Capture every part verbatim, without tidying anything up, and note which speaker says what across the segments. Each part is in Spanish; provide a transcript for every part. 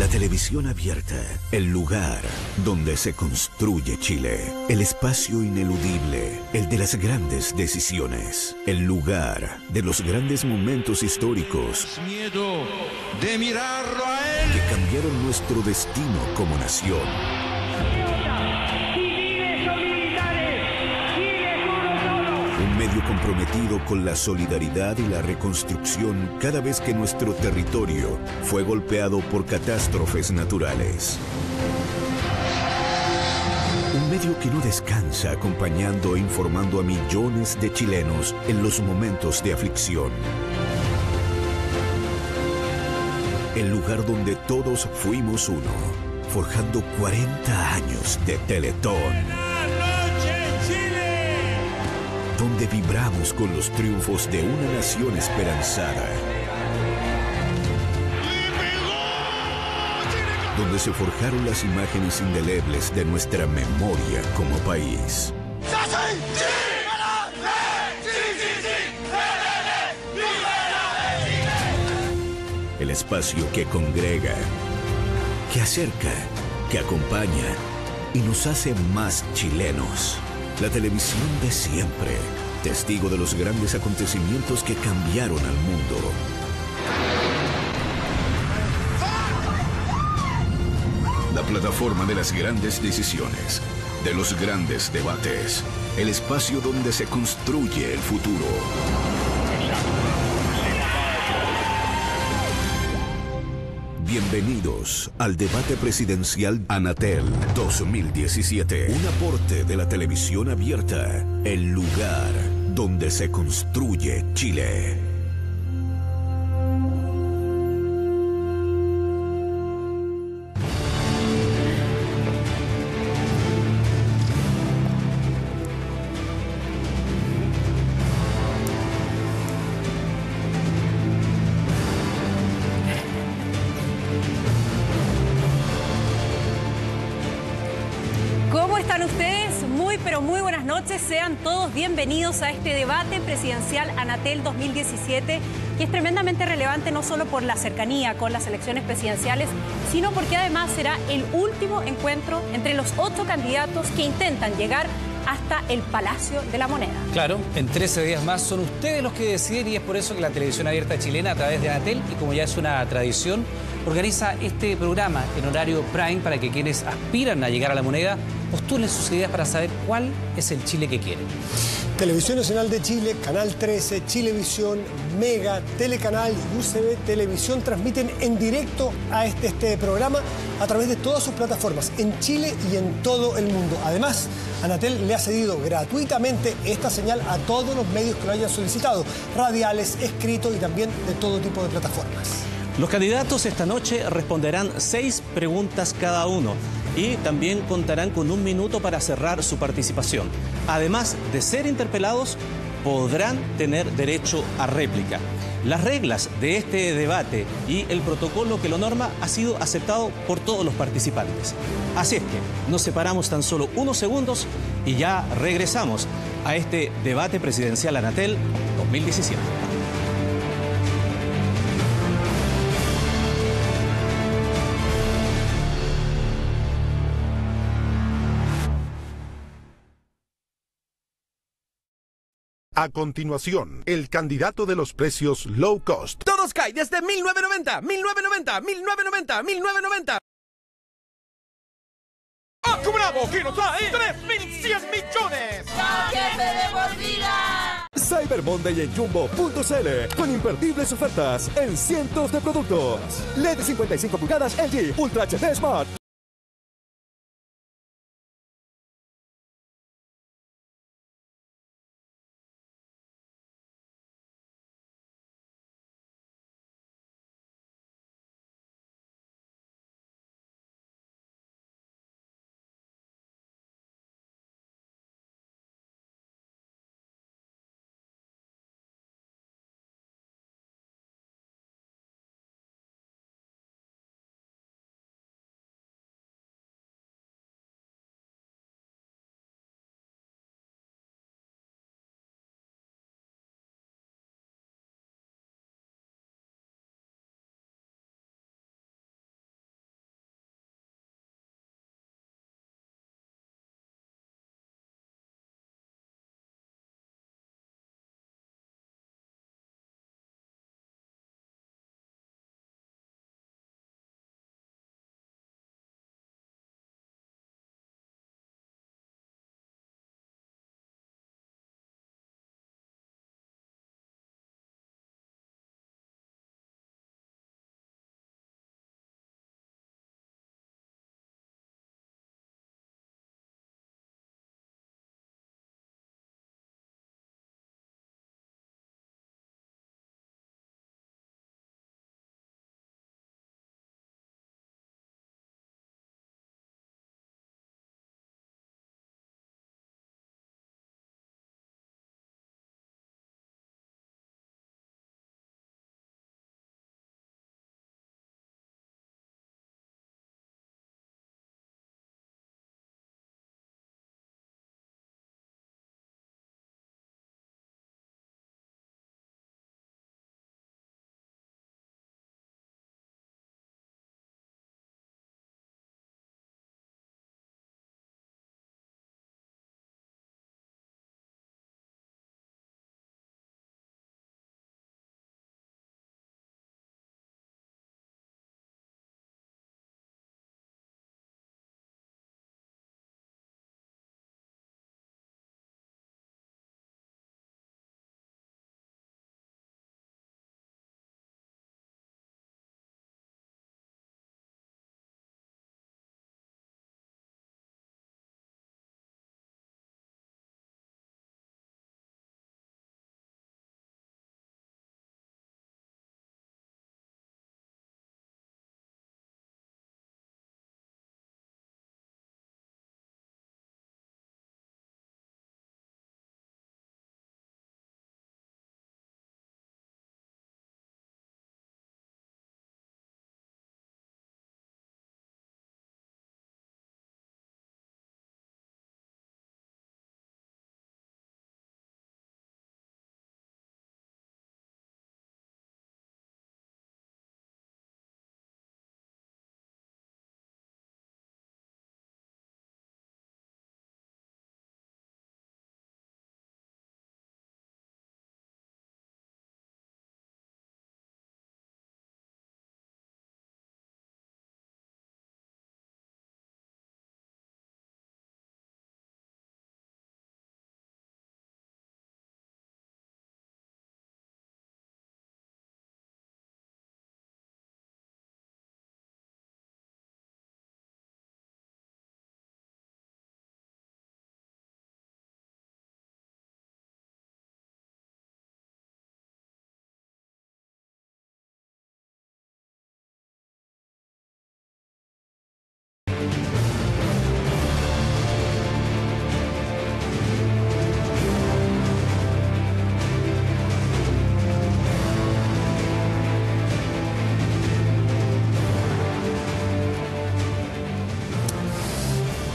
Speaker 1: La televisión abierta, el lugar donde se construye Chile. El espacio ineludible, el de las grandes decisiones. El lugar de los grandes momentos históricos
Speaker 2: Miedo de mirarlo a él.
Speaker 1: que cambiaron nuestro destino como nación. Un medio comprometido con la solidaridad y la reconstrucción cada vez que nuestro territorio fue golpeado por catástrofes naturales. Un medio que no descansa acompañando e informando a millones de chilenos en los momentos de aflicción. El lugar donde todos fuimos uno, forjando cuarenta años de Teletón. Donde vibramos con los triunfos de una nación esperanzada. Donde se forjaron las imágenes indelebles de nuestra memoria como país. El espacio que congrega, que acerca, que acompaña y nos hace más chilenos. La televisión de siempre, testigo de los grandes acontecimientos que cambiaron al mundo. La plataforma de las grandes decisiones, de los grandes debates, el espacio donde se construye el futuro. Bienvenidos al debate presidencial Anatel dos mil diecisiete. Un aporte de la televisión abierta, el lugar donde se construye Chile.
Speaker 3: Sean todos bienvenidos a este debate presidencial Anatel dos mil diecisiete, que es tremendamente relevante no solo por la cercanía con las elecciones presidenciales, sino porque además será el último encuentro entre los ocho candidatos que intentan llegar hasta el Palacio de la Moneda.
Speaker 4: Claro, en trece días más son ustedes los que deciden y es por eso que la televisión abierta chilena a través de Anatel, y como ya es una tradición, organiza este programa en horario prime para que quienes aspiran a llegar a la moneda postulen sus ideas para saber cuál es el Chile que quieren.
Speaker 5: Televisión Nacional de Chile, Canal trece, Chilevisión, Mega, Telecanal y U C B Televisión transmiten en directo a este, este programa a través de todas sus plataformas, en Chile y en todo el mundo. Además, Anatel le ha cedido gratuitamente esta señal a todos los medios que lo hayan solicitado, radiales, escritos y también de todo tipo de plataformas.
Speaker 6: Los candidatos esta noche responderán seis preguntas cada uno y también contarán con un minuto para cerrar su participación. Además de ser interpelados, podrán tener derecho a réplica. Las reglas de este debate y el protocolo que lo norma ha sido aceptado por todos los participantes. Así es que nos separamos tan solo unos segundos y ya regresamos a este debate presidencial Anatel dos mil diecisiete.
Speaker 7: A continuación, el candidato de los precios low cost.
Speaker 8: Todo Sky desde mil novecientos noventa, mil novecientos noventa, mil novecientos noventa, mil novecientos noventa. ¡Acumulado que nos trae tres mil cien millones!
Speaker 9: ¡Paquete de por vida!
Speaker 10: Cyber Monday en Jumbo punto c l con imperdibles ofertas en cientos de productos. L E D cincuenta y cinco pulgadas L G Ultra H D Smart.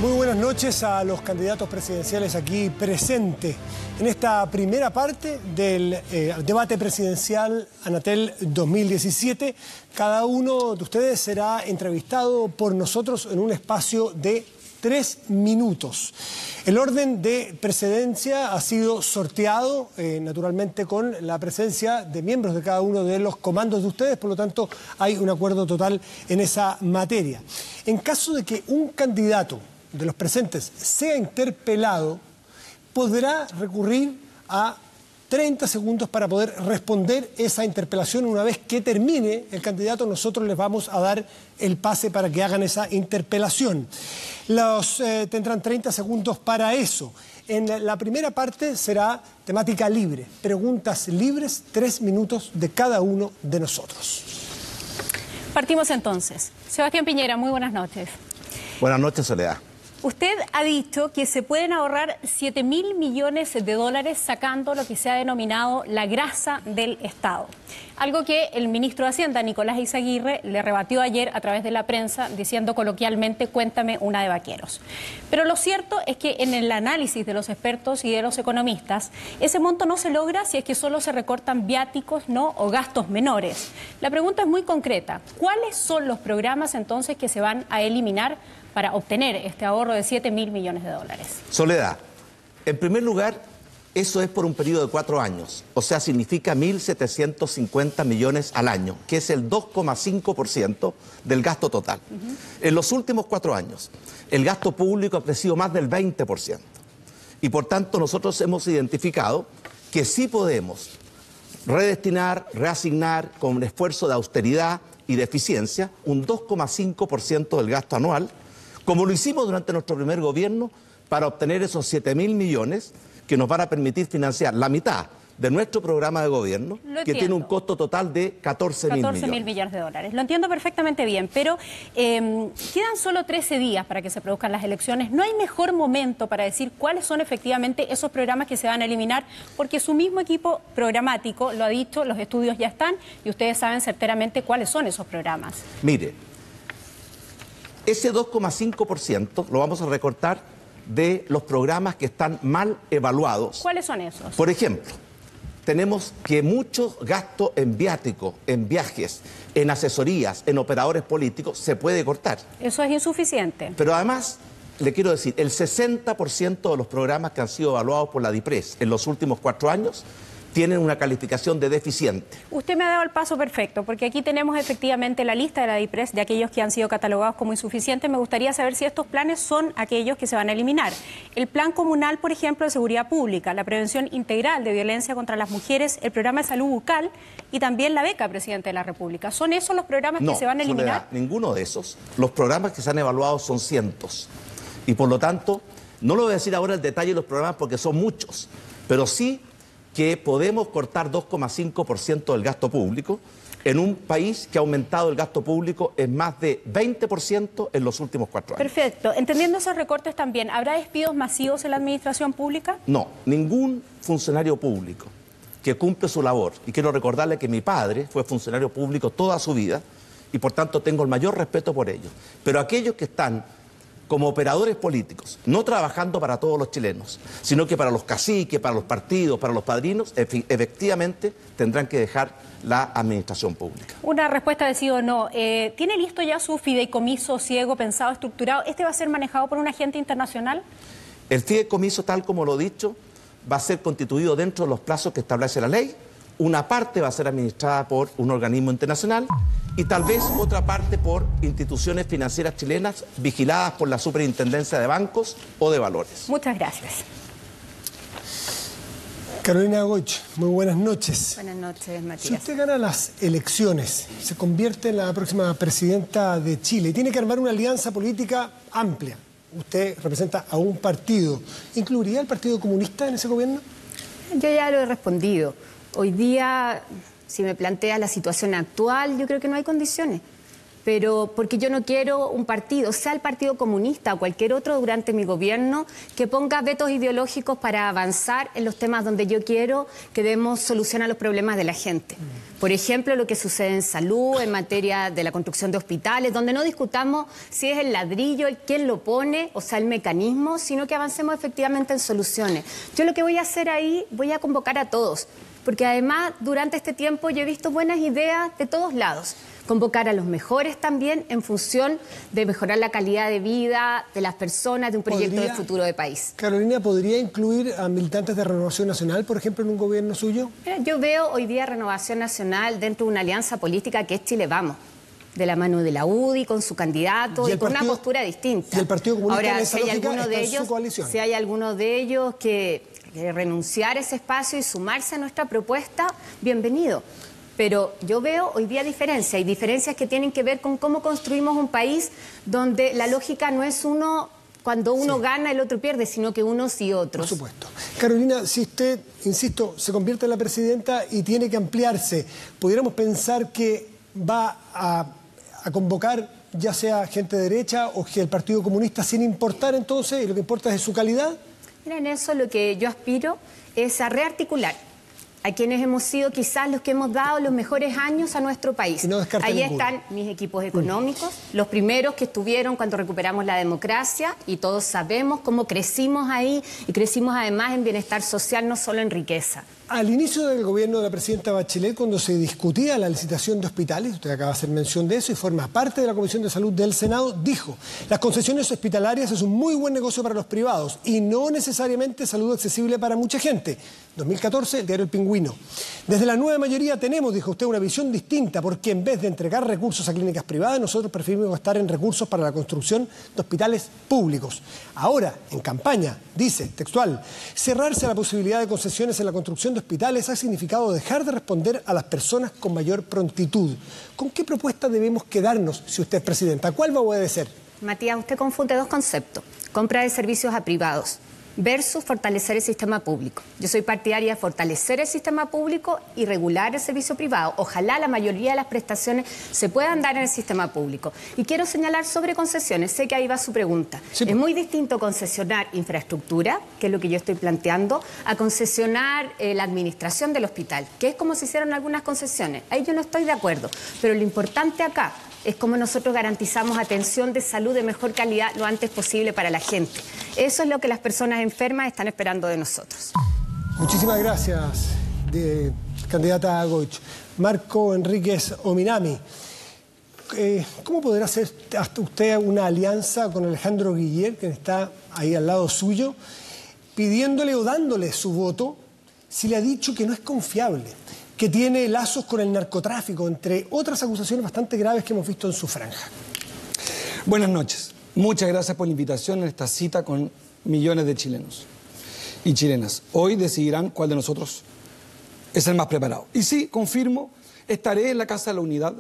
Speaker 5: Muy buenas noches a los candidatos presidenciales aquí presentes en esta primera parte del eh, debate presidencial Anatel dos mil diecisiete. Cada uno de ustedes será entrevistado por nosotros en un espacio de tres minutos. El orden de precedencia ha sido sorteado, eh, naturalmente con la presencia de miembros de cada uno de los comandos de ustedes, por lo tanto hay un acuerdo total en esa materia. En caso de que un candidato de los presentes sea interpelado, podrá recurrir a treinta segundos para poder responder esa interpelación. Una vez que termine el candidato, nosotros les vamos a dar el pase para que hagan esa interpelación. Los eh, tendrán treinta segundos para eso. En la primera parte será temática libre, preguntas libres, tres minutos de cada uno de nosotros.
Speaker 3: Partimos entonces. Sebastián Piñera, muy buenas noches.
Speaker 11: Buenas noches, Soledad.
Speaker 3: Usted ha dicho que se pueden ahorrar siete mil millones de dólares sacando lo que se ha denominado la grasa del Estado. Algo que el ministro de Hacienda, Nicolás Izaguirre, le rebatió ayer a través de la prensa diciendo coloquialmente, cuéntame una de vaqueros. Pero lo cierto es que en el análisis de los expertos y de los economistas, ese monto no se logra si es que solo se recortan viáticos, ¿no?, o gastos menores. La pregunta es muy concreta. ¿Cuáles son los programas entonces que se van a eliminar para obtener este ahorro de siete mil millones de dólares?
Speaker 11: Soledad, en primer lugar, eso es por un periodo de cuatro años, o sea, significa mil setecientos cincuenta millones al año, que es el dos coma cinco por ciento del gasto total. Uh-huh. En los últimos cuatro años, el gasto público ha crecido más del veinte por ciento. Y por tanto, nosotros hemos identificado que sí podemos redestinar, reasignar con un esfuerzo de austeridad y de eficiencia un dos coma cinco por ciento del gasto anual, como lo hicimos durante nuestro primer gobierno, para obtener esos siete mil millones que nos van a permitir financiar la mitad de nuestro programa de gobierno, que tiene un costo total de catorce mil millones.
Speaker 3: catorce mil millones de dólares. Lo entiendo perfectamente bien, pero eh, quedan solo trece días para que se produzcan las elecciones. ¿No hay mejor momento para decir cuáles son efectivamente esos programas que se van a eliminar? Porque su mismo equipo programático lo ha dicho, los estudios ya están y ustedes saben certeramente cuáles son esos programas.
Speaker 11: Mire, ese dos coma cinco por ciento lo vamos a recortar de los programas que están mal evaluados.
Speaker 3: ¿Cuáles son esos?
Speaker 11: Por ejemplo, tenemos que mucho gasto en viático, en viajes, en asesorías, en operadores políticos, se puede cortar.
Speaker 3: Eso es insuficiente.
Speaker 11: Pero además, le quiero decir, el sesenta por ciento de los programas que han sido evaluados por la DIPRES en los últimos cuatro años tienen una calificación de deficiente.
Speaker 3: Usted me ha dado el paso perfecto, porque aquí tenemos efectivamente la lista de la DIPRES de aquellos que han sido catalogados como insuficientes. Me gustaría saber si estos planes son aquellos que se van a eliminar. El Plan Comunal, por ejemplo, de Seguridad Pública, la Prevención Integral de Violencia contra las Mujeres, el Programa de Salud Bucal y también la Beca Presidente de la República. ¿Son esos los programas
Speaker 11: no,
Speaker 3: que se van a eliminar?
Speaker 11: Soledad, ninguno de esos. Los programas que se han evaluado son cientos. Y por lo tanto, no lo voy a decir ahora el detalle de los programas porque son muchos, pero sí que podemos cortar dos coma cinco por ciento del gasto público en un país que ha aumentado el gasto público en más de veinte por ciento en los últimos cuatro años.
Speaker 3: Perfecto. Entendiendo esos recortes también, ¿habrá despidos masivos en la administración pública?
Speaker 11: No, ningún funcionario público que cumple su labor, y quiero recordarle que mi padre fue funcionario público toda su vida y por tanto tengo el mayor respeto por ellos, pero aquellos que están como operadores políticos, no trabajando para todos los chilenos, sino que para los caciques, para los partidos, para los padrinos, efectivamente tendrán que dejar la administración pública.
Speaker 3: Una respuesta de sí o no. Eh, ¿Tiene listo ya su fideicomiso ciego, pensado, estructurado? ¿Este va a ser manejado por un agente internacional?
Speaker 11: El fideicomiso, tal como lo he dicho, va a ser constituido dentro de los plazos que establece la ley. Una parte va a ser administrada por un organismo internacional y tal vez otra parte por instituciones financieras chilenas vigiladas por la Superintendencia de Bancos o de Valores.
Speaker 3: Muchas gracias.
Speaker 5: Carolina Goich, muy buenas noches.
Speaker 3: Buenas noches, Matías.
Speaker 5: Si usted gana las elecciones, se convierte en la próxima presidenta de Chile y tiene que armar una alianza política amplia. Usted representa a un partido. ¿Incluiría el Partido Comunista en ese gobierno?
Speaker 12: Yo ya lo he respondido. Hoy día, si me plantea la situación actual, yo creo que no hay condiciones. pero porque yo no quiero un partido, sea el Partido Comunista o cualquier otro durante mi gobierno, que ponga vetos ideológicos para avanzar en los temas donde yo quiero que demos solución a los problemas de la gente. Por ejemplo, lo que sucede en salud, en materia de la construcción de hospitales, donde no discutamos si es el ladrillo, el quién lo pone, o sea, el mecanismo, sino que avancemos efectivamente en soluciones. Yo lo que voy a hacer ahí, voy a convocar a todos, porque además durante este tiempo yo he visto buenas ideas de todos lados. Convocar a los mejores también en función de mejorar la calidad de vida de las personas, de un proyecto de futuro de país.
Speaker 5: Carolina, ¿podría incluir a militantes de Renovación Nacional, por ejemplo, en un gobierno suyo?
Speaker 12: Mira, yo veo hoy día Renovación Nacional dentro de una alianza política que es Chile Vamos, de la mano de la U D I, con su candidato y, y con partido, una postura distinta.
Speaker 5: ¿Y el Partido Comunista
Speaker 12: Ahora,
Speaker 5: en esa
Speaker 12: si hay
Speaker 5: lógica
Speaker 12: alguno
Speaker 5: está
Speaker 12: de
Speaker 5: en su
Speaker 12: ellos,
Speaker 5: coalición?
Speaker 12: Si hay alguno de ellos que, que renunciar a ese espacio y sumarse a nuestra propuesta, bienvenido. Pero yo veo hoy día diferencias, y diferencias que tienen que ver con cómo construimos un país donde la lógica no es uno, cuando uno sí. gana, el otro pierde, sino que unos y otros.
Speaker 5: Por supuesto. Carolina, si usted, insisto, se convierte en la presidenta y tiene que ampliarse, ¿pudiéramos pensar que va a, a convocar ya sea gente de derecha o que el Partido Comunista, sin importar entonces, y lo que importa es su calidad?
Speaker 12: Mira, en eso lo que yo aspiro es a rearticular a quienes hemos sido quizás los que hemos dado los mejores años a nuestro país.
Speaker 5: No
Speaker 12: Ahí
Speaker 5: ninguno.
Speaker 12: Están mis equipos económicos, mm. los primeros que estuvieron cuando recuperamos la democracia, y todos sabemos cómo crecimos ahí, y crecimos además en bienestar social, no solo en riqueza.
Speaker 5: Al inicio del gobierno de la presidenta Bachelet, cuando se discutía la licitación de hospitales, usted acaba de hacer mención de eso y forma parte de la Comisión de Salud del Senado, dijo: las concesiones hospitalarias es un muy buen negocio para los privados y no necesariamente salud accesible para mucha gente. dos mil catorce, el diario El Pingüino. Desde la nueva mayoría tenemos, dijo usted, una visión distinta, porque en vez de entregar recursos a clínicas privadas, nosotros preferimos gastar en recursos para la construcción de hospitales públicos. Ahora, en campaña, dice, textual, cerrarse a la posibilidad de concesiones en la construcción de hospitales ha significado dejar de responder a las personas con mayor prontitud. ¿Con qué propuesta debemos quedarnos si usted es presidenta? ¿Cuál va a obedecer?
Speaker 12: Matías, usted confunde dos conceptos: compra de servicios a privados versus fortalecer el sistema público. Yo soy partidaria de fortalecer el sistema público y regular el servicio privado. Ojalá la mayoría de las prestaciones se puedan dar en el sistema público. Y quiero señalar sobre concesiones, sé que ahí va su pregunta. Sí, es muy distinto concesionar infraestructura, que es lo que yo estoy planteando, a concesionar eh, la administración del hospital, que es como se hicieron algunas concesiones. Ahí yo no estoy de acuerdo, pero lo importante acá es cómo nosotros garantizamos atención de salud de mejor calidad lo antes posible para la gente. Eso es lo que las personas enfermas están esperando de nosotros.
Speaker 5: Muchísimas gracias, de, candidata Goich. Marco Enríquez Ominami, eh, ¿cómo podrá hacer usted una alianza con Alejandro Guillier, que está ahí al lado suyo, pidiéndole o dándole su voto, si le ha dicho que no es confiable, que tiene lazos con el narcotráfico, entre otras acusaciones bastante graves que hemos visto en su franja?
Speaker 13: Buenas noches. Muchas gracias por la invitación en esta cita con millones de chilenos y chilenas. Hoy decidirán cuál de nosotros es el más preparado. Y sí, confirmo, estaré en la Casa de la Unidad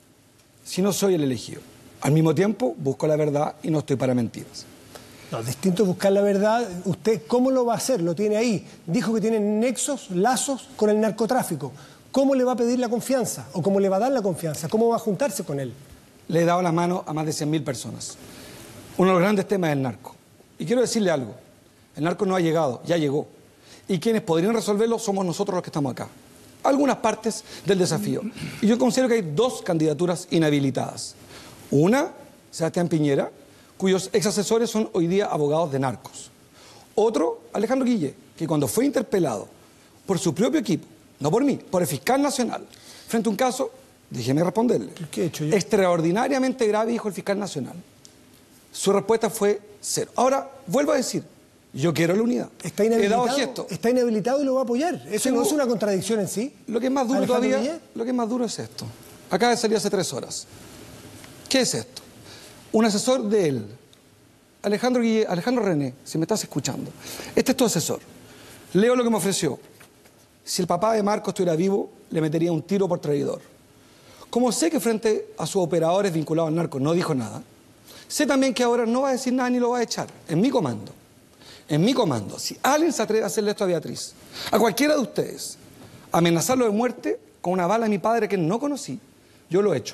Speaker 13: si no soy el elegido. Al mismo tiempo, busco la verdad y no estoy para mentiras.
Speaker 5: No, distinto buscar la verdad. ¿Usted cómo lo va a hacer? Lo tiene ahí. Dijo que tiene nexos, lazos con el narcotráfico. ¿Cómo le va a pedir la confianza? ¿O cómo le va a dar la confianza? ¿Cómo va a juntarse con él?
Speaker 13: Le he dado la mano a más de cien mil personas. Uno de los grandes temas es el narco. Y quiero decirle algo. El narco no ha llegado, ya llegó. Y quienes podrían resolverlo somos nosotros los que estamos acá. Algunas partes del desafío. Y yo considero que hay dos candidaturas inhabilitadas. Una, Sebastián Piñera, cuyos ex asesores son hoy día abogados de narcos. Otro, Alejandro Guillier, que cuando fue interpelado por su propio equipo, no por mí, por el fiscal nacional, frente a un caso, déjeme responderle,
Speaker 5: ¿qué he hecho yo?
Speaker 13: Extraordinariamente grave, dijo el fiscal nacional. Su respuesta fue cero. Ahora, vuelvo a decir, yo quiero la unidad.
Speaker 5: Está inhabilitado, He dado gesto. Está inhabilitado y lo va a apoyar. ¿Eso Tengo, no es una contradicción en sí?
Speaker 13: Lo que es más duro todavía, Guillier? Lo que es más duro es esto. Acaba de salir hace tres horas. ¿Qué es esto? Un asesor de él, Alejandro Guillier, Alejandro René, si me estás escuchando, este es tu asesor. Leo lo que me ofreció. Si el papá de Marco estuviera vivo, le metería un tiro por traidor. Como sé que frente a sus operadores vinculados al narco no dijo nada, sé también que ahora no va a decir nada ni lo va a echar. En mi comando. En mi comando. Si alguien se atreve a hacerle esto a Beatriz, a cualquiera de ustedes, amenazarlo de muerte con una bala a mi padre que no conocí, yo lo he hecho.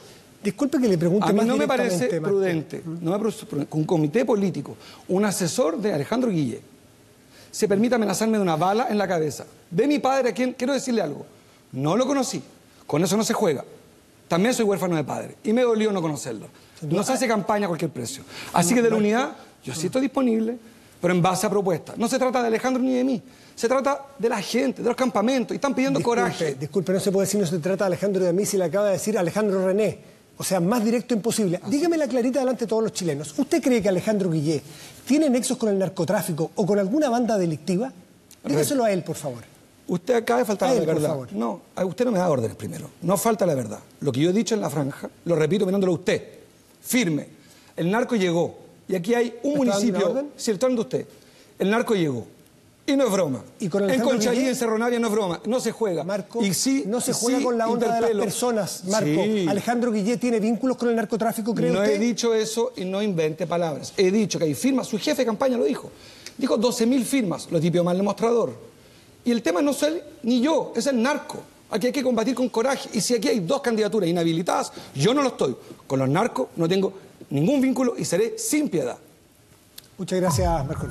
Speaker 5: Disculpe que le pregunte
Speaker 13: a mí
Speaker 5: más
Speaker 13: no me parece
Speaker 5: directamente,
Speaker 13: prudente, no me parece prudente, que un comité político, un asesor de Alejandro Guillé, se permite amenazarme de una bala en la cabeza. De mi padre, a quien quiero decirle algo, no lo conocí, con eso no se juega. También soy huérfano de padre y me dolió no conocerlo. No se hace campaña a cualquier precio. Así que de la unidad, yo sí estoy disponible, pero en base a propuestas. No se trata de Alejandro ni de mí, se trata de la gente, de los campamentos, y están pidiendo
Speaker 5: disculpe,
Speaker 13: coraje.
Speaker 5: Disculpe, no se puede decir no se trata de Alejandro y de mí si le acaba de decir Alejandro René. O sea, más directo imposible. Dígame la clarita delante de todos los chilenos. ¿Usted cree que Alejandro Guillé tiene nexos con el narcotráfico o con alguna banda delictiva? Dígaselo a él, por favor.
Speaker 13: Usted acaba de faltar
Speaker 5: a
Speaker 13: la
Speaker 5: él,
Speaker 13: verdad.
Speaker 5: Por favor.
Speaker 13: No, a usted no me da órdenes primero. No falta la verdad. Lo que yo he dicho en la franja, lo repito mirándolo a usted. Firme. El narco llegó. Y aquí hay un municipio. Si está hablando usted. El narco llegó. Y no es broma. ¿Y con en Conchaí, en Cerro Navia, no es broma. No se juega.
Speaker 5: Marco,
Speaker 13: y sí,
Speaker 5: no se juega
Speaker 13: sí,
Speaker 5: con la onda
Speaker 13: interpelo.
Speaker 5: de las personas, Marco.
Speaker 13: Sí.
Speaker 5: ¿Alejandro Guillé tiene vínculos con el narcotráfico, cree
Speaker 13: no
Speaker 5: usted?
Speaker 13: No he dicho eso y no invente palabras. He dicho que hay firmas. Su jefe de campaña lo dijo. Dijo doce mil firmas. Lo tipió mal el mostrador. Y el tema no es él ni yo, es el narco. Aquí hay que combatir con coraje. Y si aquí hay dos candidaturas inhabilitadas, yo no lo estoy. Con los narcos no tengo ningún vínculo y seré sin piedad.
Speaker 5: Muchas gracias, Marco.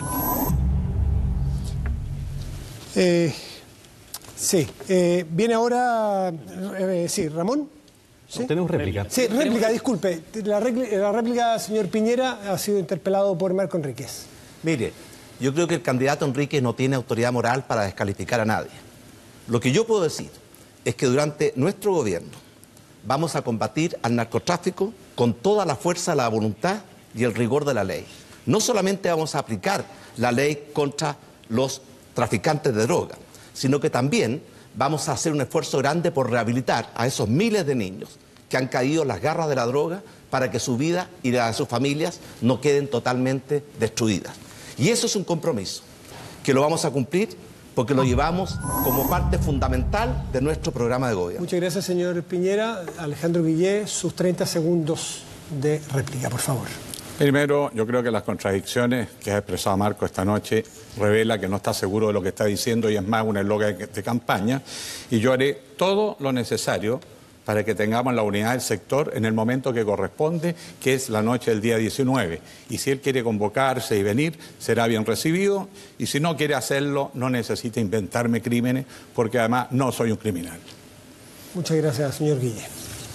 Speaker 5: Eh, sí, eh, viene ahora, eh, sí, Ramón. ¿Sí?
Speaker 6: Tenemos réplica.
Speaker 5: Sí, réplica, disculpe. La réplica, la réplica, señor Piñera, ha sido interpelado por Marco Enríquez.
Speaker 11: Mire, yo creo que el candidato Enríquez no tiene autoridad moral para descalificar a nadie. Lo que yo puedo decir es que durante nuestro gobierno vamos a combatir al narcotráfico con toda la fuerza, la voluntad y el rigor de la ley. No solamente vamos a aplicar la ley contra los traficantes de droga, sino que también vamos a hacer un esfuerzo grande por rehabilitar a esos miles de niños que han caído en las garras de la droga para que su vida y la de sus familias no queden totalmente destruidas. Y eso es un compromiso que lo vamos a cumplir porque lo llevamos como parte fundamental de nuestro programa de gobierno.
Speaker 5: Muchas gracias, señor Piñera. Alejandro Guillé, sus treinta segundos de réplica, por favor.
Speaker 14: Primero, yo creo que las contradicciones que ha expresado Marco esta noche revela que no está seguro de lo que está diciendo y es más un eslogan de campaña. Y yo haré todo lo necesario para que tengamos la unidad del sector en el momento que corresponde, que es la noche del día diecinueve. Y si él quiere convocarse y venir, será bien recibido. Y si no quiere hacerlo, no necesita inventarme crímenes, porque además no soy un criminal.
Speaker 5: Muchas gracias, señor Guillé.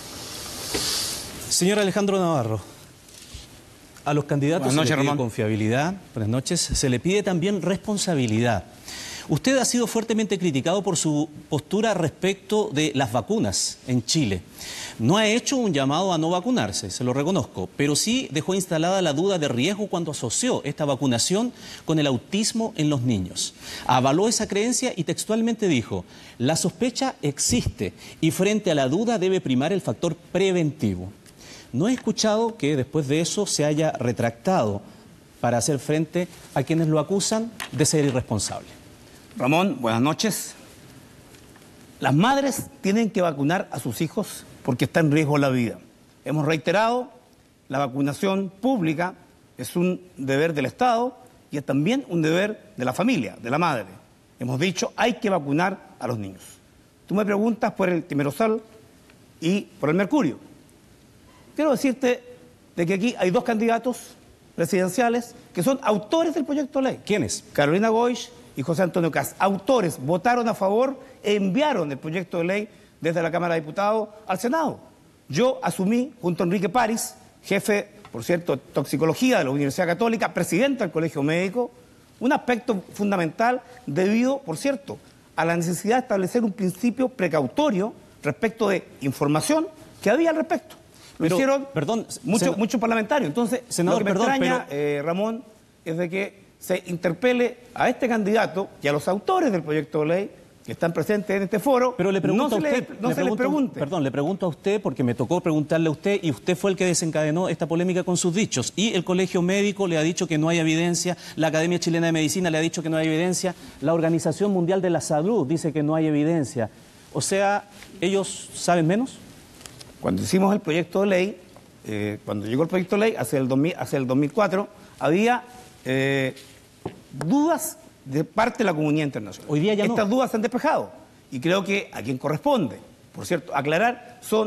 Speaker 6: Señor Alejandro Navarro. A los candidatos
Speaker 15: Buenas noches,
Speaker 6: se le pide
Speaker 15: Ramón.
Speaker 6: confiabilidad, buenas noches, se le pide también responsabilidad. Usted ha sido fuertemente criticado por su postura respecto de las vacunas en Chile. No ha hecho un llamado a no vacunarse, se lo reconozco, pero sí dejó instalada la duda de riesgo cuando asoció esta vacunación con el autismo en los niños. Avaló esa creencia y textualmente dijo: la sospecha existe y frente a la duda debe primar el factor preventivo. No he escuchado que después de eso se haya retractado para hacer frente a quienes lo acusan de ser irresponsable.
Speaker 15: Ramón, buenas noches. Las madres tienen que vacunar a sus hijos porque está en riesgo la vida. Hemos reiterado, la vacunación pública es un deber del Estado y es también un deber de la familia, de la madre. Hemos dicho, hay que vacunar a los niños. Tú me preguntas por el timerosal y por el mercurio. Quiero decirte de que aquí hay dos candidatos presidenciales que son autores del proyecto de ley.
Speaker 6: ¿Quiénes?
Speaker 15: Carolina Goich y José Antonio Kast. Autores, votaron a favor e enviaron el proyecto de ley desde la Cámara de Diputados al Senado. Yo asumí, junto a Enrique París, jefe, por cierto, de toxicología de la Universidad Católica, presidente del Colegio Médico, un aspecto fundamental debido, por cierto, a la necesidad de establecer un principio precautorio respecto de información que había al respecto. Lo
Speaker 6: Pero,
Speaker 15: hicieron
Speaker 6: perdón,
Speaker 15: muchos mucho parlamentarios. Entonces,
Speaker 6: senador,
Speaker 15: lo que me
Speaker 6: perdón,
Speaker 15: extraña,
Speaker 6: pero...
Speaker 15: eh, Ramón, es de que se interpele a este candidato y a los autores del proyecto de ley que están presentes en este foro.
Speaker 6: Pero le pregunto
Speaker 15: no
Speaker 6: a
Speaker 15: se
Speaker 6: usted,
Speaker 15: le, no
Speaker 6: le
Speaker 15: se
Speaker 6: pregunto,
Speaker 15: les pregunte.
Speaker 6: Perdón, le pregunto a usted porque me tocó preguntarle a usted y usted fue el que desencadenó esta polémica con sus dichos. Y el Colegio Médico le ha dicho que no hay evidencia, la Academia Chilena de Medicina le ha dicho que no hay evidencia, la Organización Mundial de la Salud dice que no hay evidencia. O sea, ¿ellos saben menos?
Speaker 15: Cuando hicimos el proyecto de ley, eh, cuando llegó el proyecto de ley hacia el, dos mil, hacia el dos mil cuatro, había eh, dudas de parte de la comunidad internacional.
Speaker 6: Hoy día ya no.
Speaker 15: Estas dudas se han despejado y creo que a quien corresponde, por cierto, aclarar, son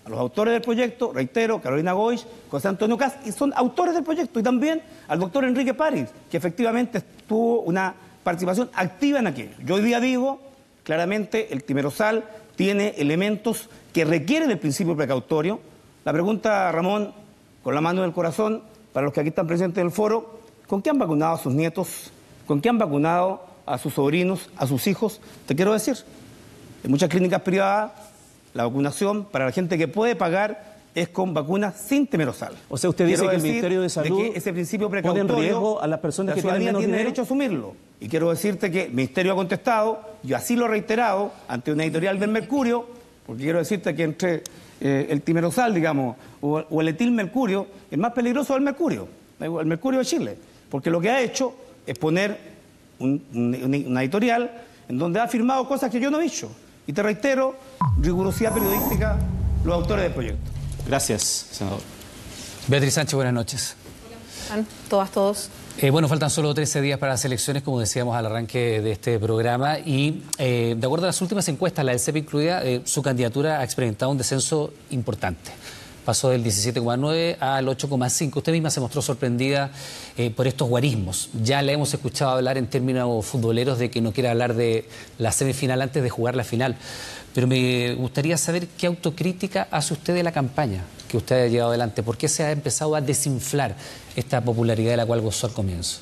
Speaker 15: a los autores del proyecto, reitero, Carolina Goich, José Antonio Kast, y son autores del proyecto, y también al doctor Enrique París, que efectivamente tuvo una participación activa en aquello. Yo hoy día digo, claramente, el timerosal tiene elementos que requieren el principio precautorio. La pregunta, Ramón, con la mano en el corazón, para los que aquí están presentes en el foro, ¿con qué han vacunado a sus nietos? ¿Con qué han vacunado a sus sobrinos, a sus hijos? Te quiero decir, en muchas clínicas privadas, la vacunación para la gente que puede pagar es con vacunas sin timerosal.
Speaker 6: O sea, usted dice
Speaker 15: quiero
Speaker 6: que el
Speaker 15: decir
Speaker 6: Ministerio de Salud
Speaker 15: de que ese principio
Speaker 6: pone
Speaker 15: precautorio
Speaker 6: en riesgo a las personas que tienen menos
Speaker 15: tiene
Speaker 6: dinero.
Speaker 15: derecho a asumirlo. Y quiero decirte que el Ministerio ha contestado, yo así lo he reiterado, ante una editorial del Mercurio, porque quiero decirte que entre eh, el timerosal, digamos, o, o el etilmercurio, el más peligroso es el mercurio, el mercurio de Chile, porque lo que ha hecho es poner un, un, una editorial en donde ha afirmado cosas que yo no he dicho. Y te reitero, rigurosidad periodística, los autores del proyecto.
Speaker 6: Gracias, senador.
Speaker 4: Beatriz Sánchez, buenas noches.
Speaker 3: Hola, todas, todos.
Speaker 4: Eh, bueno, faltan solo trece días para las elecciones, como decíamos al arranque de este programa, y eh, de acuerdo a las últimas encuestas, la del C E P incluida, eh, su candidatura ha experimentado un descenso importante. Pasó del diecisiete coma nueve al ocho coma cinco. Usted misma se mostró sorprendida eh, por estos guarismos. Ya le hemos escuchado hablar en términos futboleros de que no quiere hablar de la semifinal antes de jugar la final. Pero me gustaría saber qué autocrítica hace usted de la campaña que usted ha llevado adelante. ¿Por qué se ha empezado a desinflar esta popularidad de la cual gozó al comienzo?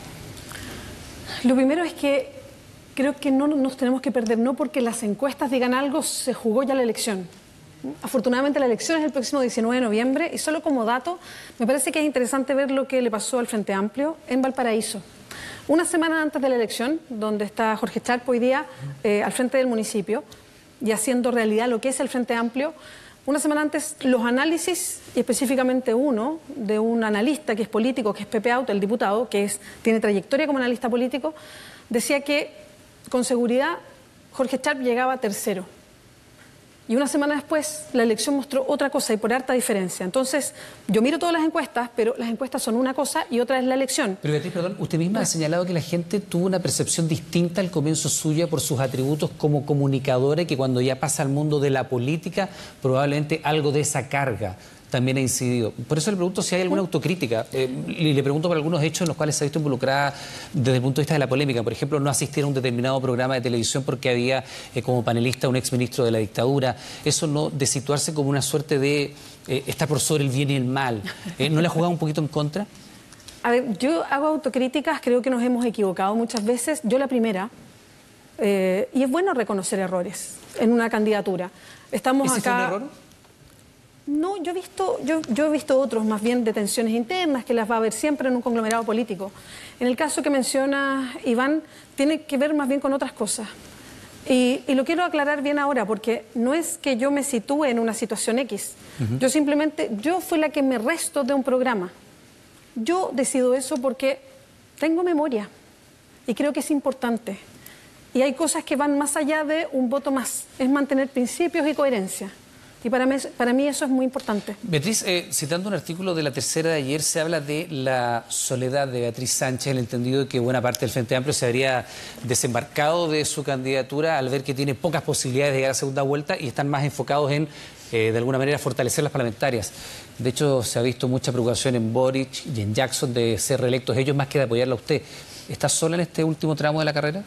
Speaker 16: Lo primero es que creo que no nos tenemos que perder, no porque las encuestas digan algo, se jugó ya la elección. Afortunadamente la elección es el próximo diecinueve de noviembre y solo como dato me parece que es interesante ver lo que le pasó al Frente Amplio en Valparaíso. Una semana antes de la elección, donde está Jorge Sharp hoy día eh, al frente del municipio y haciendo realidad lo que es el Frente Amplio, una semana antes los análisis, y específicamente uno de un analista que es político, que es Pepe Auto, el diputado, que es, tiene trayectoria como analista político, decía que con seguridad Jorge Sharp llegaba tercero. Y una semana después la elección mostró otra cosa y por harta diferencia. Entonces, yo miro todas las encuestas, pero las encuestas son una cosa y otra es la elección.
Speaker 4: Pero Beatriz, perdón, usted misma ha señalado que la gente tuvo una percepción distinta al comienzo suya por sus atributos como comunicadora y que cuando ya pasa al mundo de la política, probablemente algo de esa carga también ha incidido. Por eso le pregunto si hay alguna autocrítica. Eh, y le pregunto por algunos hechos en los cuales se ha visto involucrada desde el punto de vista de la polémica. Por ejemplo, no asistir a un determinado programa de televisión porque había eh, como panelista un exministro de la dictadura. Eso no, de situarse como una suerte de eh, estar por sobre el bien y el mal. Eh, ¿No le ha jugado un poquito en contra?
Speaker 16: A ver, yo hago autocríticas, creo que nos hemos equivocado muchas veces. Yo la primera. Eh, y es bueno reconocer errores en una candidatura. Estamos
Speaker 4: ¿Ese
Speaker 16: acá...
Speaker 4: fue un error?
Speaker 16: No, yo he visto, yo, yo he visto otros más bien de tensiones internas que las va a haber siempre en un conglomerado político. En el caso que menciona Iván, tiene que ver más bien con otras cosas. Y, y lo quiero aclarar bien ahora, porque no es que yo me sitúe en una situación X. Uh-huh. Yo simplemente, yo fui la que me resto de un programa. Yo decido eso porque tengo memoria y creo que es importante. Y hay cosas que van más allá de un voto más, es mantener principios y coherencia. Y para mí, para mí eso es muy importante.
Speaker 4: Beatriz, eh, citando un artículo de La Tercera de ayer, se habla de la soledad de Beatriz Sánchez, en el entendido de que buena parte del Frente Amplio se habría desembarcado de su candidatura al ver que tiene pocas posibilidades de llegar a segunda vuelta y están más enfocados en, eh, de alguna manera, fortalecer las parlamentarias. De hecho, se ha visto mucha preocupación en Boric y en Jackson de ser reelectos ellos más que de apoyarla a usted. ¿Está sola en este último tramo de la carrera?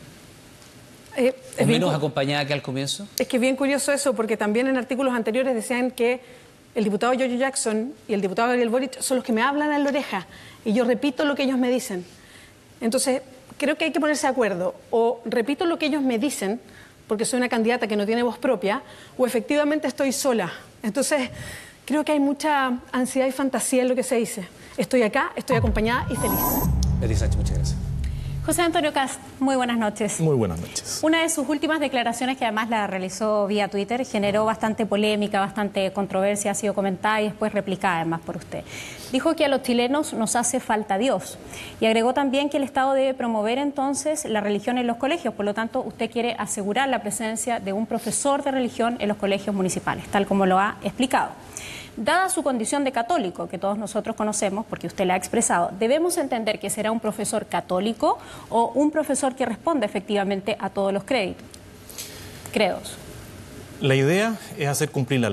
Speaker 16: Eh,
Speaker 4: ¿O menos acompañada que al comienzo?
Speaker 16: Es que es bien curioso eso, porque también en artículos anteriores decían que el diputado Giorgio Jackson y el diputado Gabriel Boric son los que me hablan en la oreja y yo repito lo que ellos me dicen. Entonces, creo que hay que ponerse de acuerdo. O repito lo que ellos me dicen, porque soy una candidata que no tiene voz propia, o efectivamente estoy sola. Entonces, creo que hay mucha ansiedad y fantasía en lo que se dice. Estoy acá, estoy acompañada y feliz.
Speaker 4: Beatriz Sánchez, muchas gracias.
Speaker 3: José Antonio Kast, muy buenas noches.
Speaker 6: Muy buenas noches.
Speaker 3: Una de sus últimas declaraciones, que además la realizó vía Twitter, generó bastante polémica, bastante controversia, ha sido comentada y después replicada además por usted. Dijo que a los chilenos nos hace falta Dios y agregó también que el Estado debe promover entonces la religión en los colegios. Por lo tanto, usted quiere asegurar la presencia de un profesor de religión en los colegios municipales, tal como lo ha explicado. Dada su condición de católico, que todos nosotros conocemos, porque usted la ha expresado, ¿debemos entender que será un profesor católico o un profesor que responda efectivamente a todos los créditos? Credos.
Speaker 6: La idea es hacer cumplir la ley.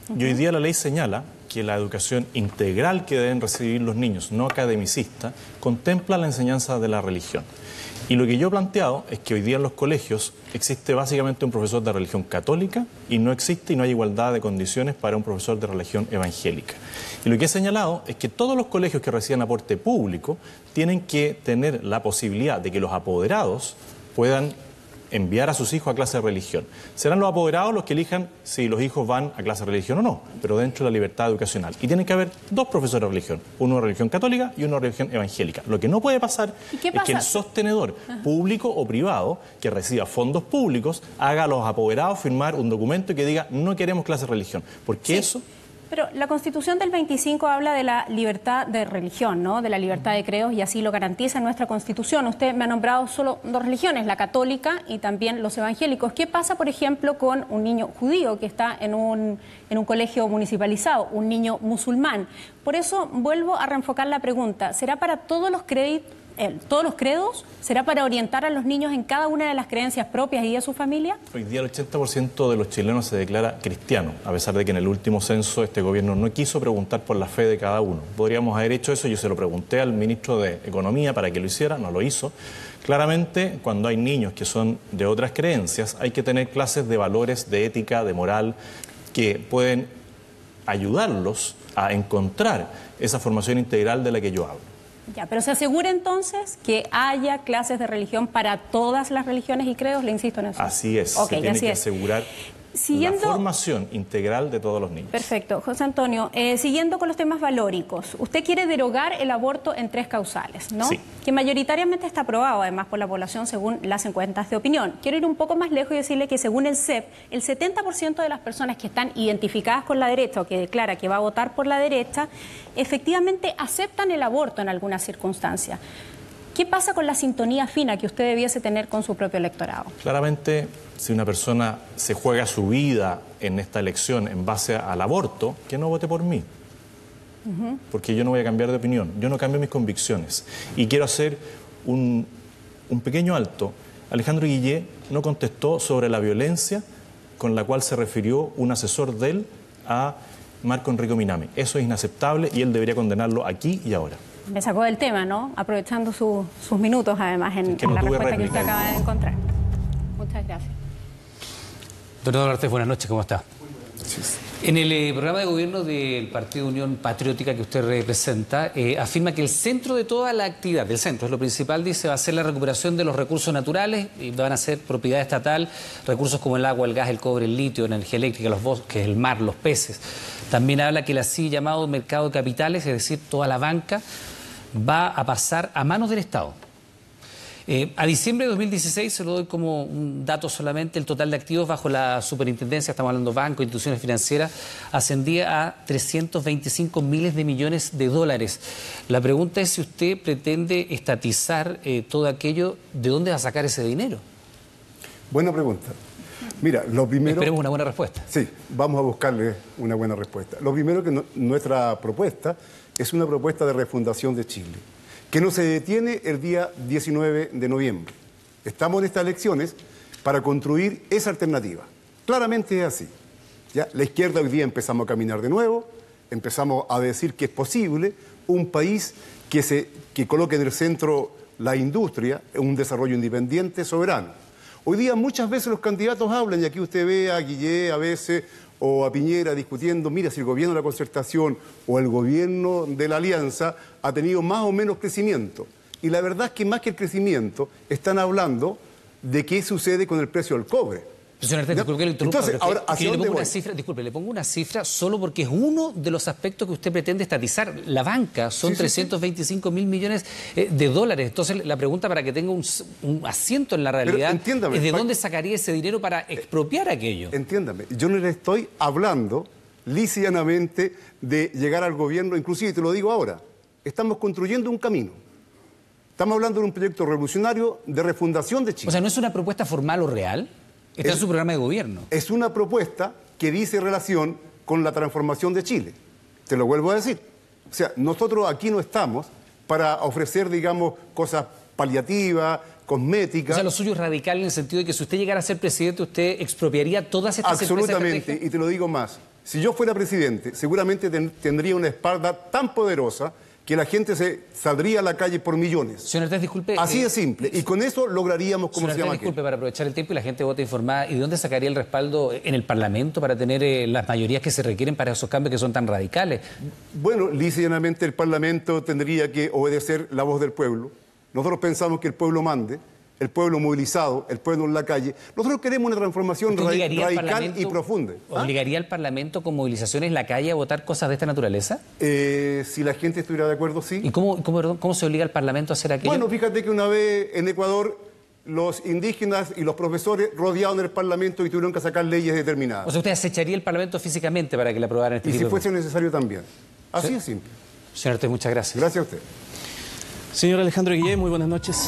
Speaker 17: Uh-huh. Y hoy día la ley señala que la educación integral que deben recibir los niños, no academicista, contempla la enseñanza de la religión. Y lo que yo he planteado es que hoy día en los colegios existe básicamente un profesor de religión católica y no existe y no hay igualdad de condiciones para un profesor de religión evangélica. Y lo que he señalado es que todos los colegios que reciban aporte público tienen que tener la posibilidad de que los apoderados puedan enviar a sus hijos a clase de religión. Serán los apoderados los que elijan si los hijos van a clase de religión o no, pero dentro de la libertad educacional. Y tiene que haber dos profesores de religión, uno de religión católica y uno de religión evangélica. Lo que no puede pasar es que el sostenedor público o privado que reciba fondos públicos haga a los apoderados firmar un documento que diga no queremos clase de religión, porque sí. eso...
Speaker 3: Pero la Constitución del veinticinco habla de la libertad de religión, ¿no? De la libertad de credos, y así lo garantiza nuestra Constitución. Usted me ha nombrado solo dos religiones, la católica y también los evangélicos. ¿Qué pasa, por ejemplo, con un niño judío que está en un, en un colegio municipalizado, un niño musulmán? Por eso vuelvo a reenfocar la pregunta. ¿Será para todos los créditos? El, todos los credos, ¿será para orientar a los niños en cada una de las creencias propias y de su familia?
Speaker 17: Hoy día el ochenta por ciento de los chilenos se declara cristiano, a pesar de que en el último censo este gobierno no quiso preguntar por la fe de cada uno. Podríamos haber hecho eso, yo se lo pregunté al ministro de Economía para que lo hiciera, no lo hizo. Claramente, cuando hay niños que son de otras creencias, hay que tener clases de valores, de ética, de moral, que pueden ayudarlos a encontrar esa formación integral de la que yo hablo.
Speaker 3: Ya, pero se asegura entonces que haya clases de religión para todas las religiones y credos, le insisto en eso.
Speaker 17: Así es,
Speaker 3: okay,
Speaker 17: se tiene
Speaker 3: así
Speaker 17: que
Speaker 3: es.
Speaker 17: asegurar
Speaker 3: Siguiendo...
Speaker 17: la formación integral de todos los niños.
Speaker 3: Perfecto. José Antonio, eh, siguiendo con los temas valóricos, usted quiere derogar el aborto en tres causales, ¿no?
Speaker 17: Sí.
Speaker 3: Que mayoritariamente está aprobado además por la población según las encuestas de opinión. Quiero ir un poco más lejos y decirle que según el C E P, el setenta por ciento de las personas que están identificadas con la derecha o que declara que va a votar por la derecha, efectivamente aceptan el aborto en algunas circunstancias. ¿Qué pasa con la sintonía fina que usted debiese tener con su propio electorado?
Speaker 17: Claramente, si una persona se juega su vida en esta elección en base al aborto, que no vote por mí. Uh-huh. Porque yo no voy a cambiar de opinión, yo no cambio mis convicciones. Y quiero hacer un, un pequeño alto. Alejandro Guillé no contestó sobre la violencia con la cual se refirió un asesor de él a Marco Enrico Minami. Eso es inaceptable y él debería condenarlo aquí y ahora.
Speaker 3: Me sacó del tema, ¿no? Aprovechando su, sus minutos, además, en,
Speaker 17: que
Speaker 3: en
Speaker 17: no
Speaker 3: la respuesta
Speaker 17: réplica.
Speaker 3: que usted acaba de encontrar. Muchas gracias.
Speaker 4: Don Eduardo Artés, buenas noches, ¿cómo está? En el eh, programa de gobierno del Partido Unión Patriótica que usted representa, eh, afirma que el centro de toda la actividad, del centro, es lo principal, dice, va a ser la recuperación de los recursos naturales y van a ser propiedad estatal, recursos como el agua, el gas, el cobre, el litio, la energía eléctrica, los bosques, el mar, los peces. También habla que el así llamado mercado de capitales, es decir, toda la banca, va a pasar a manos del Estado. Eh, a diciembre de dos mil dieciséis, se lo doy como un dato solamente, el total de activos bajo la superintendencia, estamos hablando de bancos, instituciones financieras, ascendía a trescientos veinticinco miles de millones de dólares. La pregunta es si usted pretende estatizar eh, todo aquello, ¿de dónde va a sacar ese dinero?
Speaker 18: Buena pregunta. Mira, lo primero...
Speaker 4: Esperemos una buena respuesta.
Speaker 18: Sí, vamos a buscarle una buena respuesta. Lo primero que no, nuestra propuesta es una propuesta de refundación de Chile, que no se detiene el día diecinueve de noviembre. Estamos en estas elecciones para construir esa alternativa. Claramente es así. ¿Ya? La izquierda hoy día empezamos a caminar de nuevo, empezamos a decir que es posible un país que, se, que coloque en el centro la industria, un desarrollo independiente, soberano. Hoy día muchas veces los candidatos hablan, y aquí usted ve a Guillé a veces o a Piñera discutiendo, mira, si el gobierno de la concertación o el gobierno de la alianza ha tenido más o menos crecimiento. Y la verdad es que más que el crecimiento, están hablando de qué sucede con el precio del cobre.
Speaker 4: Señor Artés, disculpe que lo interrumpa,
Speaker 18: Entonces,
Speaker 4: pero
Speaker 18: ahora,
Speaker 4: que,
Speaker 18: ¿hacia
Speaker 4: que yo le
Speaker 18: dónde
Speaker 4: pongo
Speaker 18: voy?
Speaker 4: una cifra, disculpe, le pongo una cifra solo porque es uno de los aspectos que usted pretende estatizar. La banca son
Speaker 18: Sí, sí,
Speaker 4: trescientos veinticinco mil millones eh, de dólares. Entonces, la pregunta para que tenga un, un asiento en la realidad
Speaker 18: entiéndame,
Speaker 4: es de
Speaker 18: pa-
Speaker 4: dónde sacaría ese dinero para expropiar aquello.
Speaker 18: Entiéndame, yo no le estoy hablando lisa y llanamente de llegar al gobierno, inclusive te lo digo ahora, estamos construyendo un camino. Estamos hablando de un proyecto revolucionario de refundación de Chile.
Speaker 4: O sea, ¿no es una propuesta formal o real? Está
Speaker 18: Es-
Speaker 4: en su programa de gobierno.
Speaker 18: Es una propuesta que dice relación con la transformación de Chile. Te lo vuelvo a decir. O sea, nosotros aquí no estamos para ofrecer, digamos, cosas paliativas, cosméticas.
Speaker 4: O sea, lo suyo es radical en el sentido de que si usted llegara a ser presidente, usted expropiaría todas estas empresas
Speaker 18: Absolutamente,
Speaker 4: estratégicas.
Speaker 18: y te lo digo más. Si yo fuera presidente, seguramente ten, tendría una espalda tan poderosa que la gente se saldría a la calle por millones.
Speaker 4: Señor Artés, disculpe.
Speaker 18: Así
Speaker 4: eh,
Speaker 18: de simple. Y con eso lograríamos, como
Speaker 4: Señor
Speaker 18: se llama
Speaker 4: Artés, disculpe,
Speaker 18: aquí.
Speaker 4: para aprovechar el tiempo y la gente vote informada, ¿y de dónde sacaría el respaldo en el Parlamento para tener eh, las mayorías que se requieren para esos cambios que son tan radicales?
Speaker 18: Bueno, lisa y llanamente el Parlamento tendría que obedecer la voz del pueblo. Nosotros pensamos que el pueblo mande, el pueblo movilizado, el pueblo en la calle. Nosotros queremos una transformación ra radical y profunda. ¿Ah?
Speaker 4: ¿Obligaría al Parlamento con movilizaciones en la calle a votar cosas de esta naturaleza?
Speaker 18: Eh, si la gente estuviera de acuerdo, sí.
Speaker 4: ¿Y cómo, cómo, perdón, cómo se obliga al Parlamento a hacer aquello?
Speaker 18: Bueno, fíjate que una vez en Ecuador los indígenas y los profesores rodearon el Parlamento y tuvieron que sacar leyes determinadas.
Speaker 4: O sea, ¿usted acecharía el Parlamento físicamente para que le aprobaran este
Speaker 18: Y
Speaker 4: tipo
Speaker 18: si fuese
Speaker 4: de...
Speaker 18: necesario también. Así
Speaker 4: Sí.
Speaker 18: es simple.
Speaker 4: Señor Artés, muchas gracias.
Speaker 18: Gracias a usted.
Speaker 6: Señor Alejandro Guillén, muy buenas noches.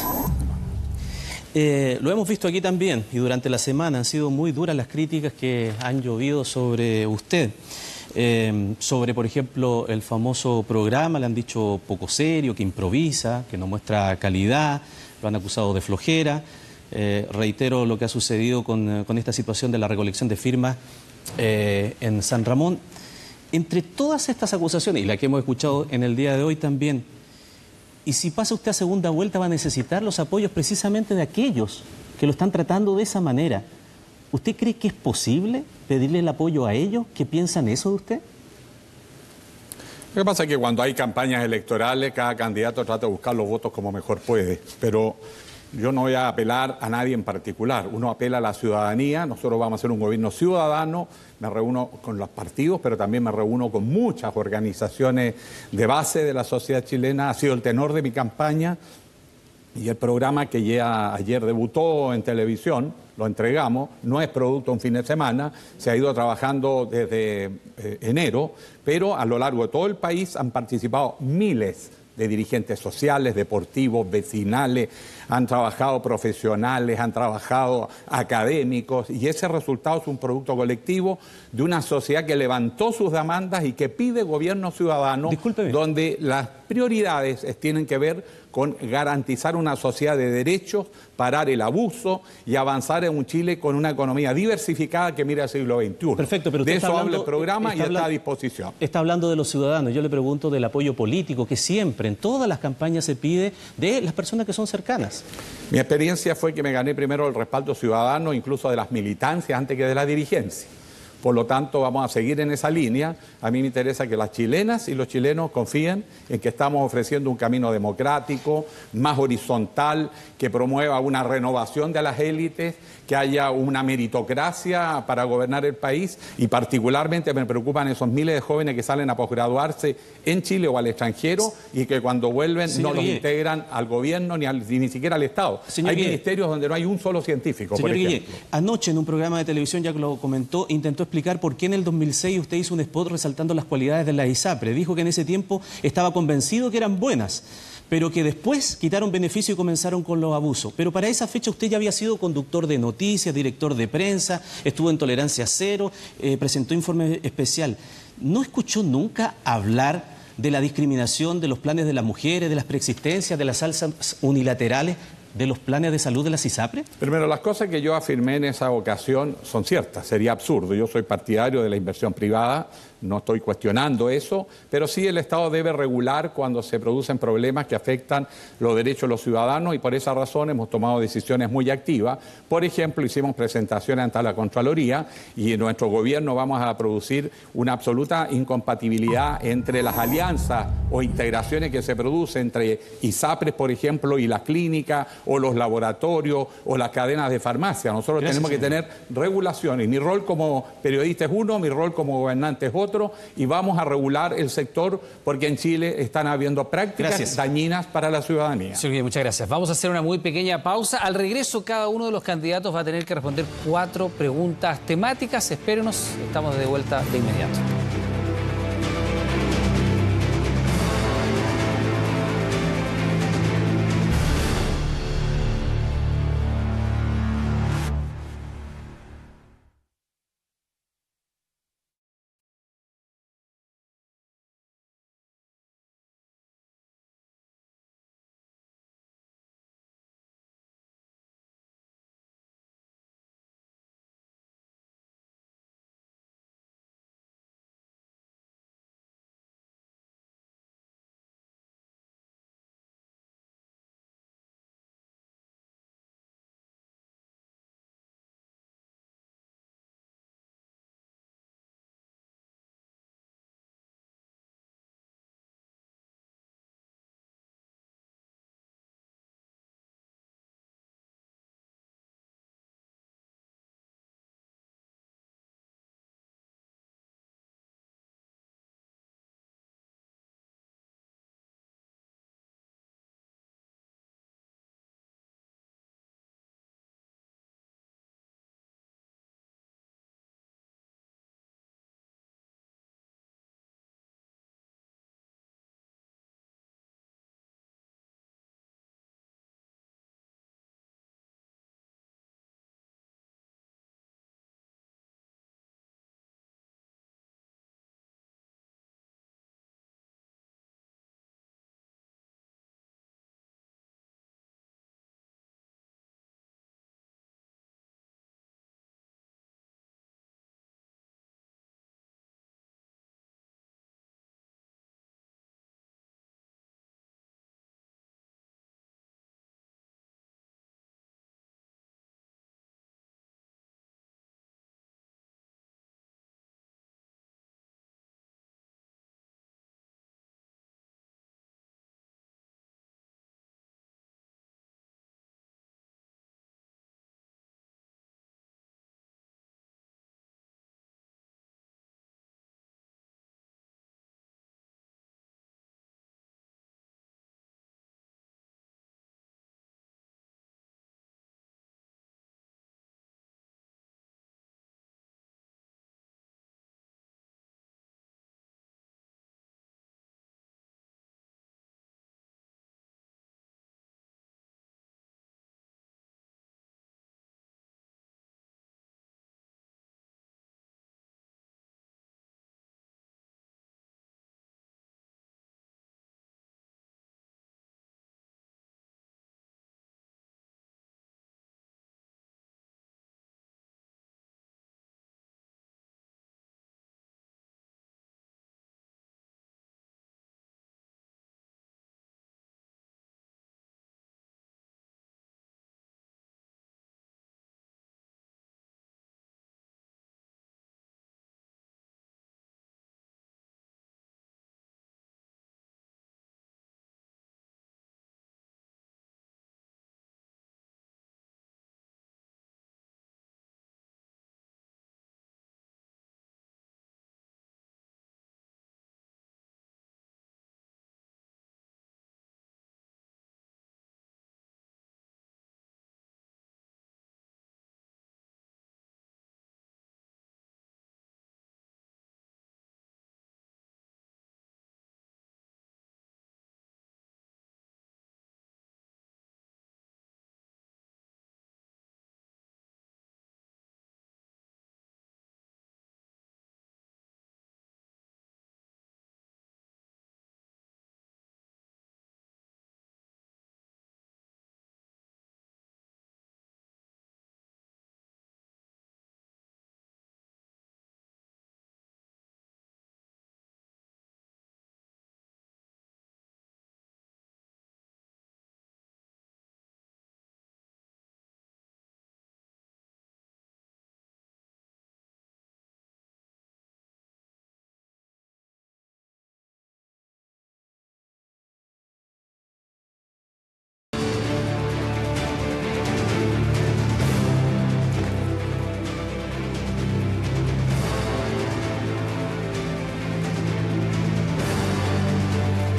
Speaker 6: Eh, lo hemos visto aquí también y durante la semana han sido muy duras las críticas que han llovido sobre usted. Eh, sobre, por ejemplo, el famoso programa, le han dicho poco serio, que improvisa, que no muestra calidad, lo han acusado de flojera. Eh, reitero lo que ha sucedido con, con esta situación de la recolección de firmas eh, en San Ramón. Entre todas estas acusaciones, y la que hemos escuchado en el día de hoy también, y si pasa usted a segunda vuelta va a necesitar los apoyos precisamente de aquellos que lo están tratando de esa manera. ¿Usted cree que es posible pedirle el apoyo a ellos? ¿Qué piensan eso de usted?
Speaker 14: Lo que pasa es que cuando hay campañas electorales, cada candidato trata de buscar los votos como mejor puede, pero yo no voy a apelar a nadie en particular. Uno apela a la ciudadanía, nosotros vamos a hacer un gobierno ciudadano, me reúno con los partidos, pero también me reúno con muchas organizaciones de base de la sociedad chilena, ha sido el tenor de mi campaña, y el programa que ya ayer debutó en televisión, lo entregamos, no es producto de un fin de semana, se ha ido trabajando desde eh, enero, pero a lo largo de todo el país han participado miles de dirigentes sociales, deportivos, vecinales, han trabajado profesionales, han trabajado académicos, y ese resultado es un producto colectivo de una sociedad que levantó sus demandas y que pide gobierno ciudadano,
Speaker 6: Discúlpeme.
Speaker 14: donde las prioridades tienen que ver con garantizar una sociedad de derechos, parar el abuso y avanzar en un Chile con una economía diversificada que mira al siglo veintiuno.
Speaker 6: Perfecto, pero usted
Speaker 14: de
Speaker 6: está
Speaker 14: eso
Speaker 6: hablando,
Speaker 14: habla el programa
Speaker 6: está
Speaker 14: y está
Speaker 6: hablando,
Speaker 14: a disposición.
Speaker 6: Está hablando de los ciudadanos. Yo le pregunto del apoyo político que siempre en todas las campañas se pide de las personas que son cercanas.
Speaker 14: Mi experiencia fue que me gané primero el respaldo ciudadano, incluso de las militancias, antes que de la dirigencia. Por lo tanto, vamos a seguir en esa línea. A mí me interesa que las chilenas y los chilenos confíen en que estamos ofreciendo un camino democrático, más horizontal, que promueva una renovación de las élites, que haya una meritocracia para gobernar el país, y particularmente me preocupan esos miles de jóvenes que salen a posgraduarse en Chile o al extranjero y que cuando vuelven
Speaker 6: Señor
Speaker 14: no los
Speaker 6: Guille.
Speaker 14: integran al gobierno ni, al, ni siquiera al Estado.
Speaker 6: Señor
Speaker 14: Hay
Speaker 6: Guille.
Speaker 14: ministerios donde no hay un solo científico,
Speaker 6: Señor
Speaker 14: por
Speaker 6: Guille,
Speaker 14: ejemplo.
Speaker 6: anoche en un programa de televisión, ya que lo comentó, intentó explicar por qué en el dos mil seis usted hizo un spot resaltando las cualidades de la ISAPRE. Dijo que en ese tiempo estaba convencido que eran buenas, pero que después quitaron beneficio y comenzaron con los abusos. Pero para esa fecha usted ya había sido conductor de noticias, director de prensa, estuvo en Tolerancia Cero, eh, presentó informe especial. ¿No escuchó nunca hablar de la discriminación de los planes de las mujeres, de las preexistencias, de las alzas unilaterales, de los planes de salud de las ISAPRE?
Speaker 14: Primero, las cosas que yo afirmé en esa ocasión son ciertas, sería absurdo. Yo soy partidario de la inversión privada, no estoy cuestionando eso, pero sí el Estado debe regular cuando se producen problemas que afectan los derechos de los ciudadanos, y por esa razón hemos tomado decisiones muy activas. Por ejemplo, hicimos presentaciones ante la Contraloría y en nuestro gobierno vamos a producir una absoluta incompatibilidad entre las alianzas o integraciones que se producen entre ISAPRES, por ejemplo, y las clínicas o los laboratorios o las cadenas de farmacia. Nosotros
Speaker 6: Gracias,
Speaker 14: tenemos que
Speaker 6: señor.
Speaker 14: tener regulaciones. Mi rol como periodista es uno, mi rol como gobernante es otro, y vamos a regular el sector porque en Chile están habiendo prácticas
Speaker 4: Gracias.
Speaker 14: dañinas para la ciudadanía.
Speaker 4: Señor Guille, muchas gracias. Vamos a hacer una muy pequeña pausa. Al regreso, cada uno de los candidatos va a tener que responder cuatro preguntas temáticas. Espérenos, estamos de vuelta de inmediato.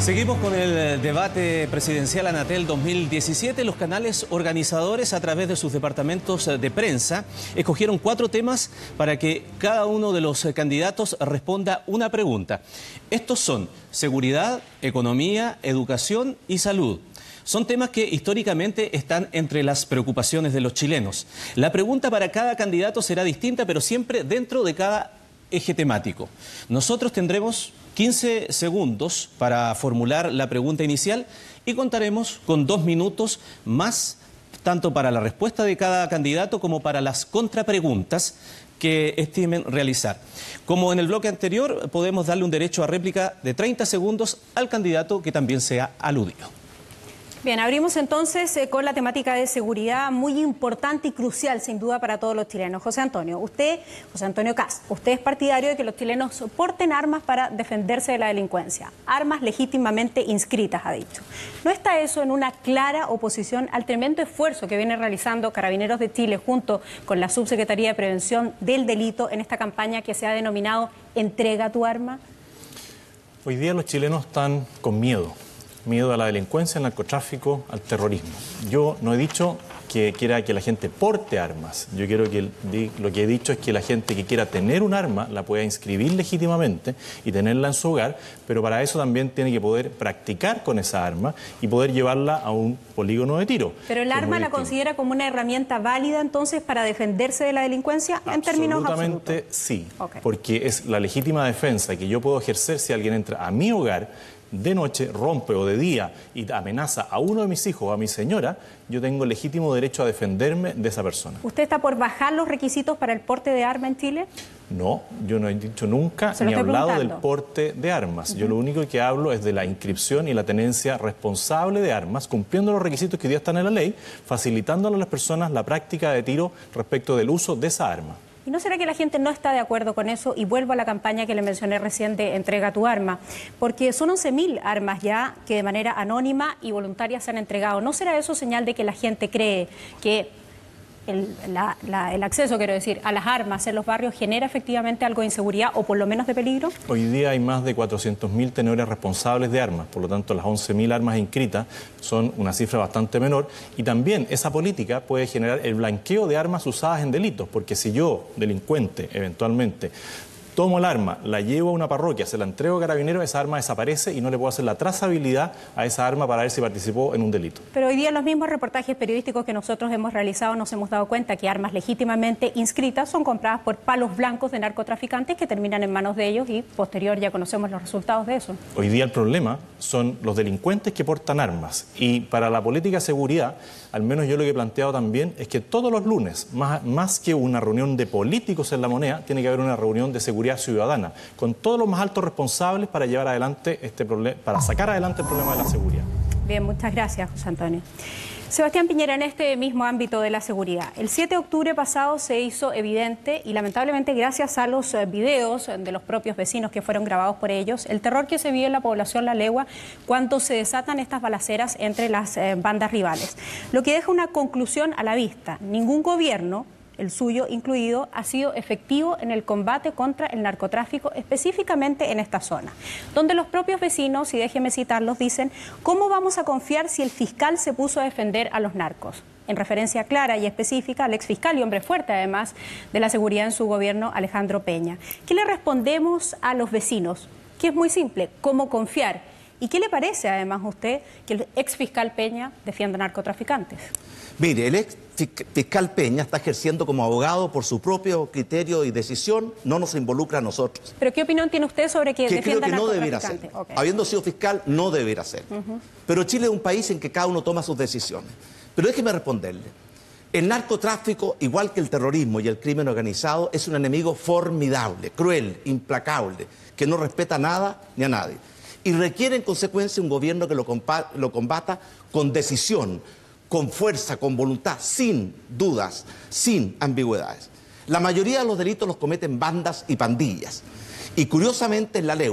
Speaker 6: Seguimos con el debate presidencial Anatel dos mil diecisiete. Los canales organizadores, a través de sus departamentos de prensa, escogieron cuatro temas para que cada uno de los candidatos responda una pregunta. Estos son seguridad, economía, educación y salud. Son temas que históricamente están entre las preocupaciones de los chilenos. La pregunta para cada candidato será distinta, pero siempre dentro de cada eje temático. Nosotros tendremos quince segundos para formular la pregunta inicial y contaremos con dos minutos más, tanto para la respuesta de cada candidato como para las contrapreguntas que estimen realizar. Como en el bloque anterior, podemos darle un derecho a réplica de treinta segundos al candidato que también sea aludido.
Speaker 3: Bien, abrimos entonces eh, con la temática de seguridad, muy importante y crucial sin duda para todos los chilenos. José Antonio, usted, José Antonio Kast, usted es partidario de que los chilenos porten armas para defenderse de la delincuencia, armas legítimamente inscritas, ha dicho. ¿No está eso en una clara oposición al tremendo esfuerzo que viene realizando Carabineros de Chile junto con la Subsecretaría de Prevención del Delito en esta campaña que se ha denominado Entrega tu arma?
Speaker 17: Hoy día los chilenos están con miedo. Miedo a la delincuencia, al narcotráfico, al terrorismo. Yo no he dicho que quiera que la gente porte armas. Yo quiero que lo que he dicho es que la gente que quiera tener un arma la pueda inscribir legítimamente y tenerla en su hogar, pero para eso también tiene que poder practicar con esa arma y poder llevarla a un polígono de tiro.
Speaker 3: ¿Pero el arma la considera como una herramienta válida entonces para defenderse de la delincuencia en términos absolutos?
Speaker 17: Absolutamente sí,
Speaker 3: okay.
Speaker 17: Porque es la legítima defensa que yo puedo ejercer si alguien entra a mi hogar de noche, rompe o de día y amenaza a uno de mis hijos o a mi señora, yo tengo legítimo derecho a defenderme de esa persona.
Speaker 3: ¿Usted está por bajar los requisitos para el porte de arma en Chile?
Speaker 17: No, yo no he dicho nunca ni hablado del porte de armas. Uh-huh. Yo lo único que hablo es de la inscripción y la tenencia responsable de armas, cumpliendo los requisitos que hoy día están en la ley, facilitándole a las personas la práctica de tiro respecto del uso de esa arma.
Speaker 3: ¿Y no será que la gente no está de acuerdo con eso? Y vuelvo a la campaña que le mencioné recién de Entrega tu arma, porque son once mil armas ya que de manera anónima y voluntaria se han entregado. ¿No será eso señal de que la gente cree que el, la, la, el acceso, quiero decir, a las armas en los barrios genera efectivamente algo de inseguridad o por lo menos de peligro?
Speaker 17: Hoy día hay más de cuatrocientos mil tenedores responsables de armas, por lo tanto las once mil armas inscritas son una cifra bastante menor y también esa política puede generar el blanqueo de armas usadas en delitos, porque si yo, delincuente, eventualmente tomo el arma, la llevo a una parroquia, se la entrego a Carabineros, esa arma desaparece y no le puedo hacer la trazabilidad a esa arma para ver si participó en un delito.
Speaker 3: Pero hoy día en los mismos reportajes periodísticos que nosotros hemos realizado nos hemos dado cuenta que armas legítimamente inscritas son compradas por palos blancos de narcotraficantes que terminan en manos de ellos y posterior ya conocemos los resultados de eso.
Speaker 17: Hoy día el problema son los delincuentes que portan armas y para la política de seguridad, al menos yo lo que he planteado también es que todos los lunes, más, más que una reunión de políticos en La Moneda, tiene que haber una reunión de seguridad ciudadana, con todos los más altos responsables para llevar adelante este problema, para sacar adelante el problema de la seguridad.
Speaker 3: Bien, muchas gracias, José Antonio. Sebastián Piñera, en este mismo ámbito de la seguridad, el siete de octubre pasado se hizo evidente y lamentablemente gracias a los videos de los propios vecinos que fueron grabados por ellos, el terror que se vive en la población La Legua cuando se desatan estas balaceras entre las eh, bandas rivales. Lo que deja una conclusión a la vista: ningún gobierno, el suyo incluido, ha sido efectivo en el combate contra el narcotráfico, específicamente en esta zona, donde los propios vecinos, y déjenme citarlos, dicen: ¿cómo vamos a confiar si el fiscal se puso a defender a los narcos? En referencia clara y específica al exfiscal y hombre fuerte, además, de la seguridad en su gobierno, Alejandro Peña. ¿Qué le respondemos a los vecinos? Que es muy simple: ¿cómo confiar? ¿Y qué le parece, además, a usted que el exfiscal Peña defienda narcotraficantes?
Speaker 11: Mire, el ex fiscal Peña está ejerciendo como abogado por su propio criterio y decisión, no nos involucra a nosotros.
Speaker 3: ¿Pero qué opinión tiene usted sobre que,
Speaker 11: que
Speaker 3: defienda
Speaker 11: creo que no debiera hacer. Okay. Habiendo sido fiscal, no debiera hacer. Uh-huh. Pero Chile es un país en que cada uno toma sus decisiones. Pero déjeme responderle. El narcotráfico, igual que el terrorismo y el crimen organizado, es un enemigo formidable, cruel, implacable, que no respeta nada ni a nadie. Y requiere en consecuencia un gobierno que lo, lo combata con decisión, con fuerza, con voluntad, sin dudas, sin ambigüedades. La mayoría de los delitos los cometen bandas y pandillas. Y curiosamente en La Legua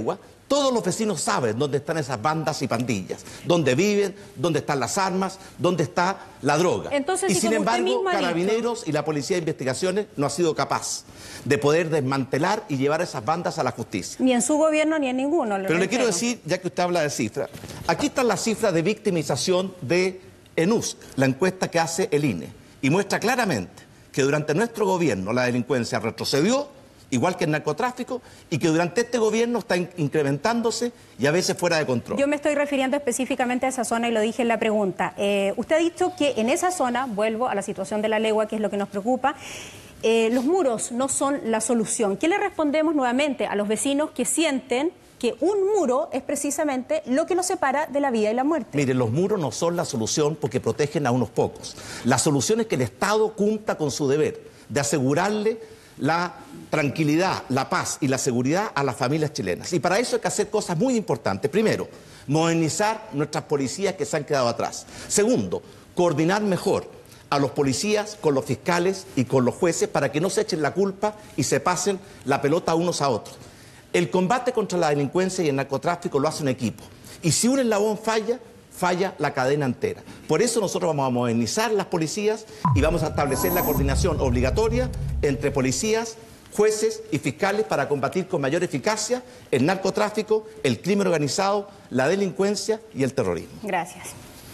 Speaker 11: Todos los vecinos saben dónde están esas bandas y pandillas, dónde viven, dónde están las armas, dónde está la droga.
Speaker 3: Entonces,
Speaker 11: y
Speaker 3: si
Speaker 11: sin
Speaker 3: como usted
Speaker 11: embargo,
Speaker 3: mismo ha
Speaker 11: Carabineros
Speaker 3: dicho...
Speaker 11: y la Policía de Investigaciones no ha sido capaz de poder desmantelar y llevar esas bandas a la justicia.
Speaker 3: Ni en su gobierno ni en ninguno.
Speaker 11: Pero le quiero decir, ya que usted habla de cifras, aquí están las cifras de victimización de ENUSC, la encuesta que hace el I N E, y muestra claramente que durante nuestro gobierno la delincuencia retrocedió, igual que el narcotráfico, y que durante este gobierno está incrementándose y a veces fuera de control.
Speaker 3: Yo me estoy refiriendo específicamente a esa zona y lo dije en la pregunta. Eh, usted ha dicho que en esa zona, vuelvo a la situación de la legua, que es lo que nos preocupa, eh, los muros no son la solución. ¿Qué le respondemos nuevamente a los vecinos que sienten que un muro es precisamente lo que nos separa de la vida y la muerte?
Speaker 11: Mire, los muros no son la solución porque protegen a unos pocos. La solución es que el Estado cumpla con su deber de asegurarle la tranquilidad, la paz y la seguridad a las familias chilenas. Y para eso hay que hacer cosas muy importantes. Primero, modernizar nuestras policías que se han quedado atrás. Segundo, coordinar mejor a los policías con los fiscales y con los jueces para que no se echen la culpa y se pasen la pelota unos a otros. El combate contra la delincuencia y el narcotráfico lo hace un equipo. Y si un eslabón falla, falla la cadena entera. Por eso nosotros vamos a modernizar las policías y vamos a establecer la coordinación obligatoria entre policías, jueces y fiscales para combatir con mayor eficacia el narcotráfico, el crimen organizado, la delincuencia y el terrorismo.
Speaker 3: Gracias.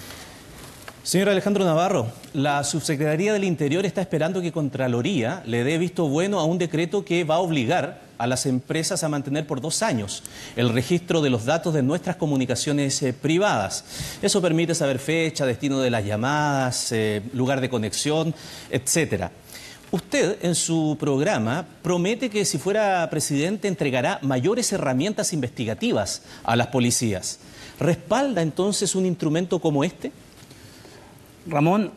Speaker 6: Señor Alejandro Navarro, la Subsecretaría del Interior está esperando que Contraloría le dé visto bueno a un decreto que va a obligar a las empresas a mantener por dos años el registro de los datos de nuestras comunicaciones eh, privadas. Eso permite saber fecha, destino de las llamadas, eh, lugar de conexión, etcétera. Usted, en su programa, promete que si fuera presidente entregará mayores herramientas investigativas a las policías. ¿Respalda entonces un instrumento como este?
Speaker 15: Ramón,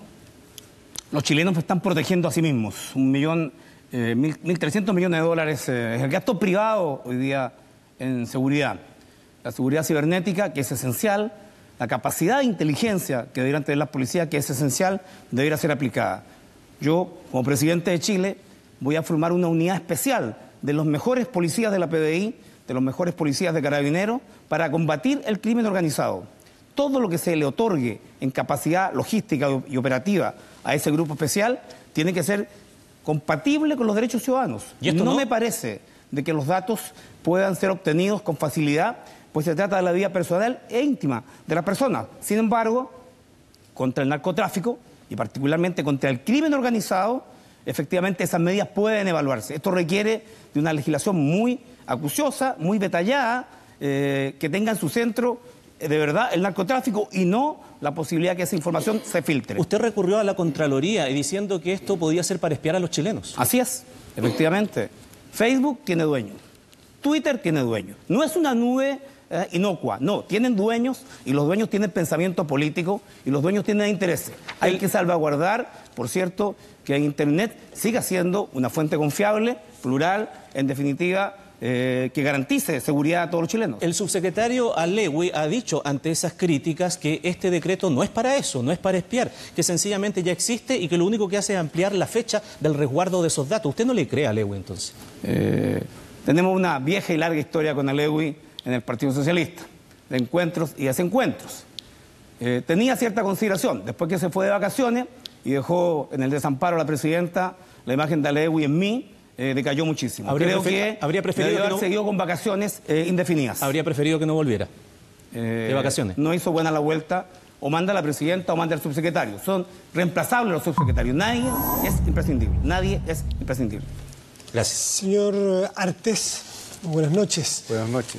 Speaker 15: los chilenos están protegiendo a sí mismos. Un millón, eh, mil, mil trescientos millones de dólares eh, es el gasto privado hoy día en seguridad. La seguridad cibernética, que es esencial, la capacidad de inteligencia que deberían tener las policías, que es esencial, debería ser aplicada. Yo, como presidente de Chile, voy a formar una unidad especial de los mejores policías de la P D I, de los mejores policías de Carabineros, para combatir el crimen organizado. Todo lo que se le otorgue en capacidad logística y operativa a ese grupo especial tiene que ser compatible con los derechos ciudadanos. ¿Y esto no, no me parece de que los datos puedan ser obtenidos con facilidad, pues se trata de la vida personal e íntima de la persona. Sin embargo, contra el narcotráfico y particularmente contra el crimen organizado, efectivamente esas medidas pueden evaluarse. Esto requiere de una legislación muy acuciosa, muy detallada, eh, que tenga en su centro de verdad el narcotráfico y no la posibilidad que esa información se filtre.
Speaker 6: Usted recurrió a la Contraloría y diciendo que esto podía ser para espiar a los chilenos.
Speaker 15: Así es, efectivamente. Facebook tiene dueño, Twitter tiene dueño. No es una nube eh, inocua, no, tienen dueños y los dueños tienen pensamiento político y los dueños tienen intereses. Hay el... que salvaguardar, por cierto, que Internet siga siendo una fuente confiable, plural, en definitiva, Eh, que garantice seguridad a todos los chilenos.
Speaker 6: El subsecretario Alegui ha dicho ante esas críticas que este decreto no es para eso, no es para espiar, que sencillamente ya existe y que lo único que hace es ampliar la fecha del resguardo de esos datos. ¿Usted no le cree a Alegui entonces?
Speaker 15: Eh, tenemos una vieja y larga historia con Alegui en el Partido Socialista, de encuentros y desencuentros. Eh, tenía cierta consideración, después que se fue de vacaciones y dejó en el desamparo a la presidenta la imagen de Alegui en mí, Eh, decayó muchísimo.
Speaker 6: ¿Habría
Speaker 15: Creo
Speaker 6: prefer...
Speaker 15: que
Speaker 6: habría preferido
Speaker 15: debió haber
Speaker 6: que no...
Speaker 15: seguido con vacaciones eh, indefinidas.
Speaker 6: ¿Habría preferido que no volviera
Speaker 15: eh,
Speaker 6: de vacaciones?
Speaker 15: No hizo buena la vuelta, o manda a la presidenta o manda al subsecretario. Son reemplazables los subsecretarios. Nadie es imprescindible. Nadie es imprescindible.
Speaker 6: Gracias.
Speaker 5: Señor Artés, buenas noches.
Speaker 18: Buenas noches.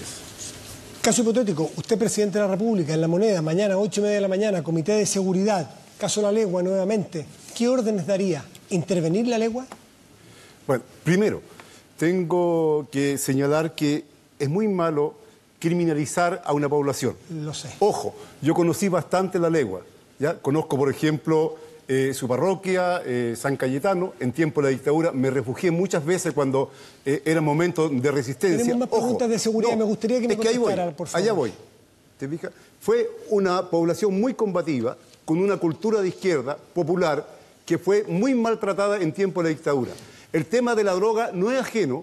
Speaker 5: Caso hipotético, usted presidente de la República, en La Moneda, mañana, ocho y media de la mañana, Comité de Seguridad, caso La Legua nuevamente, ¿qué órdenes daría? ¿Intervenir la legua?
Speaker 18: Bueno, primero, tengo que señalar que es muy malo criminalizar a una población.
Speaker 5: Lo sé.
Speaker 18: Ojo, yo conocí bastante la legua, ¿ya? Conozco, por ejemplo, eh, su parroquia, eh, San Cayetano, en tiempo de la dictadura. Me refugié muchas veces cuando eh, era momento de resistencia.
Speaker 5: Tenemos más preguntas Ojo, de seguridad, no, me gustaría que me contestara, por favor.
Speaker 18: Allá voy, ¿te fijas? Fue una población muy combativa, con una cultura de izquierda, popular, que fue muy maltratada en tiempo de la dictadura. El tema de la droga no es ajeno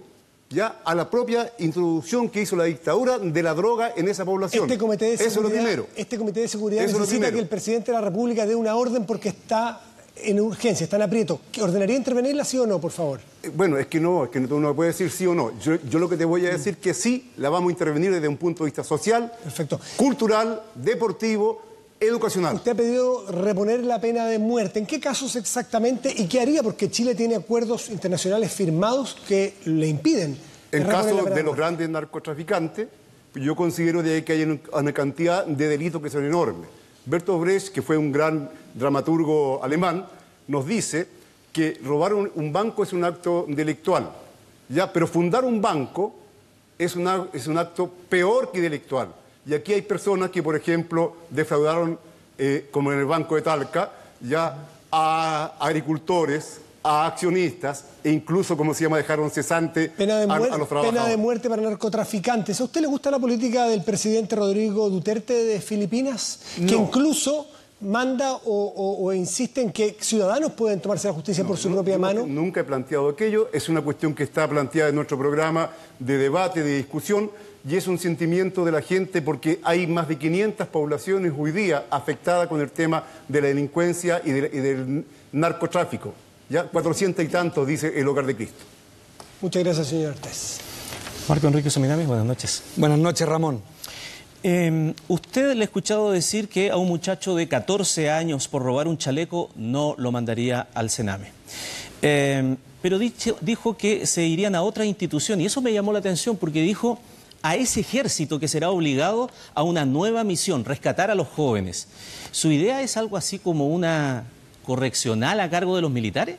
Speaker 18: ya a la propia introducción que hizo la dictadura de la droga en esa población.
Speaker 5: Este comité de seguridad,
Speaker 18: Eso es lo primero.
Speaker 5: Este comité de seguridad
Speaker 18: Eso
Speaker 5: necesita que el presidente de la República dé una orden porque está en urgencia, está en aprieto. ¿Ordenaría intervenirla, sí o no, por favor?
Speaker 18: Bueno, es que no, es que no, no puede decir sí o no. Yo, yo lo que te voy a decir es que sí, la vamos a intervenir desde un punto de vista social,
Speaker 5: perfecto,
Speaker 18: cultural, deportivo, educacional.
Speaker 5: Usted ha pedido reponer la pena de muerte. ¿En qué casos exactamente y qué haría? Porque Chile tiene acuerdos internacionales firmados que le impiden.
Speaker 18: En caso de los grandes narcotraficantes, yo considero de que hay una cantidad de delitos que son enormes. Bertolt Brecht, que fue un gran dramaturgo alemán, nos dice que robar un, un banco es un acto delictual, ¿ya? Pero fundar un banco es, una, es un acto peor que delictual. Y aquí hay personas que, por ejemplo, defraudaron, eh, como en el Banco de Talca, ya a agricultores, a accionistas e incluso, como se llama, dejaron cesante
Speaker 5: pena de
Speaker 18: a,
Speaker 5: muerte,
Speaker 18: a los trabajadores.
Speaker 5: Pena de muerte para narcotraficantes. ¿A usted le gusta la política del presidente Rodrigo Duterte de Filipinas? No. Que incluso manda o, o, o insiste en que ciudadanos pueden tomarse la justicia no, por su no, propia mano.
Speaker 18: Nunca he planteado aquello. Es una cuestión que está planteada en nuestro programa de debate, de discusión, y es un sentimiento de la gente porque hay más de quinientas poblaciones hoy día afectadas con el tema de la delincuencia y, de, y del narcotráfico. Ya cuatrocientos y tantos, dice el Hogar de Cristo.
Speaker 5: Muchas gracias, señor Artés.
Speaker 6: Marco Enrique Sominami, buenas noches.
Speaker 13: Buenas noches, Ramón.
Speaker 6: Eh, usted le ha escuchado decir que a un muchacho de catorce años por robar un chaleco no lo mandaría al Sename. Eh, pero dicho, dijo que se irían a otra institución y eso me llamó la atención porque dijo a ese ejército que será obligado a una nueva misión, rescatar a los jóvenes. ¿Su idea es algo así como una correccional a cargo de los militares?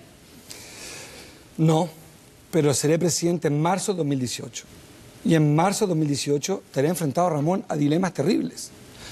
Speaker 13: No, pero seré presidente en marzo de dos mil dieciocho. Y en marzo de dos mil dieciocho estaré enfrentado, Ramón, a dilemas terribles.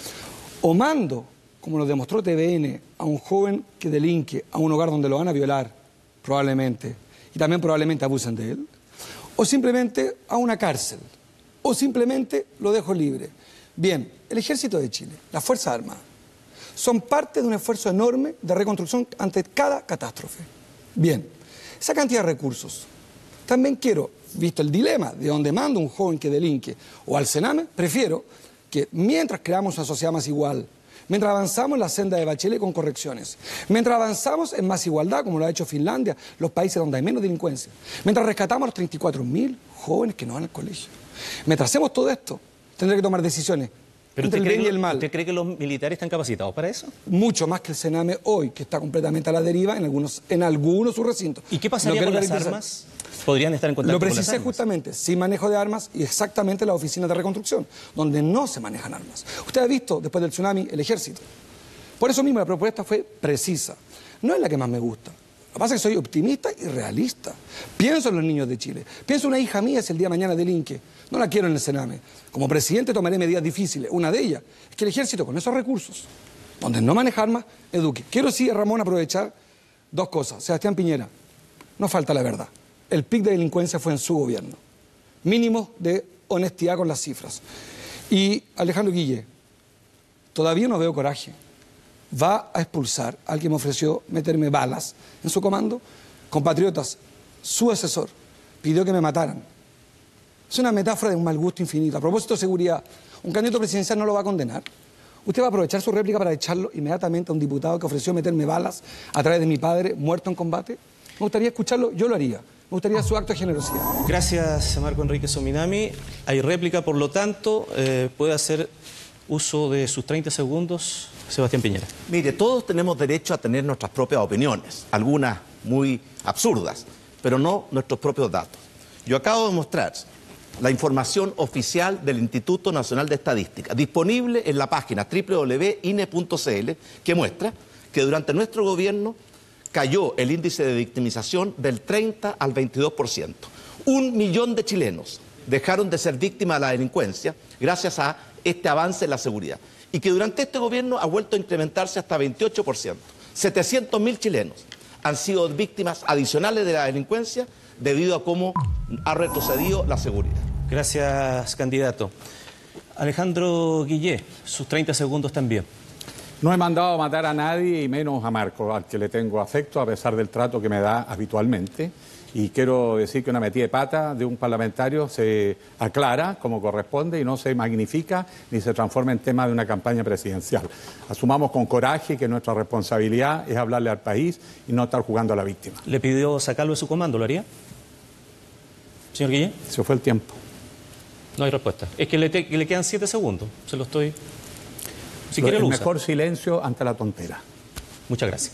Speaker 13: O mando, como lo demostró T V N, a un joven que delinque a un hogar donde lo van a violar, probablemente, y también probablemente abusen de él, o simplemente a una cárcel, o simplemente lo dejo libre. Bien, el Ejército de Chile, las Fuerzas Armadas, son parte de un esfuerzo enorme de reconstrucción ante cada catástrofe. Bien, esa cantidad de recursos. También quiero, visto el dilema de donde mando un joven que delinque o al Sename, prefiero que mientras creamos una sociedad más igual, mientras avanzamos en la senda de Bachelet con correcciones, mientras avanzamos en más igualdad, como lo ha hecho Finlandia, los países donde hay menos delincuencia, mientras rescatamos a los treinta y cuatro mil jóvenes que no van al colegio, mientras hacemos todo esto, tendré que tomar decisiones.
Speaker 6: ¿Pero usted cree, el mal. ¿Usted cree que los militares están capacitados para eso?
Speaker 13: Mucho más que el Sename hoy, que está completamente a la deriva en algunos, en algunos sus recintos.
Speaker 6: ¿Y qué pasaría con las armas? ¿Podrían estar en contacto
Speaker 13: con las armas? Lo precisé
Speaker 6: con
Speaker 13: justamente, sin manejo de armas y exactamente las oficinas de reconstrucción, donde no se manejan armas. Usted ha visto, después del tsunami, el ejército. Por eso mismo la propuesta fue precisa. No es la que más me gusta. Lo que pasa es que soy optimista y realista. Pienso en los niños de Chile. Pienso en una hija mía si el día de mañana delinque. No la quiero en el Sename. Como presidente tomaré medidas difíciles. Una de ellas es que el ejército, con esos recursos, donde no maneja armas, eduque. Quiero sí, Ramón, aprovechar dos cosas. Sebastián Piñera, no falta la verdad. El pic de delincuencia fue en su gobierno. Mínimo de honestidad con las cifras. Y Alejandro Guille, todavía no veo coraje. ¿Va a expulsar al que me ofreció meterme balas en su comando? Compatriotas, su asesor pidió que me mataran. Es una metáfora de un mal gusto infinito. A propósito de seguridad, un candidato presidencial no lo va a condenar. ¿Usted va a aprovechar su réplica para echarlo inmediatamente a un diputado que ofreció meterme balas a través de mi padre muerto en combate? Me gustaría escucharlo, yo lo haría. Me gustaría su acto de generosidad.
Speaker 6: Gracias, Marco Enrique Sominami. Hay réplica, por lo tanto, eh, puede hacer uso de sus treinta segundos, Sebastián Piñera.
Speaker 11: Mire, todos tenemos derecho a tener nuestras propias opiniones, algunas muy absurdas, pero no nuestros propios datos. Yo acabo de mostrar la información oficial del Instituto Nacional de Estadística, disponible en la página doble u doble u doble u punto i n e punto c l, que muestra que durante nuestro gobierno cayó el índice de victimización del treinta al veintidós por ciento. Un millón de chilenos dejaron de ser víctimas de la delincuencia gracias a este avance en la seguridad. Y que durante este gobierno ha vuelto a incrementarse hasta veintiocho por ciento. setecientos mil chilenos han sido víctimas adicionales de la delincuencia debido a cómo ha retrocedido la seguridad.
Speaker 6: Gracias, candidato. Alejandro Guille, sus treinta segundos también.
Speaker 14: No he mandado a matar a nadie y menos a Marco, al que le tengo afecto a pesar del trato que me da habitualmente. Y quiero decir que una metida de pata de un parlamentario se aclara como corresponde y no se magnifica ni se transforma en tema de una campaña presidencial. Asumamos con coraje que nuestra responsabilidad es hablarle al país y no estar jugando a la víctima.
Speaker 6: ¿Le pidió sacarlo de su comando? ¿Lo haría? Señor Guillén.
Speaker 14: Se fue el tiempo.
Speaker 6: No hay respuesta. Es que le, te, le quedan siete segundos. Se lo estoy... Si
Speaker 14: lo,
Speaker 6: quiere,
Speaker 14: el
Speaker 6: lo usa.
Speaker 14: Mejor silencio ante la tontera.
Speaker 6: Muchas gracias.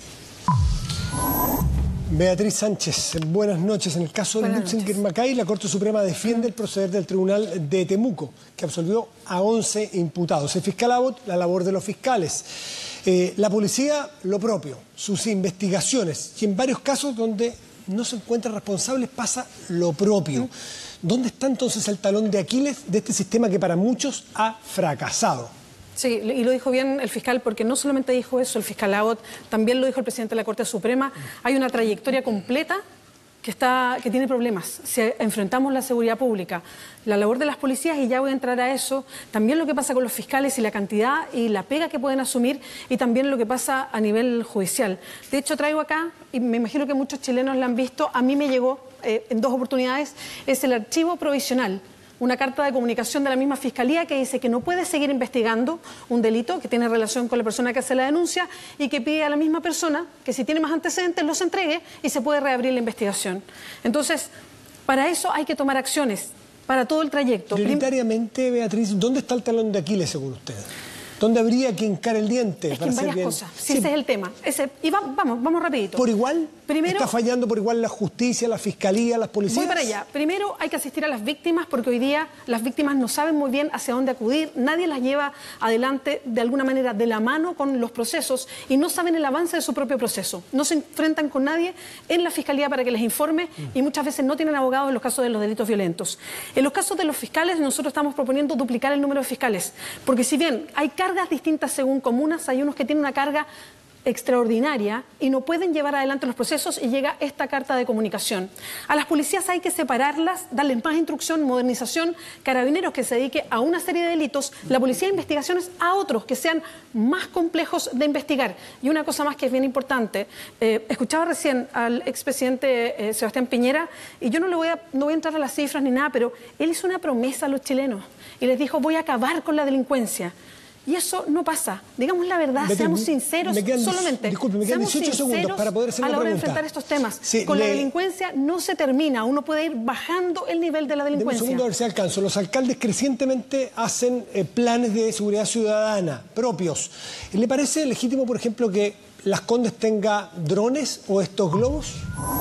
Speaker 5: Beatriz Sánchez, buenas noches. En el caso de Lutzinger Macay, la Corte Suprema defiende el proceder del Tribunal de Temuco, que absolvió a once imputados. El fiscal Abbott, la labor de los fiscales. Eh, la policía, lo propio, sus investigaciones. Y en varios casos donde no se encuentran responsables pasa lo propio. ¿Dónde está entonces el talón de Aquiles de este sistema que para muchos ha fracasado?
Speaker 16: Sí, y lo dijo bien el fiscal, porque no solamente dijo eso el fiscal Abbott, también lo dijo el presidente de la Corte Suprema. Hay una trayectoria completa que, está, que tiene problemas. Si enfrentamos la seguridad pública, la labor de las policías, y ya voy a entrar a eso, también lo que pasa con los fiscales y la cantidad y la pega que pueden asumir, y también lo que pasa a nivel judicial. De hecho, traigo acá, y me imagino que muchos chilenos la han visto, a mí me llegó eh, en dos oportunidades, es el archivo provisional. Una carta de comunicación de la misma Fiscalía que dice que no puede seguir investigando un delito que tiene relación con la persona que hace la denuncia y que pide a la misma persona que si tiene más antecedentes los entregue y se puede reabrir la investigación. Entonces, para eso hay que tomar acciones, para todo el trayecto.
Speaker 5: Prioritariamente, Beatriz, ¿dónde está el talón de Aquiles según usted? ¿Dónde habría que hincar el diente?
Speaker 16: Es que en varias bien? cosas, sí, sí, ese es el tema. Ese, y va, vamos, vamos rapidito.
Speaker 5: ¿Por igual?
Speaker 16: Primero,
Speaker 5: ¿está fallando por igual la justicia, la fiscalía, las policías?
Speaker 16: Voy para allá. Primero hay que asistir a las víctimas, porque hoy día las víctimas no saben muy bien hacia dónde acudir, nadie las lleva adelante de alguna manera de la mano con los procesos y no saben el avance de su propio proceso. No se enfrentan con nadie en la fiscalía para que les informe y muchas veces no tienen abogados en los casos de los delitos violentos. En los casos de los fiscales, nosotros estamos proponiendo duplicar el número de fiscales, porque si bien hay cargas distintas según comunas, hay unos que tienen una carga extraordinaria y no pueden llevar adelante los procesos y llega esta carta de comunicación. A las policías hay que separarlas, darles más instrucción, modernización, carabineros que se dedique a una serie de delitos, la policía de investigaciones a otros que sean más complejos de investigar. Y una cosa más que es bien importante, eh, escuchaba recién al expresidente eh, Sebastián Piñera y yo no, le voy a, no voy a entrar a las cifras ni nada, pero él hizo una promesa a los chilenos y les dijo: voy a acabar con la delincuencia. Y eso no pasa. Digamos la verdad, Beatriz, seamos sinceros, me quedan, solamente.
Speaker 5: Disculpe, me quedan dieciocho segundos para poder hacer
Speaker 16: a la hora
Speaker 5: pregunta.
Speaker 16: de enfrentar estos temas.
Speaker 5: Sí,
Speaker 16: Con
Speaker 5: le...
Speaker 16: la delincuencia no se termina, uno puede ir bajando el nivel de la delincuencia.
Speaker 5: Un segundo a ver si alcanzo. Los alcaldes crecientemente hacen eh, planes de seguridad ciudadana propios. ¿Le parece legítimo, por ejemplo, que Las Condes tenga drones o estos globos?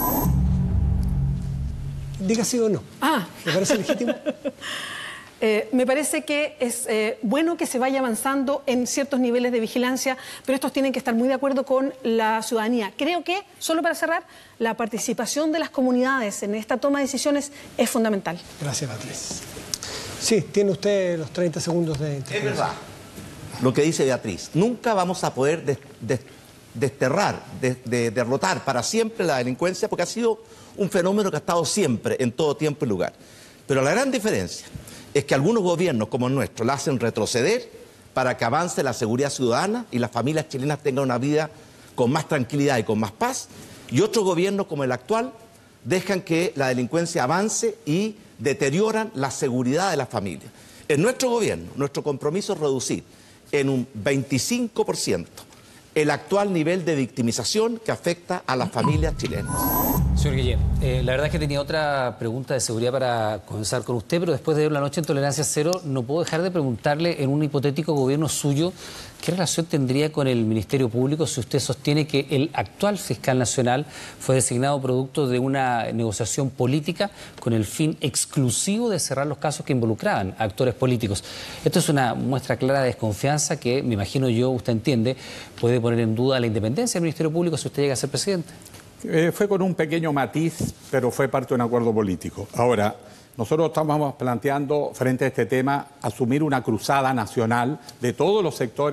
Speaker 5: Diga sí o no.
Speaker 16: Ah.
Speaker 5: ¿Le parece legítimo?
Speaker 16: Eh, me parece que es eh, bueno que se vaya avanzando en ciertos niveles de vigilancia, pero estos tienen que estar muy de acuerdo con la ciudadanía. Creo que, solo para cerrar, la participación de las comunidades en esta toma de decisiones es fundamental.
Speaker 5: Gracias, Beatriz. Sí, tiene usted los treinta segundos de intervención.
Speaker 11: Es verdad lo que dice Beatriz. Nunca vamos a poder des, des, desterrar, de, de, derrotar para siempre la delincuencia, porque ha sido un fenómeno que ha estado siempre, en todo tiempo y lugar. Pero la gran diferencia es que algunos gobiernos como el nuestro la hacen retroceder para que avance la seguridad ciudadana y las familias chilenas tengan una vida con más tranquilidad y con más paz, y otros gobiernos como el actual dejan que la delincuencia avance y deterioran la seguridad de las familias. En nuestro gobierno, nuestro compromiso es reducir en un veinticinco por ciento el actual nivel de victimización que afecta a las familias chilenas.
Speaker 4: Señor Guillén, eh, la verdad es que tenía otra pregunta de seguridad para comenzar con usted, pero después de ver la noche en Tolerancia Cero, no puedo dejar de preguntarle, en un hipotético gobierno suyo, ¿qué relación tendría con el Ministerio Público si usted sostiene que el actual fiscal nacional fue designado producto de una negociación política con el fin exclusivo de cerrar los casos que involucraban a actores políticos? Esto es una muestra clara de desconfianza que, me imagino yo, usted entiende, puede poner en duda la independencia del Ministerio Público si usted llega a ser presidente.
Speaker 14: Eh, fue con un pequeño matiz, pero fue parte de un acuerdo político. Ahora, nosotros estamos planteando frente a este tema asumir una cruzada nacional de todos los sectores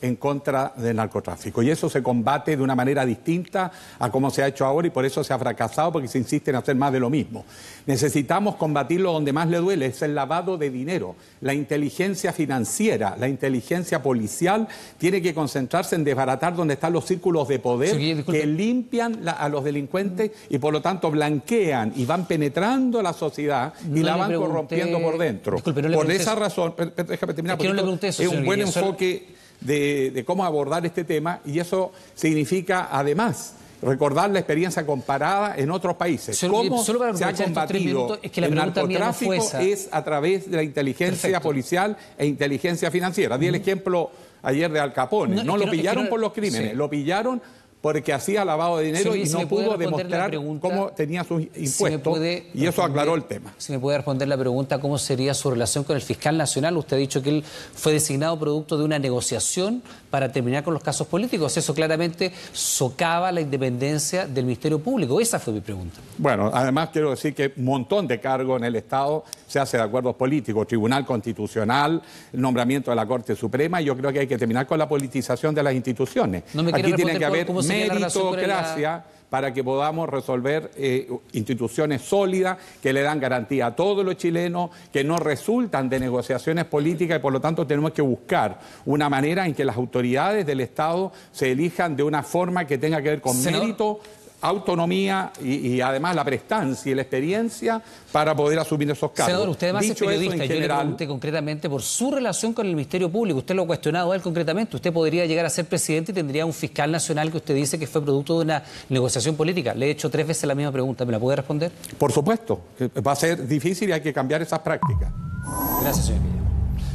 Speaker 14: en contra del narcotráfico. Y eso se combate de una manera distinta a como se ha hecho ahora y por eso se ha fracasado, porque se insiste en hacer más de lo mismo. Necesitamos combatirlo donde más le duele, es el lavado de dinero. La inteligencia financiera, la inteligencia policial tiene que concentrarse en desbaratar donde están los círculos de poder sí, que limpian la, a los delincuentes y por lo tanto blanquean y van penetrando la sociedad y no la van pregunté... corrompiendo por dentro. Disculpe, no por esa eso. razón, déjame terminar, es, que no le eso, es un buen Guillermo. enfoque De, de cómo abordar este tema y eso significa además recordar la experiencia comparada en otros países. Solo, cómo solo para se ha combatido es que la el narcotráfico no es a través de la inteligencia Perfecto. policial e inteligencia financiera. Di el ejemplo ayer de Al Capone. No, no lo no, pillaron es que no, por los crímenes, sí. lo pillaron porque hacía lavado de dinero sí, y si no pudo demostrar pregunta, cómo tenía sus impuestos si puede, y eso aclaró el tema.
Speaker 4: Si me puede responder la pregunta, ¿cómo sería su relación con el fiscal nacional? Usted ha dicho que él fue designado producto de una negociación para terminar con los casos políticos. Eso claramente socava la independencia del Ministerio Público. Esa fue mi pregunta.
Speaker 14: Bueno, además quiero decir que un montón de cargos en el Estado se hace de acuerdos políticos, Tribunal Constitucional, el nombramiento de la Corte Suprema, y yo creo que hay que terminar con la politización de las instituciones.
Speaker 4: No me
Speaker 14: Aquí tiene que haber
Speaker 4: meritocracia
Speaker 14: la... para que podamos resolver eh, instituciones sólidas que le dan garantía a todos los chilenos, que no resultan de negociaciones políticas y por lo tanto tenemos que buscar una manera en que las autoridades del Estado se elijan de una forma que tenga que ver con Senador. mérito, autonomía y, y además la prestancia y la experiencia para poder asumir esos cargos.
Speaker 4: Senador, usted además
Speaker 14: Dicho
Speaker 4: es periodista,
Speaker 14: eso, en
Speaker 4: yo
Speaker 14: general,
Speaker 4: le pregunté concretamente por su relación con el Ministerio Público. Usted lo ha cuestionado a él concretamente. Usted podría llegar a ser presidente y tendría un fiscal nacional que usted dice que fue producto de una negociación política. Le he hecho tres veces la misma pregunta. ¿Me la puede responder?
Speaker 14: Por supuesto, que va a ser difícil y hay que cambiar esas prácticas.
Speaker 4: Gracias, señor Guillermo.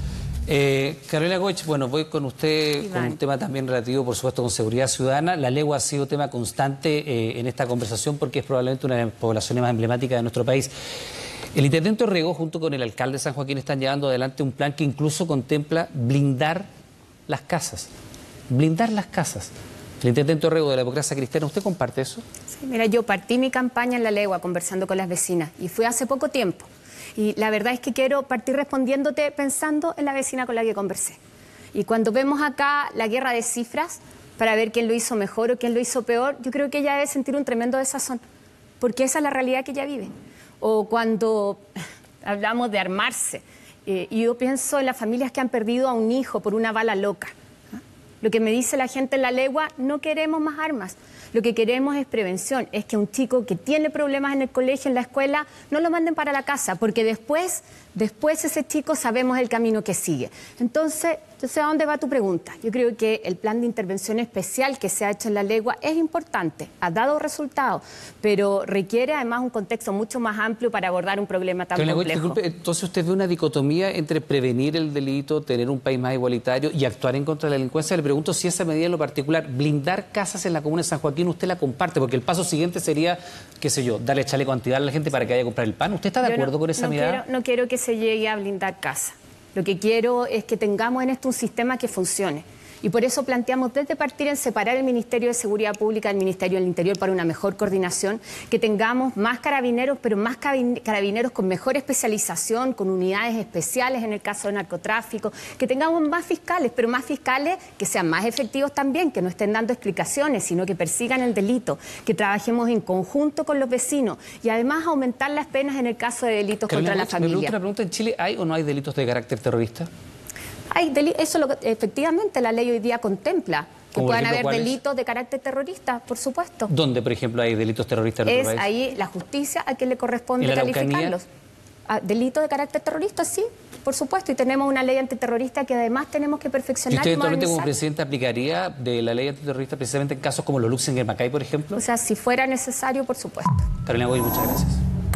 Speaker 4: Eh, Carolina Goich, bueno, voy con usted Iván. con un tema también relativo, por supuesto, con seguridad ciudadana. La legua ha sido tema constante eh, en esta conversación porque es probablemente una de las poblaciones más emblemáticas de nuestro país. El intendente Orrego, junto con el alcalde de San Joaquín, están llevando adelante un plan que incluso contempla blindar las casas. Blindar las casas. El intendente Orrego de la Democracia Cristiana, ¿usted comparte eso?
Speaker 12: Sí, mira, yo partí mi campaña en La Legua conversando con las vecinas y fue hace poco tiempo. Y la verdad es que quiero partir respondiéndote pensando en la vecina con la que conversé. Y cuando vemos acá la guerra de cifras para ver quién lo hizo mejor o quién lo hizo peor, yo creo que ella debe sentir un tremendo desazón, porque esa es la realidad que ella vive. O cuando hablamos de armarse, eh, y yo pienso en las familias que han perdido a un hijo por una bala loca. ¿Ah? Lo que me dice la gente en La Legua, no queremos más armas. Lo que queremos es prevención, es que un chico que tiene problemas en el colegio, en la escuela, no lo manden para la casa, porque después, después ese chico sabemos el camino que sigue. Entonces, yo sé a dónde va tu pregunta. Yo creo que el plan de intervención especial que se ha hecho en La Legua es importante, ha dado resultados, pero requiere además un contexto mucho más amplio para abordar un problema tan
Speaker 4: pero
Speaker 12: complejo.
Speaker 4: Disculpe, entonces usted ve una dicotomía entre prevenir el delito, tener un país más igualitario y actuar en contra de la delincuencia. Le pregunto si esa medida en lo particular, blindar casas en la comuna de San Joaquín, usted la comparte, porque el paso siguiente sería, qué sé yo, darle chaleco antibala a la gente para que vaya a comprar el pan. ¿Usted está de yo acuerdo
Speaker 12: no,
Speaker 4: con esa
Speaker 12: no
Speaker 4: mirada?
Speaker 12: Quiero, no quiero que se llegue a blindar casa. Lo que quiero es que tengamos en esto un sistema que funcione. Y por eso planteamos desde partir en separar el Ministerio de Seguridad Pública del Ministerio del Interior para una mejor coordinación, que tengamos más carabineros, pero más carabineros con mejor especialización, con unidades especiales en el caso de narcotráfico, que tengamos más fiscales, pero más fiscales que sean más efectivos también, que no estén dando explicaciones, sino que persigan el delito, que trabajemos en conjunto con los vecinos y además aumentar las penas en el caso de delitos contra la familia.
Speaker 4: Me pregunto una pregunta, ¿en Chile hay o no hay delitos de carácter terrorista?
Speaker 12: Hay eso lo, efectivamente la ley hoy día contempla que puedan haber delitos de carácter terrorista, por supuesto.
Speaker 4: ¿Dónde, por ejemplo, hay delitos terroristas en
Speaker 12: nuestro
Speaker 4: país?
Speaker 12: Es ahí la justicia a quien le corresponde calificarlos. Ah, delitos de carácter terrorista, sí, por supuesto, y tenemos una ley antiterrorista que además tenemos que perfeccionar.
Speaker 4: ¿Y usted eventualmente como presidente aplicaría de la ley antiterrorista precisamente en casos como los Luxinger Macay, por ejemplo?
Speaker 12: O sea, si fuera necesario, por supuesto.
Speaker 4: Carolina Goy, muchas gracias.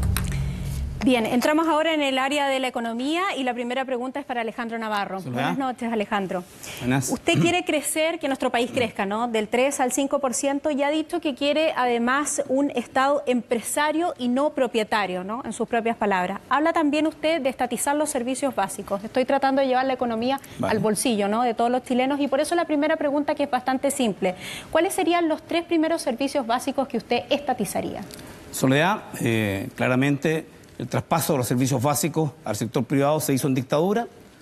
Speaker 3: Bien, entramos ahora en el área de la economía y la primera pregunta es para Alejandro Navarro. Hola. Buenas noches, Alejandro.
Speaker 15: Buenas.
Speaker 3: Usted quiere crecer, que nuestro país crezca, ¿no? Del tres al cinco por ciento y ha dicho que quiere además un Estado empresario y no propietario, ¿no? En sus propias palabras. Habla también usted de estatizar los servicios básicos. Estoy tratando de llevar la economía vale. al bolsillo, ¿no? De todos los chilenos y por eso la primera pregunta, que es bastante simple. ¿Cuáles serían los tres primeros servicios básicos que usted estatizaría?
Speaker 15: Soledad, eh, claramente... El traspaso de los servicios básicos al sector privado se hizo en dictadura.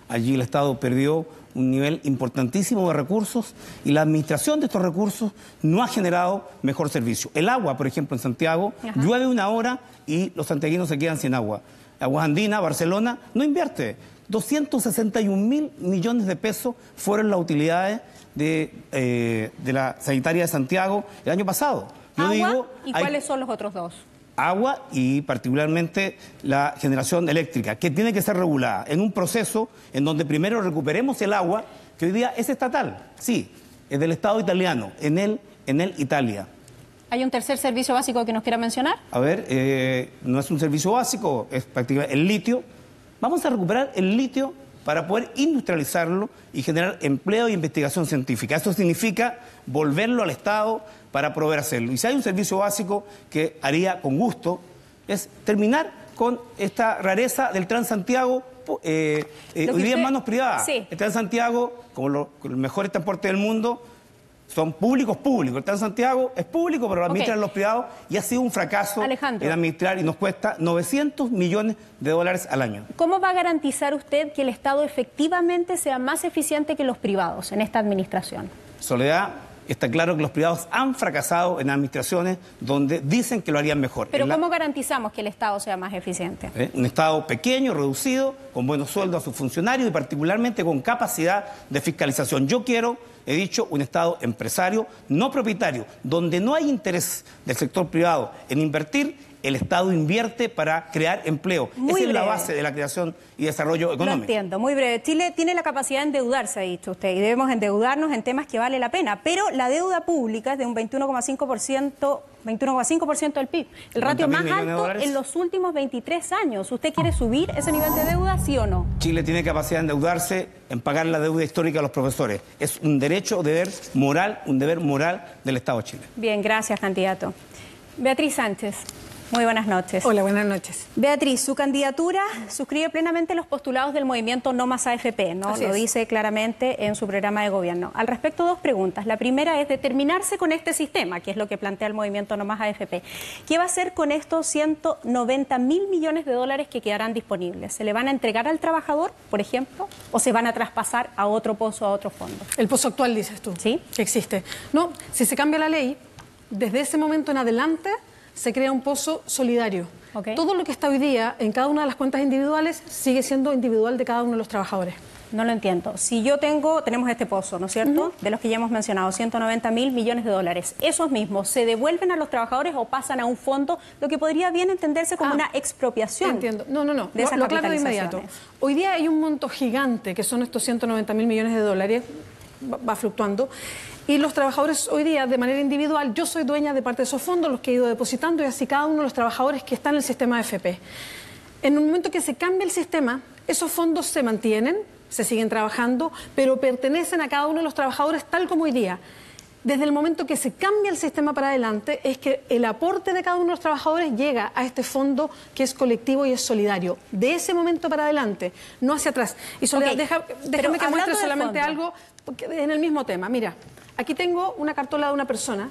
Speaker 15: Allí el Estado perdió un nivel importantísimo de recursos y la administración de estos recursos no ha generado mejor servicio. El agua, por ejemplo, en Santiago, Ajá. llueve una hora y los santiaguinos se quedan sin agua. Aguas Andinas, Barcelona, no invierte. doscientos sesenta y un mil millones de pesos fueron las utilidades de, eh, de la sanitaria de Santiago el año pasado. Yo
Speaker 3: ¿Agua?
Speaker 15: Digo,
Speaker 3: ¿Y
Speaker 15: hay...
Speaker 3: cuáles son los otros dos?
Speaker 15: Agua y particularmente la generación eléctrica, que tiene que ser regulada en un proceso en donde primero recuperemos el agua, que hoy día es estatal, sí, es del Estado italiano, en él, en él Italia.
Speaker 3: ¿Hay un tercer servicio básico que nos quiera mencionar?
Speaker 15: A ver, eh, no es un servicio básico, es prácticamente el litio. Vamos a recuperar el litio para poder industrializarlo y generar empleo e investigación científica. Eso significa volverlo al Estado para poder hacerlo. Y si hay un servicio básico que haría con gusto, es terminar con esta rareza del Transantiago, eh, eh, hoy día usted... en manos privadas. Sí. El Transantiago, como lo, los mejores transportes del mundo, son públicos públicos. El Transantiago es público, pero lo administran okay. los privados y ha sido un fracaso
Speaker 3: Alejandro.
Speaker 15: en administrar y nos cuesta novecientos millones de dólares al año.
Speaker 3: ¿Cómo va a garantizar usted que el Estado efectivamente sea más eficiente que los privados en esta administración?
Speaker 15: Soledad, está claro que los privados han fracasado en administraciones donde dicen que lo harían mejor.
Speaker 3: Pero
Speaker 15: la...
Speaker 3: ¿cómo garantizamos que el Estado sea más eficiente?
Speaker 15: ¿Eh? Un Estado pequeño, reducido, con buenos sueldos a sus funcionarios y particularmente con capacidad de fiscalización. Yo quiero, he dicho, un Estado empresario, no propietario, donde no hay interés del sector privado en invertir. El Estado invierte para crear empleo.
Speaker 3: Muy
Speaker 15: Esa
Speaker 3: breve.
Speaker 15: es la base de la creación y desarrollo económico.
Speaker 3: Lo entiendo, muy breve. Chile tiene la capacidad de endeudarse, ha dicho usted, y debemos endeudarnos en temas que vale la pena, pero la deuda pública es de un veintiuno coma cinco por ciento, veintiuno coma cinco por ciento del P I B, el ratio más alto en los últimos veintitrés años. ¿Usted quiere subir ese nivel de deuda, sí o no?
Speaker 15: Chile tiene capacidad de endeudarse en pagar la deuda histórica a los profesores. Es un derecho, deber moral, un deber moral del Estado de Chile.
Speaker 3: Bien, gracias, candidato. Beatriz Sánchez. Muy buenas noches.
Speaker 16: Hola, buenas noches.
Speaker 3: Beatriz, su candidatura suscribe plenamente los postulados del movimiento No Más A F P, ¿no? Así Lo es. dice claramente en su programa de gobierno. Al respecto, dos preguntas. La primera es determinarse con este sistema, que es lo que plantea el movimiento No Más A F P. ¿Qué va a hacer con estos ciento noventa mil millones de dólares que quedarán disponibles? ¿Se le van a entregar al trabajador, por ejemplo, o se van a traspasar a otro pozo, a otro fondo?
Speaker 16: El pozo actual, dices tú.
Speaker 3: Sí.
Speaker 16: Que existe. No, si se cambia la ley, desde ese momento en adelante se crea un pozo solidario. Okay. Todo lo que está hoy día en cada una de las cuentas individuales sigue siendo individual de cada uno de los trabajadores.
Speaker 3: No lo entiendo. Si yo tengo, tenemos este pozo, ¿no es cierto? Uh-huh. De los que ya hemos mencionado, ciento noventa mil millones de dólares. ¿Esos mismos se devuelven a los trabajadores o pasan a un fondo, lo que podría bien entenderse como ah, una expropiación?
Speaker 16: Entiendo. No, no, no.
Speaker 3: De esas
Speaker 16: lo aclaro de inmediato. Hoy día hay un monto gigante, que son estos ciento noventa mil millones de dólares, va, va fluctuando. Y los trabajadores hoy día, de manera individual, yo soy dueña de parte de esos fondos, los que he ido depositando, y así cada uno de los trabajadores que están en el sistema A F P. En el momento que se cambia el sistema, esos fondos se mantienen, se siguen trabajando, pero pertenecen a cada uno de los trabajadores tal como hoy día. Desde el momento que se cambia el sistema para adelante, es que el aporte de cada uno de los trabajadores llega a este fondo que es colectivo y es solidario. De ese momento para adelante, no hacia atrás. Y Soledad, okay. deja, déjame que muestre solamente algo en el mismo tema. Mira. Aquí tengo una cartola de una persona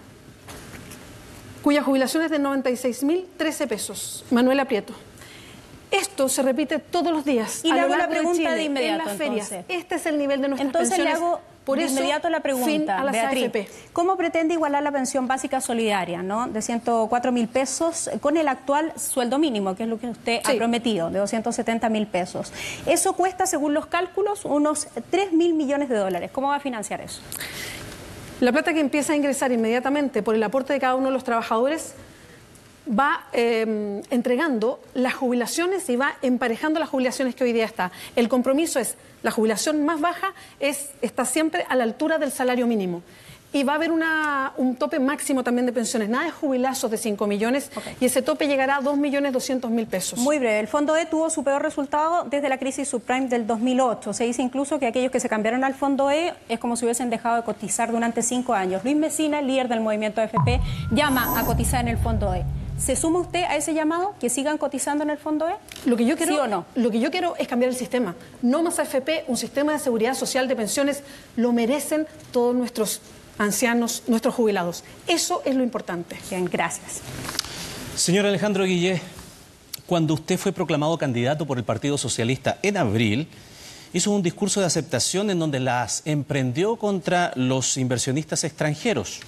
Speaker 16: cuya jubilación es de noventa y seis mil trece pesos, Manuela Prieto. Esto se repite todos los días.
Speaker 3: Y
Speaker 16: a
Speaker 3: le
Speaker 16: lo
Speaker 3: hago la
Speaker 16: largo
Speaker 3: pregunta
Speaker 16: de, Chile,
Speaker 3: de inmediato.
Speaker 16: En las
Speaker 3: entonces.
Speaker 16: ferias. Este es el nivel de nuestras
Speaker 3: entonces
Speaker 16: pensiones.
Speaker 3: Le hago
Speaker 16: Por
Speaker 3: de
Speaker 16: eso,
Speaker 3: inmediato la pregunta,
Speaker 16: fin a las
Speaker 3: Beatriz.
Speaker 16: A F P.
Speaker 3: ¿Cómo pretende igualar la pensión básica solidaria, ¿no? De ciento cuatro mil pesos con el actual sueldo mínimo, que es lo que usted sí. ha prometido, de doscientos setenta mil pesos? Eso cuesta, según los cálculos, unos tres mil millones de dólares. ¿Cómo va a financiar eso?
Speaker 16: La plata que empieza a ingresar inmediatamente por el aporte de cada uno de los trabajadores va eh, entregando las jubilaciones y va emparejando las jubilaciones que hoy día está. El compromiso es, la jubilación más baja es, está siempre a la altura del salario mínimo. Y va a haber una, un tope máximo también de pensiones, nada de jubilazos de cinco millones, okay. y ese tope llegará a dos millones doscientos mil pesos.
Speaker 3: Muy breve, el Fondo E tuvo su peor resultado desde la crisis subprime del dos mil ocho. Se dice incluso que aquellos que se cambiaron al Fondo E es como si hubiesen dejado de cotizar durante cinco años. Luis Mesina, líder del movimiento A F P, llama a cotizar en el Fondo E. ¿Se suma usted a ese llamado, que sigan cotizando en el Fondo E?
Speaker 16: Lo que yo quiero,
Speaker 3: ¿Sí o no?
Speaker 16: Lo que yo quiero es cambiar el sistema. No más A F P, un sistema de seguridad social de pensiones, lo merecen todos nuestros ancianos, nuestros jubilados. Eso es lo importante.
Speaker 3: Bien, gracias.
Speaker 6: Señor Alejandro Guillé, cuando usted fue proclamado candidato por el Partido Socialista en abril, hizo un discurso de aceptación en donde las emprendió contra los inversionistas extranjeros.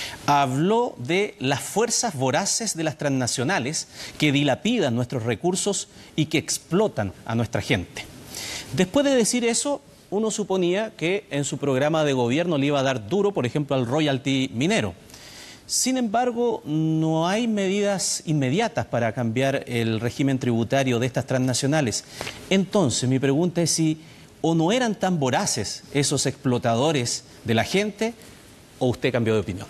Speaker 6: Habló de las fuerzas voraces de las transnacionales que dilapidan nuestros recursos y que explotan a nuestra gente. Después de decir eso, uno suponía que en su programa de gobierno le iba a dar duro, por ejemplo, al royalty minero. Sin embargo, no hay medidas inmediatas para cambiar el régimen tributario de estas transnacionales. Entonces, mi pregunta es si o no eran tan voraces esos explotadores de la gente, o usted cambió de opinión.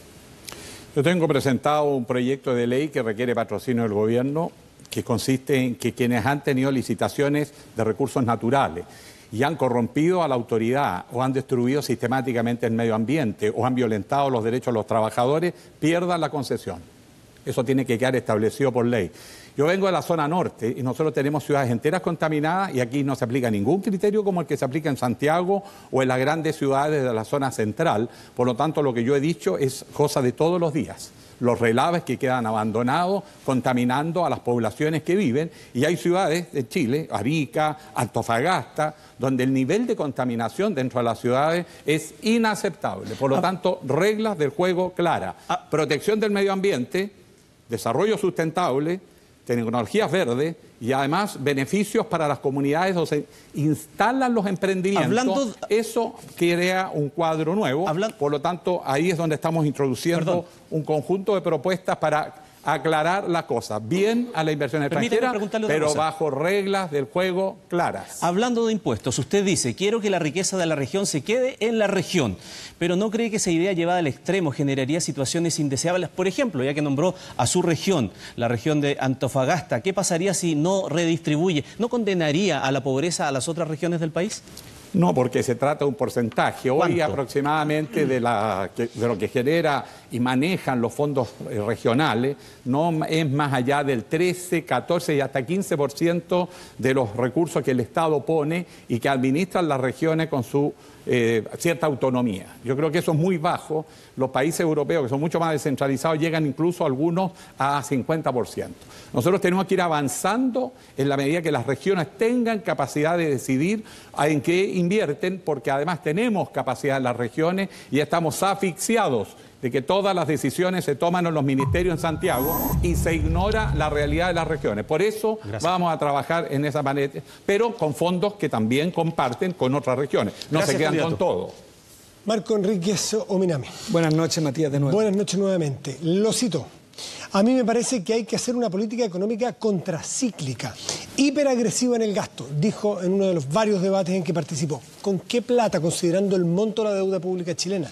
Speaker 14: Yo tengo presentado un proyecto de ley que requiere patrocinio del gobierno, que consiste en que quienes han tenido licitaciones de recursos naturales y han corrompido a la autoridad o han destruido sistemáticamente el medio ambiente o han violentado los derechos de los trabajadores, pierdan la concesión. Eso tiene que quedar establecido por ley. Yo vengo de la zona norte y nosotros tenemos ciudades enteras contaminadas y aquí no se aplica ningún criterio como el que se aplica en Santiago o en las grandes ciudades de la zona central. Por lo tanto, lo que yo he dicho es cosa de todos los días. Los relaves que quedan abandonados, contaminando a las poblaciones que viven. Y hay ciudades de Chile, Arica, Antofagasta, donde el nivel de contaminación dentro de las ciudades es inaceptable. Por lo tanto, reglas del juego claras. Protección del medio ambiente, desarrollo sustentable, tecnologías verdes y además beneficios para las comunidades donde se instalan los emprendimientos. Hablando... Eso crea un cuadro nuevo. Hablan... Por lo tanto, ahí es donde estamos introduciendo Perdón. un conjunto de propuestas para aclarar las cosas. Bien a la inversión extranjera, pero cosa. bajo reglas del juego claras.
Speaker 6: Hablando de impuestos, usted dice, quiero que la riqueza de la región se quede en la región, pero ¿no cree que esa idea llevada al extremo generaría situaciones indeseables? Por ejemplo, ya que nombró a su región, la región de Antofagasta, ¿qué pasaría si no redistribuye? ¿No condenaría a la pobreza a las otras regiones del país?
Speaker 14: No, porque se trata de un porcentaje. Hoy ¿Cuánto? aproximadamente de, la, de lo que genera y manejan los fondos regionales, no es más allá del trece, catorce y hasta quince por ciento de los recursos que el Estado pone y que administran las regiones con su eh, cierta autonomía. Yo creo que eso es muy bajo. Los países europeos, que son mucho más descentralizados, llegan incluso algunos a cincuenta por ciento. Nosotros tenemos que ir avanzando en la medida que las regiones tengan capacidad de decidir en qué invierten, porque además tenemos capacidad en las regiones y estamos asfixiados de que todas las decisiones se toman en los ministerios en Santiago y se ignora la realidad de las regiones. Por eso Gracias. vamos a trabajar en esa manera, pero con fondos que también comparten con otras regiones. No Gracias, se quedan candidato. con todo.
Speaker 5: Marco Enríquez Ominami.
Speaker 13: Buenas noches, Matías, de nuevo.
Speaker 5: Buenas noches nuevamente. Lo cito. A mí me parece que hay que hacer una política económica contracíclica, hiperagresiva en el gasto, dijo en uno de los varios debates en que participó. ¿Con qué plata, considerando el monto de la deuda pública chilena?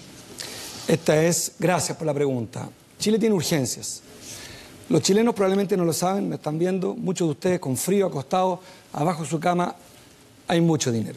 Speaker 13: Esta es, gracias por la pregunta. Chile tiene urgencias. Los chilenos probablemente no lo saben, me están viendo, muchos de ustedes con frío, acostados, abajo de su cama, hay mucho dinero.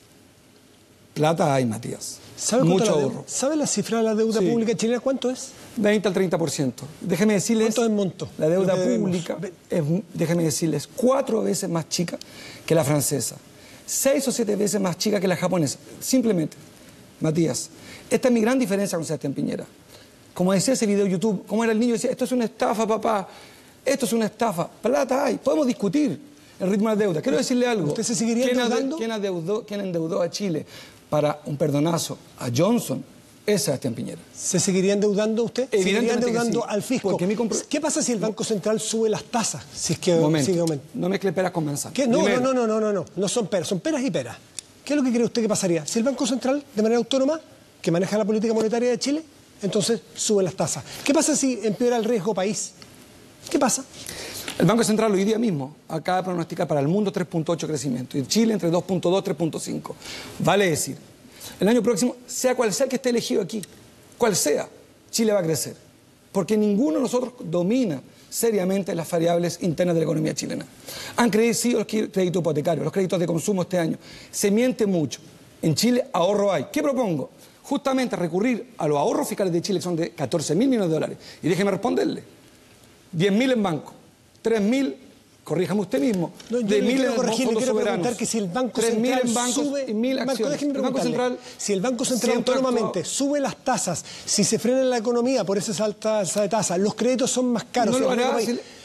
Speaker 13: Plata hay, Matías.
Speaker 5: ¿Sabe mucho ahorro. ¿Sabe la cifra de la deuda sí. pública chilena? ¿Cuánto es?
Speaker 13: veinte al treinta por ciento. Déjeme decirles...
Speaker 5: ¿Cuánto es monto?
Speaker 13: La deuda pública, es, déjeme decirles, cuatro veces más chica que la francesa. Seis o siete veces más chica que la japonesa. Simplemente, Matías, esta es mi gran diferencia con Sebastián Piñera. Como decía ese video de YouTube, como era el niño, decía, esto es una estafa, papá. Esto es una estafa. Plata hay. Podemos discutir el ritmo de la deuda. Quiero decirle algo.
Speaker 5: ¿Usted se seguiría endeudando?
Speaker 13: ¿Quién adeudó, quién endeudó a Chile para un perdonazo a Johnson? Es Sebastián Piñera.
Speaker 5: ¿Se seguiría endeudando usted? ¿Seguiría endeudando
Speaker 13: sí,
Speaker 5: al fisco?
Speaker 13: Compro...
Speaker 5: ¿Qué pasa si el Banco Central sube las tasas? Si es que
Speaker 13: Momento.
Speaker 5: sigue aumentando.
Speaker 13: No mezcle peras con manzanas.
Speaker 5: No, no, no, no, no, no, no. No son peras, son peras y peras. ¿Qué es lo que cree usted que pasaría? Si el Banco Central, de manera autónoma, que maneja la política monetaria de Chile, entonces sube las tasas. ¿Qué pasa si empeora el riesgo país? ¿Qué pasa?
Speaker 13: El Banco Central hoy día mismo acaba de pronosticar para el mundo tres punto ocho crecimiento y Chile entre dos punto dos y tres punto cinco. Vale decir, el año próximo, sea cual sea el que esté elegido aquí, cual sea, Chile va a crecer. Porque ninguno de nosotros domina seriamente las variables internas de la economía chilena. Han crecido los créditos hipotecarios, los créditos de consumo este año. Se miente mucho. En Chile ahorro hay. ¿Qué propongo? Justamente recurrir a los ahorros fiscales de Chile, que son de catorce mil millones de dólares. Y déjeme responderle. diez mil en banco, tres mil, corríjame usted mismo,
Speaker 5: no,
Speaker 13: de mil en
Speaker 5: corregir,
Speaker 13: fondos
Speaker 5: quiero
Speaker 13: soberanos.
Speaker 5: preguntar que si el Banco Central
Speaker 13: en bancos
Speaker 5: sube...
Speaker 13: y mil
Speaker 5: Marco,
Speaker 13: acciones.
Speaker 5: déjeme
Speaker 13: El Banco Central,
Speaker 5: si el Banco Central autónomamente sube las tasas, si se frena la economía por esa alta alza de tasas, los créditos son más caros.
Speaker 13: No lo hará,
Speaker 5: país,
Speaker 13: si,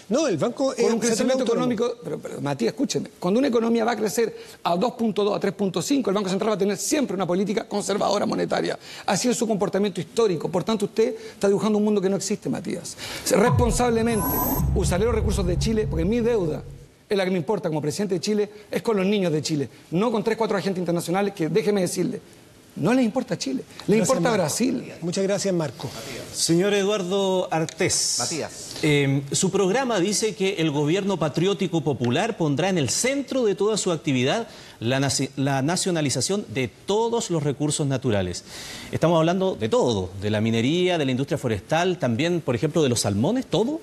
Speaker 5: No, el banco...
Speaker 13: Con un crecimiento económico... Pero, pero Matías, escúcheme. Cuando una economía va a crecer a dos punto dos, a tres punto cinco, el Banco Central va a tener siempre una política conservadora monetaria. Así es su comportamiento histórico. Por tanto, usted está dibujando un mundo que no existe, Matías. Responsablemente, usaré los recursos de Chile, porque mi deuda es la que me importa como presidente de Chile, es con los niños de Chile, no con tres, cuatro agentes internacionales que, déjeme decirle, no les importa Chile, les importa
Speaker 5: Marco.
Speaker 13: Brasil.
Speaker 5: Muchas gracias, Marco.
Speaker 6: Señor Eduardo Artés.
Speaker 11: Matías.
Speaker 6: Eh, su programa dice que el gobierno patriótico popular pondrá en el centro de toda su actividad la, naci la nacionalización de todos los recursos naturales. Estamos hablando de todo, de la minería, de la industria forestal, también, por ejemplo, de los salmones, ¿todo?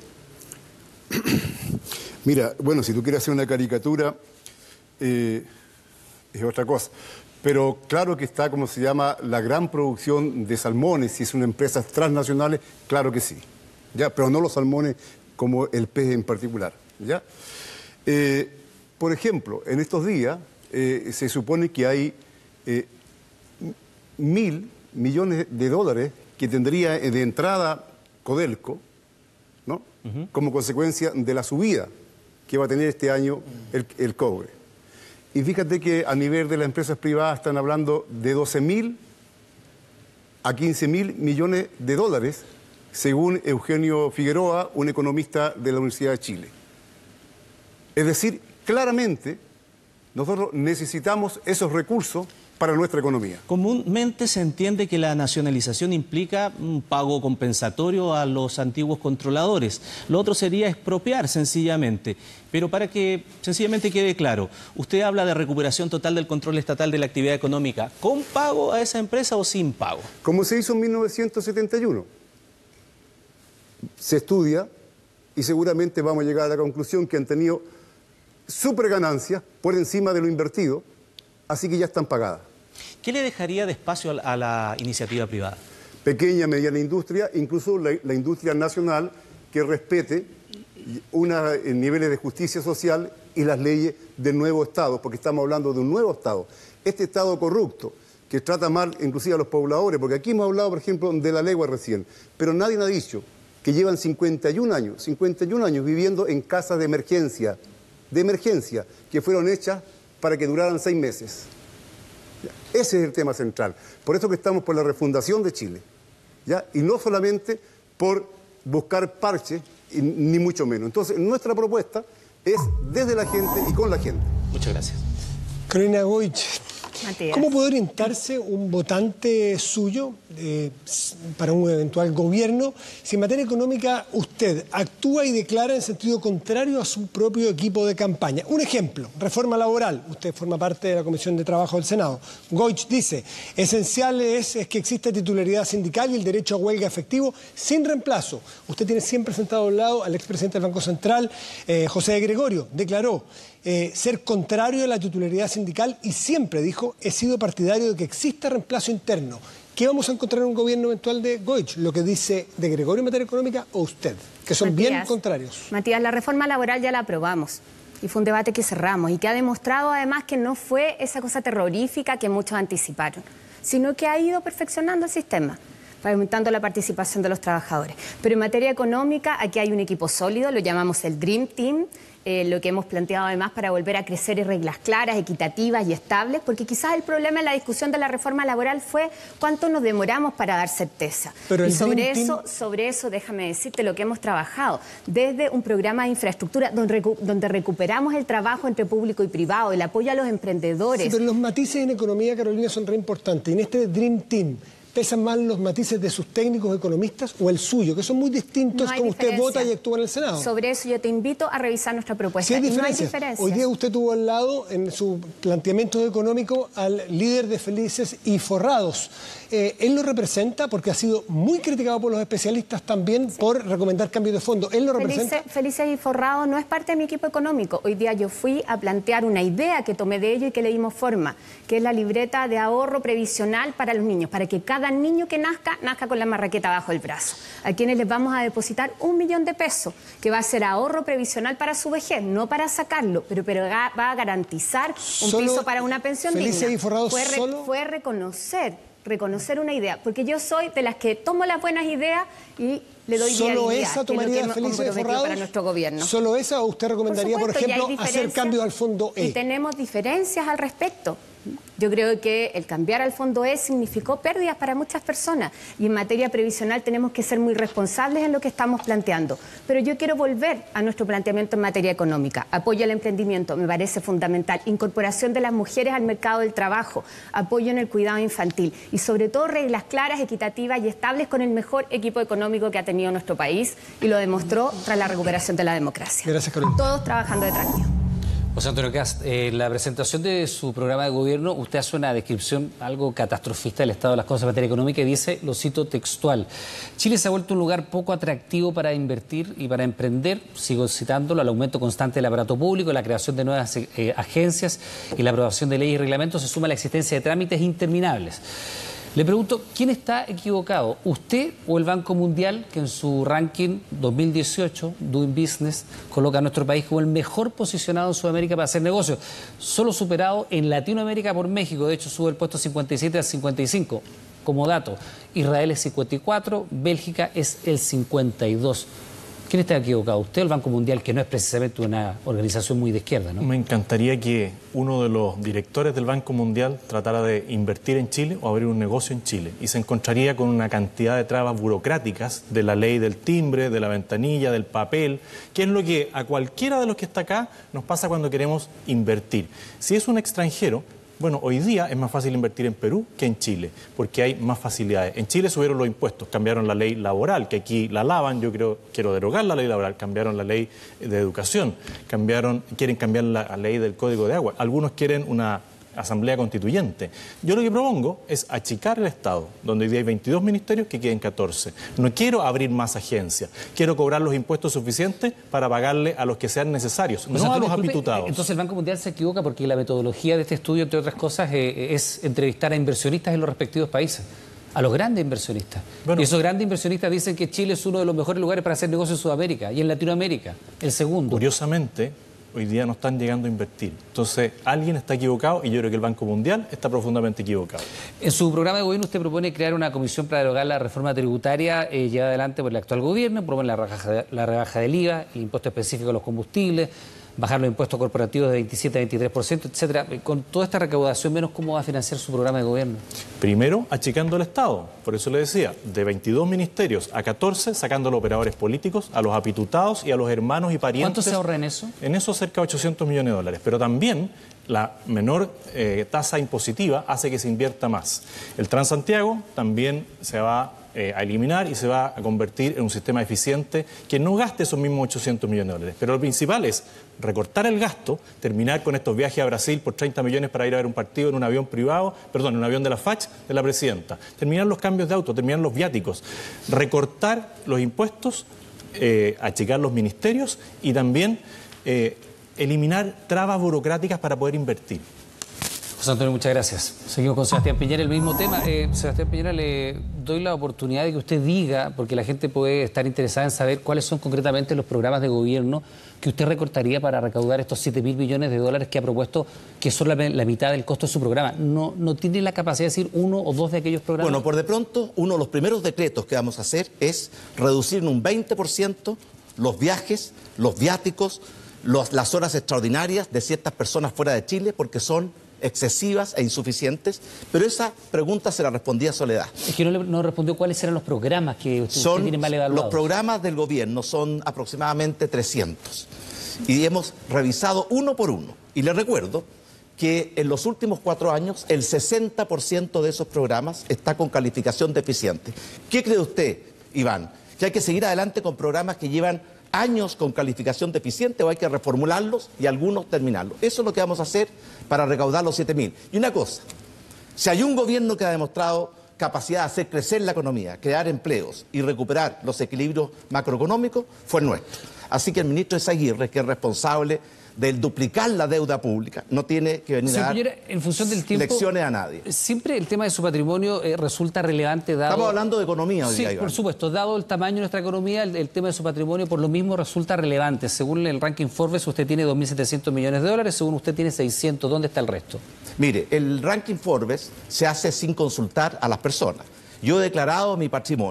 Speaker 18: Mira, bueno, si tú quieres hacer una caricatura, eh, es otra cosa. Pero claro que está, como se llama, la gran producción de salmones, si son empresas transnacionales, claro que sí. ¿Ya? Pero no los salmones como el pez en particular. ¿Ya? Eh, por ejemplo, en estos días eh, se supone que hay eh, mil millones de dólares que tendría de entrada Codelco, ¿no? Uh-huh. Como consecuencia de la subida que va a tener este año el, el cobre. Y fíjate que a nivel de las empresas privadas están hablando de doce mil a quince mil millones de dólares, según Eugenio Figueroa, un economista de la Universidad de Chile. Es decir, claramente nosotros necesitamos esos recursos para nuestra economía.
Speaker 6: Comúnmente se entiende que la nacionalización implica un pago compensatorio a los antiguos controladores. Lo otro sería expropiar, sencillamente. Pero para que sencillamente quede claro, usted habla de recuperación total del control estatal de la actividad económica, ¿con pago a esa empresa o sin pago?
Speaker 18: Como se hizo en mil novecientos setenta y uno. Se estudia y seguramente vamos a llegar a la conclusión que han tenido superganancias por encima de lo invertido, así que ya están pagadas.
Speaker 6: ¿Qué le dejaría de espacio a la iniciativa privada?
Speaker 18: Pequeña, mediana industria, incluso la, la industria nacional que respete unos niveles de justicia social y las leyes del nuevo Estado, porque estamos hablando de un nuevo Estado. Este Estado corrupto, que trata mal inclusive a los pobladores, porque aquí hemos hablado, por ejemplo, de la legua recién, pero nadie ha dicho que llevan cincuenta y un años, cincuenta y un años viviendo en casas de emergencia, de emergencia, que fueron hechas para que duraran seis meses. Ese es el tema central. Por eso que estamos por la refundación de Chile, ¿ya? Y no solamente por buscar parches, y ni mucho menos. Entonces, nuestra propuesta es desde la gente y con la gente.
Speaker 6: Muchas gracias.
Speaker 5: Carolina Goich,
Speaker 12: Matías.
Speaker 5: ¿cómo puede orientarse un votante suyo eh, para un eventual gobierno si en materia económica usted actúa y declara en sentido contrario a su propio equipo de campaña? Un ejemplo, reforma laboral. Usted forma parte de la Comisión de Trabajo del Senado. Goich dice, esencial es, es que exista titularidad sindical y el derecho a huelga efectivo sin reemplazo. Usted tiene siempre sentado al lado al expresidente del Banco Central, eh, José de Gregorio. Declaró Eh, ser contrario a la titularidad sindical y siempre dijo, he sido partidario de que exista reemplazo interno. ¿Qué vamos a encontrar en un gobierno eventual de Goich? ¿Lo que dice de Gregorio en materia económica o usted? Que son
Speaker 12: Matías,
Speaker 5: bien contrarios.
Speaker 12: Matías, la reforma laboral ya la aprobamos y fue un debate que cerramos y que ha demostrado además que no fue esa cosa terrorífica que muchos anticiparon, sino que ha ido perfeccionando el sistema, aumentando la participación de los trabajadores. Pero en materia económica, aquí hay un equipo sólido, lo llamamos el Dream Team, eh, lo que hemos planteado además para volver a crecer en reglas claras, equitativas y estables, porque quizás el problema en la discusión de la reforma laboral fue cuánto nos demoramos para dar certeza.
Speaker 5: Pero
Speaker 12: y sobre eso,
Speaker 5: team...
Speaker 12: sobre eso, déjame decirte lo que hemos trabajado, desde un programa de infraestructura donde, recu donde recuperamos el trabajo entre público y privado, el apoyo a los emprendedores.
Speaker 5: Sí, pero los matices en economía, Carolina, son re importantes. En este Dream Team, ¿pesan más los matices de sus técnicos economistas o el suyo, que son muy distintos
Speaker 12: no
Speaker 5: como usted vota y actúa en el Senado?
Speaker 12: Sobre eso yo te invito a revisar nuestra propuesta.
Speaker 5: Sí hay
Speaker 12: y no hay
Speaker 5: diferencias.
Speaker 12: diferencias.
Speaker 5: Hoy día usted tuvo al lado, en su planteamiento económico, al líder de Felices y Forrados. Eh, él lo representa porque ha sido muy criticado por los especialistas también sí. por recomendar cambios de fondo. ¿Él lo representa?
Speaker 12: Felices, Felices y Forrados no es parte de mi equipo económico. Hoy día yo fui a plantear una idea que tomé de ello y que le dimos forma, que es la libreta de ahorro previsional para los niños, para que cada niño que nazca, nazca con la marraqueta bajo el brazo. A quienes les vamos a depositar un millón de pesos, que va a ser ahorro previsional para su vejez, no para sacarlo, pero, pero va a garantizar un
Speaker 5: ¿Solo
Speaker 12: piso para una pensión
Speaker 5: Felices
Speaker 12: digna.
Speaker 5: Y Forrados
Speaker 12: fue, re,
Speaker 5: solo?
Speaker 12: fue reconocer, reconocer una idea, porque yo soy de las que tomo las buenas ideas y le doy día
Speaker 5: ¿Solo
Speaker 12: a día,
Speaker 5: esa
Speaker 12: que es lo que
Speaker 5: tomaría
Speaker 12: hemos
Speaker 5: Felices
Speaker 12: comprometido
Speaker 5: Forrados?
Speaker 12: para nuestro gobierno.
Speaker 5: ¿Solo esa o usted recomendaría, por,
Speaker 12: por supuesto,
Speaker 5: ejemplo, hacer cambios al Fondo E?
Speaker 12: Y tenemos diferencias al respecto. Yo creo que el cambiar al Fondo E significó pérdidas para muchas personas y en materia previsional tenemos que ser muy responsables en lo que estamos planteando. Pero yo quiero volver a nuestro planteamiento en materia económica. Apoyo al emprendimiento, me parece fundamental. Incorporación de las mujeres al mercado del trabajo, apoyo en el cuidado infantil y sobre todo reglas claras, equitativas y estables con el mejor equipo económico que ha tenido nuestro país y lo demostró tras la recuperación de la democracia.
Speaker 5: Gracias, Carolina.
Speaker 12: Todos trabajando detrás mío.
Speaker 4: José Antonio Kast, en eh, la presentación de su programa de gobierno, usted hace una descripción algo catastrofista del estado de las cosas en materia económica y dice, lo cito textual, Chile se ha vuelto un lugar poco atractivo para invertir y para emprender, sigo citándolo, al aumento constante del aparato público, la creación de nuevas eh, agencias y la aprobación de leyes y reglamentos se suma a la existencia de trámites interminables. Le pregunto, ¿quién está equivocado? ¿Usted o el Banco Mundial, que en su ranking dos mil dieciocho, Doing Business, coloca a nuestro país como el mejor posicionado en Sudamérica para hacer negocios? Solo superado en Latinoamérica por México, de hecho sube el puesto cincuenta y siete a cincuenta y cinco. Como dato, Israel es cincuenta y cuatro, Bélgica es el cincuenta y dos. ¿Quién está equivocado? ¿Usted o el Banco Mundial, que no es precisamente una organización muy de izquierda, ¿no?
Speaker 17: Me encantaría que uno de los directores del Banco Mundial tratara de invertir en Chile o abrir un negocio en Chile y se encontraría con una cantidad de trabas burocráticas de la ley del timbre, de la ventanilla, del papel, que es lo que a cualquiera de los que está acá nos pasa cuando queremos invertir. Si es un extranjero, bueno, hoy día es más fácil invertir en Perú que en Chile, porque hay más facilidades. En Chile subieron los impuestos, cambiaron la ley laboral, que aquí la lavan, yo creo, quiero derogar la ley laboral, cambiaron la ley de educación, cambiaron, quieren cambiar la ley del Código de Agua. Algunos quieren una asamblea constituyente. Yo lo que propongo es achicar el Estado, donde hoy día hay veintidós ministerios, que queden catorce. No quiero abrir más agencias, quiero cobrar los impuestos suficientes para pagarle a los que sean necesarios,
Speaker 4: Pues
Speaker 17: no a
Speaker 4: Antonio,
Speaker 17: los
Speaker 4: disculpe,
Speaker 17: apitutados.
Speaker 4: Entonces el Banco Mundial se equivoca porque la metodología de este estudio, entre otras cosas, eh, es entrevistar a inversionistas en los respectivos países, a los grandes inversionistas. Bueno, y esos grandes inversionistas dicen que Chile es uno de los mejores lugares para hacer negocios en Sudamérica y en Latinoamérica, el segundo.
Speaker 17: Curiosamente, hoy día no están llegando a invertir. Entonces, alguien está equivocado y yo creo que el Banco Mundial está profundamente equivocado.
Speaker 4: En su programa de gobierno usted propone crear una comisión para derogar la reforma tributaria eh, llevada adelante por el actual gobierno, propone la rebaja, la rebaja del I V A, el impuesto específico a los combustibles, bajar los impuestos corporativos de veintisiete a veintitrés por ciento, etcétera. Con toda esta recaudación, menos ¿cómo va a financiar su programa de gobierno?
Speaker 17: Primero, achicando el Estado. Por eso le decía, de veintidós ministerios a catorce, sacando a los operadores políticos, a los apitutados y a los hermanos y parientes.
Speaker 4: ¿Cuánto se ahorra en eso?
Speaker 17: En eso cerca de ochocientos millones de dólares. Pero también la menor eh, tasa impositiva hace que se invierta más. El Transantiago también se va Eh, a eliminar y se va a convertir en un sistema eficiente que no gaste esos mismos ochocientos millones de dólares. Pero lo principal es recortar el gasto, terminar con estos viajes a Brasil por treinta millones para ir a ver un partido en un avión privado, perdón, en un avión de la F A C de la presidenta, terminar los cambios de auto, terminar los viáticos, recortar los impuestos, eh, achicar los ministerios y también eh, eliminar trabas burocráticas para poder invertir.
Speaker 4: José Antonio, muchas gracias. Seguimos con Sebastián Piñera, el mismo tema. Eh, Sebastián Piñera, le doy la oportunidad de que usted diga, porque la gente puede estar interesada en saber cuáles son concretamente los programas de gobierno que usted recortaría para recaudar estos siete mil millones de dólares que ha propuesto, que son la, la mitad del costo de su programa. ¿No, ¿No tiene la capacidad de decir uno o dos de aquellos programas?
Speaker 11: Bueno, por de pronto, uno de los primeros decretos que vamos a hacer es reducir en un veinte por ciento los viajes, los viáticos, los, las horas extraordinarias de ciertas personas fuera de Chile, porque son excesivas e insuficientes, pero esa pregunta se la respondía Soledad.
Speaker 4: Es que no, le, no respondió cuáles eran los programas que usted,
Speaker 11: son,
Speaker 4: usted tiene mal evaluados.
Speaker 11: Los programas del gobierno son aproximadamente trescientos y hemos revisado uno por uno. Y le recuerdo que en los últimos cuatro años el sesenta por ciento de esos programas está con calificación deficiente. ¿Qué cree usted, Iván? ¿Que hay que seguir adelante con programas que llevan años con calificación deficiente o hay que reformularlos y algunos terminarlos? Eso es lo que vamos a hacer para recaudar los siete mil. Y una cosa, si hay un gobierno que ha demostrado capacidad de hacer crecer la economía, crear empleos y recuperar los equilibrios macroeconómicos, fue el nuestro. Así que el ministro Ezaguirre, que es responsable del duplicar la deuda pública, no tiene que venir a dar
Speaker 4: en función del tiempo,
Speaker 11: lecciones a nadie.
Speaker 4: Siempre el tema de su patrimonio eh, resulta relevante dado...
Speaker 11: Estamos hablando de economía hoy
Speaker 4: Sí,
Speaker 11: día, Iván.
Speaker 4: por supuesto. Dado el tamaño de nuestra economía, el, el tema de su patrimonio por lo mismo resulta relevante. Según el ranking Forbes, usted tiene dos mil setecientos millones de dólares, según usted tiene seiscientos. ¿Dónde está el resto?
Speaker 11: Mire, el ranking Forbes se hace sin consultar a las personas. Yo he declarado mi patrimonio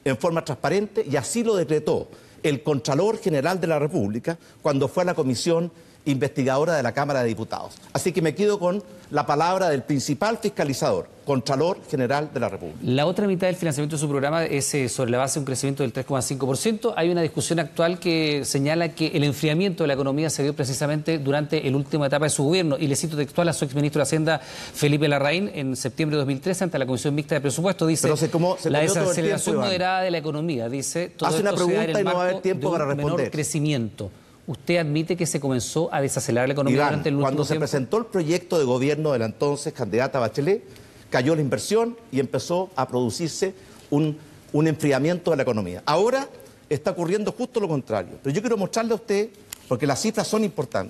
Speaker 11: en forma transparente, y así lo decretó el Contralor General de la República cuando fue a la Comisión Investigadora de la Cámara de Diputados. Así que me quedo con la palabra del principal fiscalizador, Contralor General de la República.
Speaker 4: La otra mitad del financiamiento de su programa es eh, sobre la base de un crecimiento del tres coma cinco por ciento. Hay una discusión actual que señala que el enfriamiento de la economía se dio precisamente durante la última etapa de su gobierno. Y le cito textual a su exministro de Hacienda, Felipe Larraín, en septiembre de dos mil trece, ante la Comisión Mixta de Presupuesto, dice:
Speaker 11: Pero se como, se
Speaker 4: la
Speaker 11: comió todo el
Speaker 4: desaceleración
Speaker 11: tiempo,
Speaker 4: moderada de la economía, dice, todo
Speaker 11: hace una
Speaker 4: esto se da en
Speaker 11: pregunta
Speaker 4: el
Speaker 11: y no va a haber
Speaker 4: marco
Speaker 11: tiempo
Speaker 4: de un
Speaker 11: para responder.
Speaker 4: menor crecimiento. ¿Usted admite que se comenzó a desacelerar la economía
Speaker 11: Iván,
Speaker 4: durante el último
Speaker 11: cuando se
Speaker 4: tiempo?
Speaker 11: presentó el proyecto de gobierno de la entonces candidata Bachelet, cayó la inversión y empezó a producirse un, un enfriamiento de la economía. Ahora está ocurriendo justo lo contrario. Pero yo quiero mostrarle a usted, porque las cifras son importantes.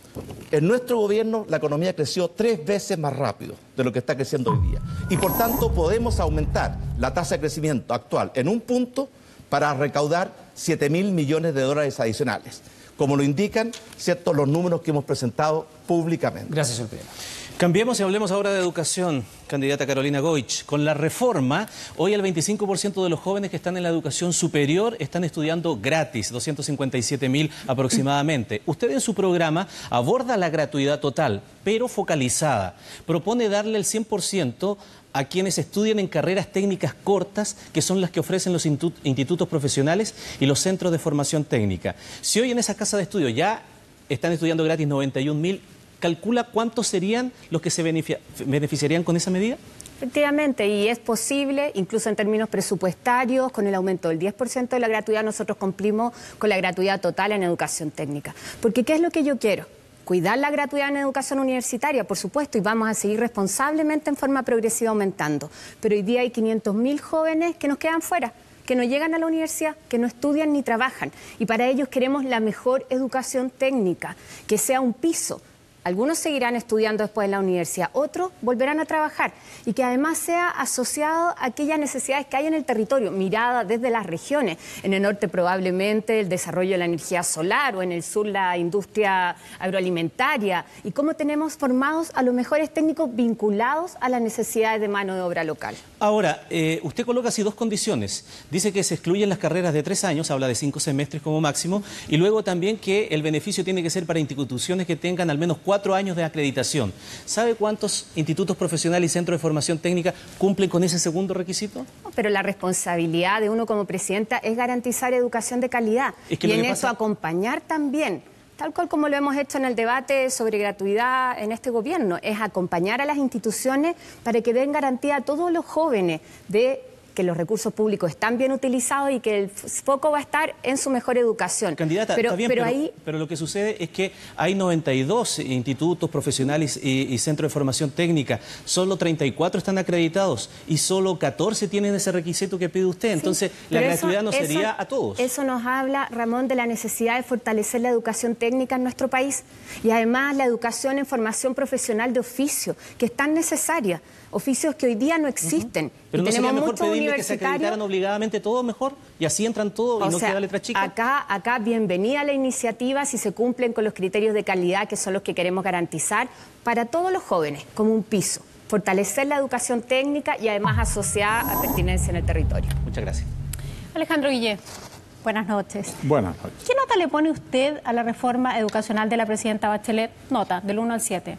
Speaker 11: En nuestro gobierno la economía creció tres veces más rápido de lo que está creciendo hoy día. Y por tanto podemos aumentar la tasa de crecimiento actual en un punto para recaudar siete mil millones de dólares adicionales, como lo indican, ¿cierto?, los números que hemos presentado públicamente.
Speaker 4: Gracias, señor Piñera.
Speaker 6: Cambiemos y hablemos ahora de educación, candidata Carolina Goich. Con la reforma, hoy el veinticinco por ciento de los jóvenes que están en la educación superior están estudiando gratis, doscientos cincuenta y siete mil aproximadamente. Usted en su programa aborda la gratuidad total, pero focalizada. Propone darle el cien por ciento a quienes estudian en carreras técnicas cortas, que son las que ofrecen los institutos profesionales y los centros de formación técnica. Si hoy en esa casa de estudio ya están estudiando gratis noventa y un mil, ¿calcula cuántos serían los que se beneficiarían con esa medida?
Speaker 12: Efectivamente, y es posible, incluso en términos presupuestarios, con el aumento del diez por ciento de la gratuidad, nosotros cumplimos con la gratuidad total en educación técnica. Porque ¿qué es lo que yo quiero? Cuidar la gratuidad en educación universitaria, por supuesto, y vamos a seguir responsablemente en forma progresiva aumentando. Pero hoy día hay quinientos mil jóvenes que nos quedan fuera, que no llegan a la universidad, que no estudian ni trabajan. Y para ellos queremos la mejor educación técnica, que sea un piso. Algunos seguirán estudiando después de la universidad, otros volverán a trabajar y que además sea asociado a aquellas necesidades que hay en el territorio, mirada desde las regiones. En el norte probablemente el desarrollo de la energía solar o en el sur la industria agroalimentaria y cómo tenemos formados a los mejores técnicos vinculados a las necesidades de mano de obra local.
Speaker 6: Ahora, eh, usted coloca así dos condiciones. Dice que se excluyen las carreras de tres años, habla de cinco semestres como máximo, y luego también que el beneficio tiene que ser para instituciones que tengan al menos cuatro cuatro años de acreditación. ¿Sabe cuántos institutos profesionales y centros de formación técnica cumplen con ese segundo requisito?
Speaker 12: No, pero la responsabilidad de uno como presidenta es garantizar educación de calidad
Speaker 6: es que
Speaker 12: y en
Speaker 6: pasa...
Speaker 12: eso acompañar también, tal cual como lo hemos hecho en el debate sobre gratuidad en este gobierno, es acompañar a las instituciones para que den garantía a todos los jóvenes de que los recursos públicos están bien utilizados y que el foco va a estar en su mejor educación.
Speaker 6: Candidata,
Speaker 12: pero,
Speaker 6: está bien,
Speaker 12: pero,
Speaker 6: pero,
Speaker 12: ahí...
Speaker 6: pero lo que sucede es que hay noventa y dos institutos profesionales y, y centros de formación técnica, solo treinta y cuatro están acreditados y solo catorce tienen ese requisito que pide usted. Entonces, sí, la gratuidad eso, no sería
Speaker 12: eso,
Speaker 6: a todos.
Speaker 12: Eso nos habla, Ramón, de la necesidad de fortalecer la educación técnica en nuestro país y además la educación en formación profesional de oficio, que es tan necesaria. Oficios que hoy día no existen.
Speaker 6: Uh-huh. Pero
Speaker 12: y
Speaker 6: no
Speaker 12: tenemos
Speaker 6: sería mejor
Speaker 12: muchos
Speaker 6: pedirle que se acreditaran obligadamente todo mejor y así entran todos y
Speaker 12: o
Speaker 6: no
Speaker 12: sea,
Speaker 6: queda letra chica.
Speaker 12: Acá, acá bienvenida la iniciativa si se cumplen con los criterios de calidad que son los que queremos garantizar para todos los jóvenes, como un piso. Fortalecer la educación técnica y además asociada a pertinencia en el territorio.
Speaker 6: Muchas gracias.
Speaker 3: Alejandro Guillé, buenas noches.
Speaker 14: Buenas noches.
Speaker 3: ¿Qué nota le pone usted a la reforma educacional de la presidenta Bachelet? Nota, del uno al siete.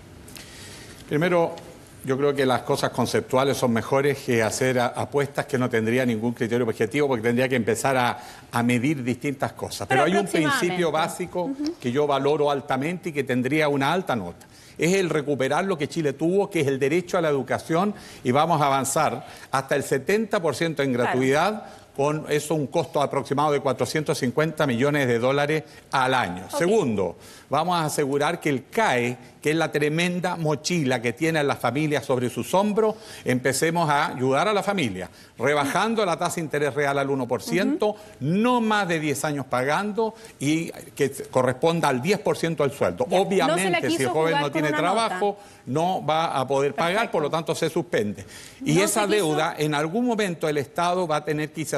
Speaker 14: Primero, yo creo que las cosas conceptuales son mejores que hacer a, apuestas que no tendría ningún criterio objetivo porque tendría que empezar a, a medir distintas cosas. Pero, Pero hay un principio básico uh-huh. que yo valoro altamente y que tendría una alta nota. Es el recuperar lo que Chile tuvo, que es el derecho a la educación, y vamos a avanzar hasta el setenta por ciento en gratuidad. Claro. Con eso un costo aproximado de cuatrocientos cincuenta millones de dólares al año. Okay. Segundo, vamos a asegurar que el C A E, que es la tremenda mochila que tienen las familias sobre sus hombros, empecemos a ayudar a la familia, rebajando la tasa de interés real al uno por ciento, uh-huh. no más de diez años pagando y que corresponda al diez por ciento del sueldo. Ya, obviamente, no si el joven no tiene trabajo, nota. no va a poder pagar, Perfecto. por lo tanto se suspende. Y no esa deuda, en algún momento el Estado va a tener que irse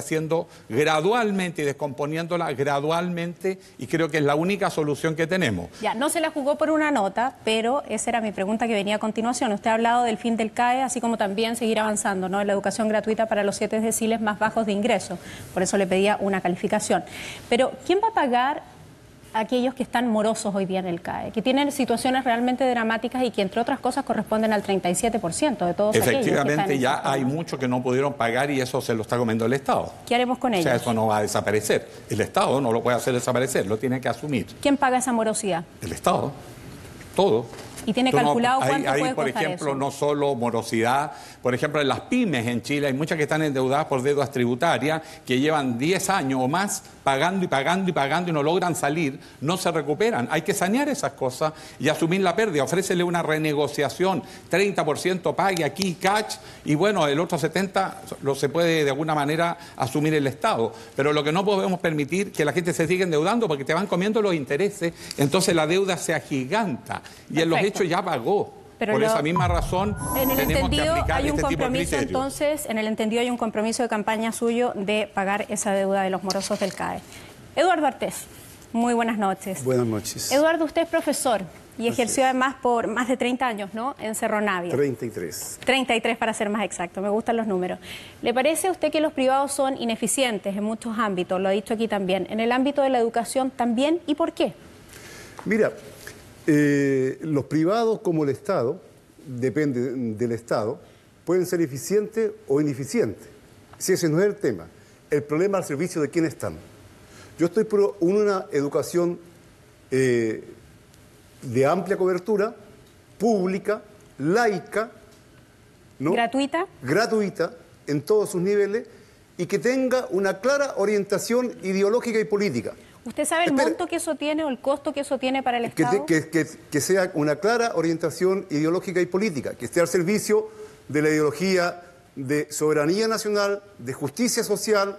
Speaker 14: haciendo gradualmente y descomponiéndola gradualmente, y creo que es la única solución que tenemos.
Speaker 3: Ya, no se la jugó por una nota, pero esa era mi pregunta que venía a continuación. Usted ha hablado del fin del C A E, así como también seguir avanzando, ¿no?, en la educación gratuita para los siete deciles más bajos de ingreso. Por eso le pedía una calificación. Pero, ¿quién va a pagar a aquellos que están morosos hoy día en el C A E, que tienen situaciones realmente dramáticas y que, entre otras cosas, corresponden al treinta y siete por ciento de todos aquellos que están en
Speaker 14: Efectivamente, ya
Speaker 3: esa
Speaker 14: hay muchos que no pudieron pagar y eso se lo está comiendo el Estado.
Speaker 3: ¿Qué haremos con
Speaker 14: O
Speaker 3: ellos?
Speaker 14: sea, eso no va a desaparecer. El Estado no lo puede hacer desaparecer, lo tiene que asumir.
Speaker 3: ¿Quién paga esa morosidad?
Speaker 14: El Estado, todo.
Speaker 3: ¿Y tiene
Speaker 14: Tú no-
Speaker 3: calculado
Speaker 14: hay-
Speaker 3: cuánto
Speaker 14: hay,
Speaker 3: puede
Speaker 14: por
Speaker 3: costar
Speaker 14: ejemplo,
Speaker 3: eso?
Speaker 14: no solo morosidad, por ejemplo, en las pymes en Chile hay muchas que están endeudadas por deudas tributarias que llevan diez años o más pagando y pagando y pagando y no logran salir, no se recuperan. Hay que sanear esas cosas y asumir la pérdida, ofrécele una renegociación, treinta por ciento pague aquí, catch, y bueno, el otro setenta por ciento lo se puede de alguna manera asumir el Estado. Pero lo que no podemos permitir es que la gente se siga endeudando porque te van comiendo los intereses, entonces la deuda se agiganta y en los
Speaker 3: Perfecto.
Speaker 14: hechos ya pagó.
Speaker 3: Pero
Speaker 14: Por
Speaker 3: lo-
Speaker 14: esa misma razón
Speaker 3: En el
Speaker 14: tenemos que
Speaker 3: entendido
Speaker 14: aplicar
Speaker 3: hay un
Speaker 14: este tipo de
Speaker 3: compromiso,
Speaker 14: criterios.
Speaker 3: entonces, en el entendido hay un compromiso de campaña suyo de pagar esa deuda de los morosos del C A E. Eduardo Artés, muy buenas noches.
Speaker 18: Buenas noches.
Speaker 3: Eduardo, usted es profesor y ejerció además por más de treinta años, ¿no?, en Cerro Navia.
Speaker 18: treinta y tres.
Speaker 3: treinta y tres para ser más exacto, me gustan los números. ¿Le parece a usted que los privados son ineficientes en muchos ámbitos? Lo ha dicho aquí también. ¿En el ámbito de la educación también? ¿Y por qué?
Speaker 18: Mira, eh, los privados como el Estado, depende del Estado, pueden ser eficientes o ineficientes. Si ese no es el tema. El problema es al servicio de quién están. Yo estoy por una educación eh, de amplia cobertura, pública, laica, ¿no?
Speaker 3: ¿Gratuita?
Speaker 18: gratuita en todos sus niveles y que tenga una clara orientación ideológica y política.
Speaker 3: ¿Usted sabe el
Speaker 18: Espera.
Speaker 3: monto que eso tiene o el costo que eso tiene para el
Speaker 18: Que,
Speaker 3: Estado?
Speaker 18: te- que- que- que sea una clara orientación ideológica y política, que esté al servicio de la ideología de soberanía nacional, de justicia social,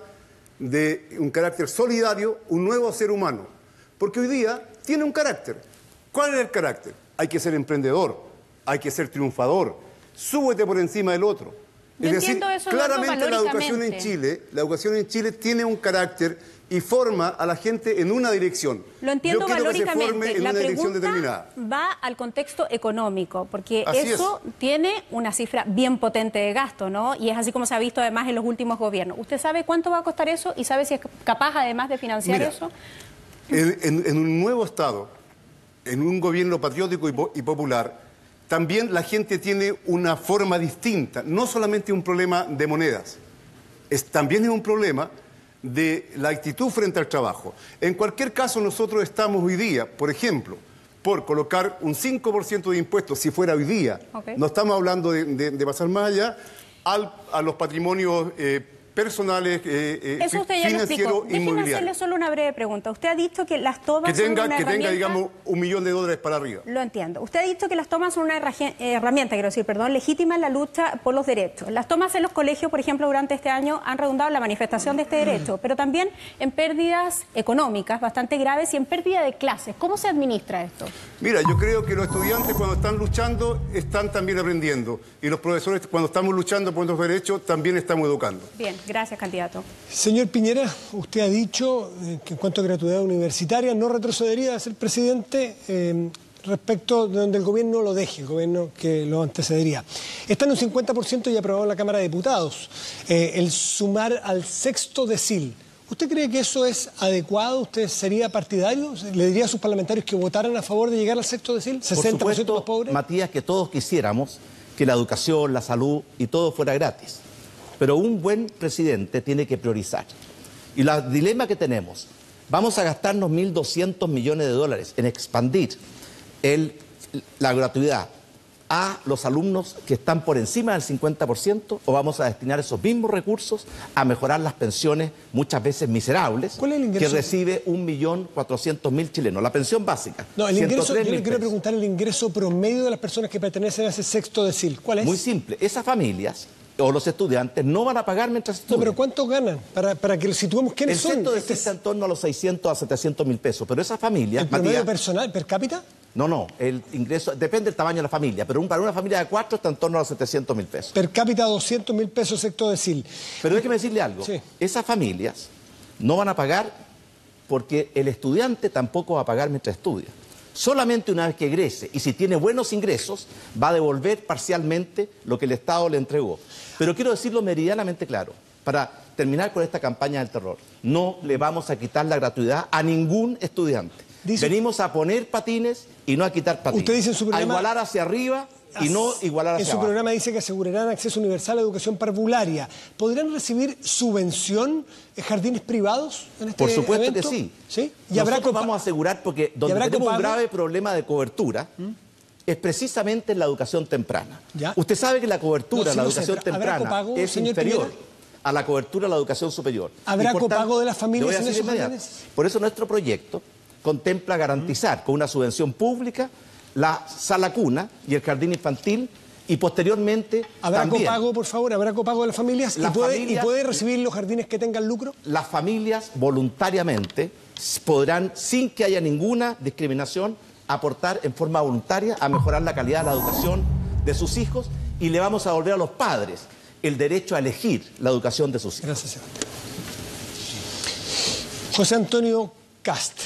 Speaker 18: de un carácter solidario, un nuevo ser humano. Porque hoy día tiene un carácter. ¿Cuál es el carácter? Hay que ser emprendedor, hay que ser triunfador, súbete por encima del otro.
Speaker 3: Yo
Speaker 18: Es decir,
Speaker 3: entiendo eso, Eduardo,
Speaker 18: claramente la educación en
Speaker 3: valóricamente.
Speaker 18: Chile, la educación en Chile tiene un carácter y forma a la gente en una dirección.
Speaker 3: Lo entiendo
Speaker 18: Yo quiero que se forme
Speaker 3: valóricamente.
Speaker 18: en
Speaker 3: La
Speaker 18: una dirección
Speaker 3: pregunta
Speaker 18: determinada.
Speaker 3: va al contexto económico, porque
Speaker 18: Así
Speaker 3: eso tiene una cifra bien potente de gasto, ¿no? Y es así como se ha visto además en los últimos gobiernos. ¿Usted sabe cuánto va a costar eso y sabe si es capaz además de financiar
Speaker 18: Mira,
Speaker 3: eso?
Speaker 18: En, en- en un nuevo Estado, en un gobierno patriótico y, po- y popular, también la gente tiene una forma distinta, no solamente un problema de monedas, es, también es un problema de la actitud frente al trabajo. En cualquier caso, nosotros estamos hoy día, por ejemplo, por colocar un cinco por ciento de impuestos, si fuera hoy día,
Speaker 3: Ok.
Speaker 18: no estamos hablando de, de- de pasar más allá, al- a los patrimonios eh, personales, eh, eh,
Speaker 3: Eso usted ya lo explicó.
Speaker 18: financieros,
Speaker 3: Déjeme
Speaker 18: inmobiliarios.
Speaker 3: hacerle solo una breve pregunta. Usted ha dicho que las tomas
Speaker 18: Que
Speaker 3: son
Speaker 18: tenga,
Speaker 3: una
Speaker 18: que tenga,
Speaker 3: herramienta...
Speaker 18: digamos, un millón de dólares para arriba.
Speaker 3: Lo entiendo. Usted ha dicho que las tomas son una herraje- eh, herramienta, quiero decir, perdón, legítima en la lucha por los derechos. Las tomas en los colegios, por ejemplo, durante este año han redundado en la manifestación de este derecho, pero también en pérdidas económicas bastante graves y en pérdida de clases. ¿Cómo se administra esto?
Speaker 18: Mira, yo creo que los estudiantes cuando están luchando están también aprendiendo y los profesores cuando estamos luchando por nuestros derechos también estamos educando.
Speaker 3: Bien, gracias, candidato.
Speaker 5: Señor Piñera, usted ha dicho eh, que en cuanto a gratuidad universitaria no retrocedería a ser presidente eh, respecto de donde el gobierno lo deje, el gobierno que lo antecedería. Está en un cincuenta por ciento y aprobado en la Cámara de Diputados eh, el sumar al sexto decil. ¿Usted cree que eso es adecuado? ¿Usted sería partidario? ¿Le diría a sus parlamentarios que votaran a favor de llegar al sexto decil? ¿sesenta por ciento
Speaker 11: Por
Speaker 5: más pobres?
Speaker 11: Matías, que todos quisiéramos que la educación, la salud y todo fuera gratis. Pero un buen presidente tiene que priorizar. Y el dilema que tenemos, vamos a gastarnos mil doscientos millones de dólares en expandir el, la gratuidad a los alumnos que están por encima del cincuenta por ciento o vamos a destinar esos mismos recursos a mejorar las pensiones muchas veces miserables que recibe un millón cuatrocientos mil chilenos, la pensión básica.
Speaker 5: No, el ingreso, yo le quiero
Speaker 11: pesos.
Speaker 5: preguntar el ingreso promedio de las personas que pertenecen a ese sexto decil. ¿Cuál es?
Speaker 11: Muy simple, esas familias o los estudiantes no van a pagar mientras estudian.
Speaker 5: No, pero ¿cuánto ganan? Para, para que situemos quiénes
Speaker 11: El
Speaker 5: son.
Speaker 11: sexto decil está en torno a los seiscientos a setecientos mil pesos, pero esas familias,
Speaker 5: ¿El promedio
Speaker 11: Matías,
Speaker 5: personal per cápita?
Speaker 11: No, no, el ingreso depende del tamaño de la familia, pero un, para una familia de cuatro está en torno a los setecientos mil pesos.
Speaker 5: Per cápita doscientos mil pesos sector de S I L.
Speaker 11: Pero déjeme decirle algo, sí. Esas familias no van a pagar porque el estudiante tampoco va a pagar mientras estudia. Solamente una vez que egrese, y si tiene buenos ingresos, va a devolver parcialmente lo que el Estado le entregó. Pero quiero decirlo meridianamente claro, para terminar con esta campaña del terror. No le vamos a quitar la gratuidad a ningún estudiante. Dice, venimos a poner patines y no a quitar patines.
Speaker 5: Usted dice en su programa,
Speaker 11: a igualar hacia arriba y no igualar hacia
Speaker 5: abajo. En su
Speaker 11: abajo.
Speaker 5: programa dice que asegurarán acceso universal a educación parvularia. ¿Podrán recibir subvención en jardines privados en este
Speaker 11: Por supuesto
Speaker 5: evento?
Speaker 11: que sí.
Speaker 5: ¿Sí?
Speaker 11: ¿Y Nosotros habrá vamos a asegurar, porque donde tenemos un grave problema de cobertura, ¿Mm? es precisamente en la educación temprana. ¿Ya? Usted sabe que la cobertura, no, sí, la no educación sé, temprana, copago, es inferior Piñera? a la cobertura de la educación superior.
Speaker 5: ¿Habrá
Speaker 11: por
Speaker 5: copago
Speaker 11: tanto,
Speaker 5: de las familias en esos jardines?
Speaker 11: Por eso nuestro proyecto contempla garantizar con una subvención pública la sala cuna y el jardín infantil y posteriormente
Speaker 5: ¿Habrá
Speaker 11: también,
Speaker 5: copago, por favor? ¿Habrá copago de las familias?
Speaker 11: Las
Speaker 5: ¿Y, puede,
Speaker 11: familias
Speaker 5: ¿Y puede recibir los jardines que tengan lucro?
Speaker 11: Las familias voluntariamente podrán, sin que haya ninguna discriminación, aportar en forma voluntaria a mejorar la calidad de la educación de sus hijos y le vamos a devolver a los padres el derecho a elegir la educación de sus hijos.
Speaker 5: Gracias, señor. José Antonio Kast.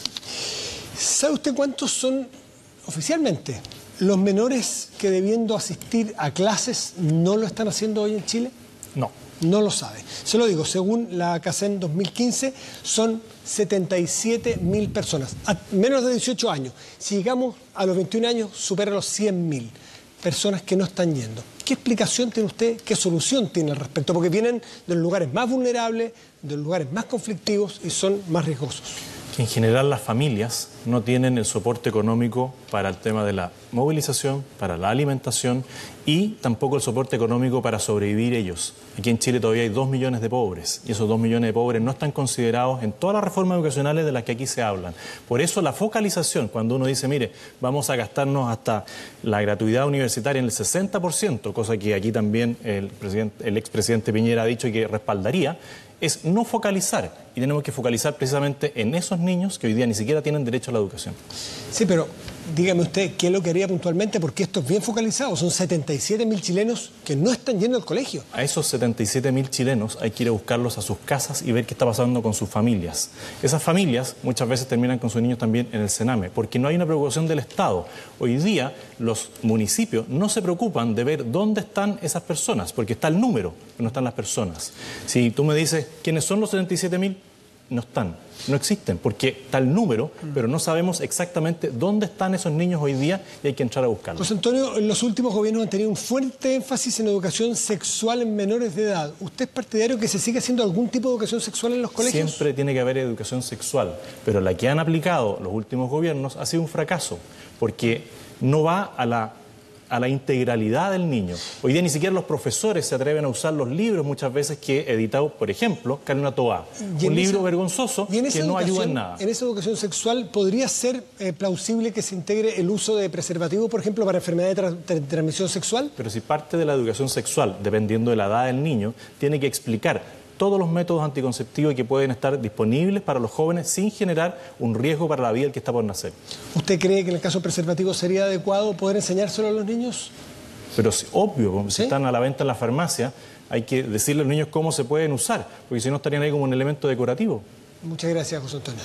Speaker 5: ¿Sabe usted cuántos son oficialmente los menores que debiendo asistir a clases no lo están haciendo hoy en Chile?
Speaker 17: No.
Speaker 5: No lo sabe. Se lo digo, según la CACEN dos mil quince, son setenta y siete mil personas, a menos de dieciocho años. Si llegamos a los veintiún años, supera los cien mil personas que no están yendo. ¿Qué explicación tiene usted, qué solución tiene al respecto? Porque vienen de los lugares más vulnerables, de los lugares más conflictivos y son más riesgosos.
Speaker 17: Que en general las familias no tienen el soporte económico para el tema de la movilización, para la alimentación y tampoco el soporte económico para sobrevivir ellos. Aquí en Chile todavía hay dos millones de pobres y esos dos millones de pobres no están considerados en todas las reformas educacionales de las que aquí se hablan. Por eso la focalización, cuando uno dice, mire, vamos a gastarnos hasta la gratuidad universitaria en el sesenta por ciento, cosa que aquí también el, presidente, el expresidente Piñera ha dicho que respaldaría, es no focalizar y tenemos que focalizar precisamente en esos niños que hoy día ni siquiera tienen derecho a la educación.
Speaker 5: Sí, pero dígame usted, ¿qué es lo que haría puntualmente? Porque esto es bien focalizado, son setenta y siete mil chilenos que no están yendo al colegio.
Speaker 17: A esos setenta y siete mil chilenos hay que ir a buscarlos a sus casas y ver qué está pasando con sus familias. Esas familias muchas veces terminan con sus niños también en el Sename, porque no hay una preocupación del Estado. Hoy día los municipios no se preocupan de ver dónde están esas personas, porque está el número, pero no están las personas. Si tú me dices quiénes son los setenta y siete mil, no están, no existen, porque está el número, pero no sabemos exactamente dónde están esos niños hoy día y hay que entrar a buscarlos.
Speaker 5: José Antonio, los últimos gobiernos han tenido un fuerte énfasis en educación sexual en menores de edad. ¿Usted es partidario que se siga haciendo algún tipo de educación sexual en los colegios?
Speaker 17: Siempre tiene que haber educación sexual, pero la que han aplicado los últimos gobiernos ha sido un fracaso, porque no va a la... a la integralidad del niño. Hoy día ni siquiera los profesores se atreven a usar los libros muchas veces que he editado, por ejemplo, Carolina Toá. Un libro esa, vergonzoso que no ayuda en nada.
Speaker 5: ¿En esa educación sexual podría ser eh, plausible que se integre el uso de preservativo, por ejemplo, para enfermedades de, tra de transmisión sexual?
Speaker 17: Pero si parte de la educación sexual, dependiendo de la edad del niño, tiene que explicar todos los métodos anticonceptivos que pueden estar disponibles para los jóvenes sin generar un riesgo para la vida del que está por nacer.
Speaker 5: ¿Usted cree que en el caso preservativo sería adecuado poder enseñárselo a los niños?
Speaker 17: Pero si, obvio, como ¿Sí? si están a la venta en la farmacia, hay que decirle a los niños cómo se pueden usar, porque si no estarían ahí como un elemento decorativo.
Speaker 5: Muchas gracias, José Antonio.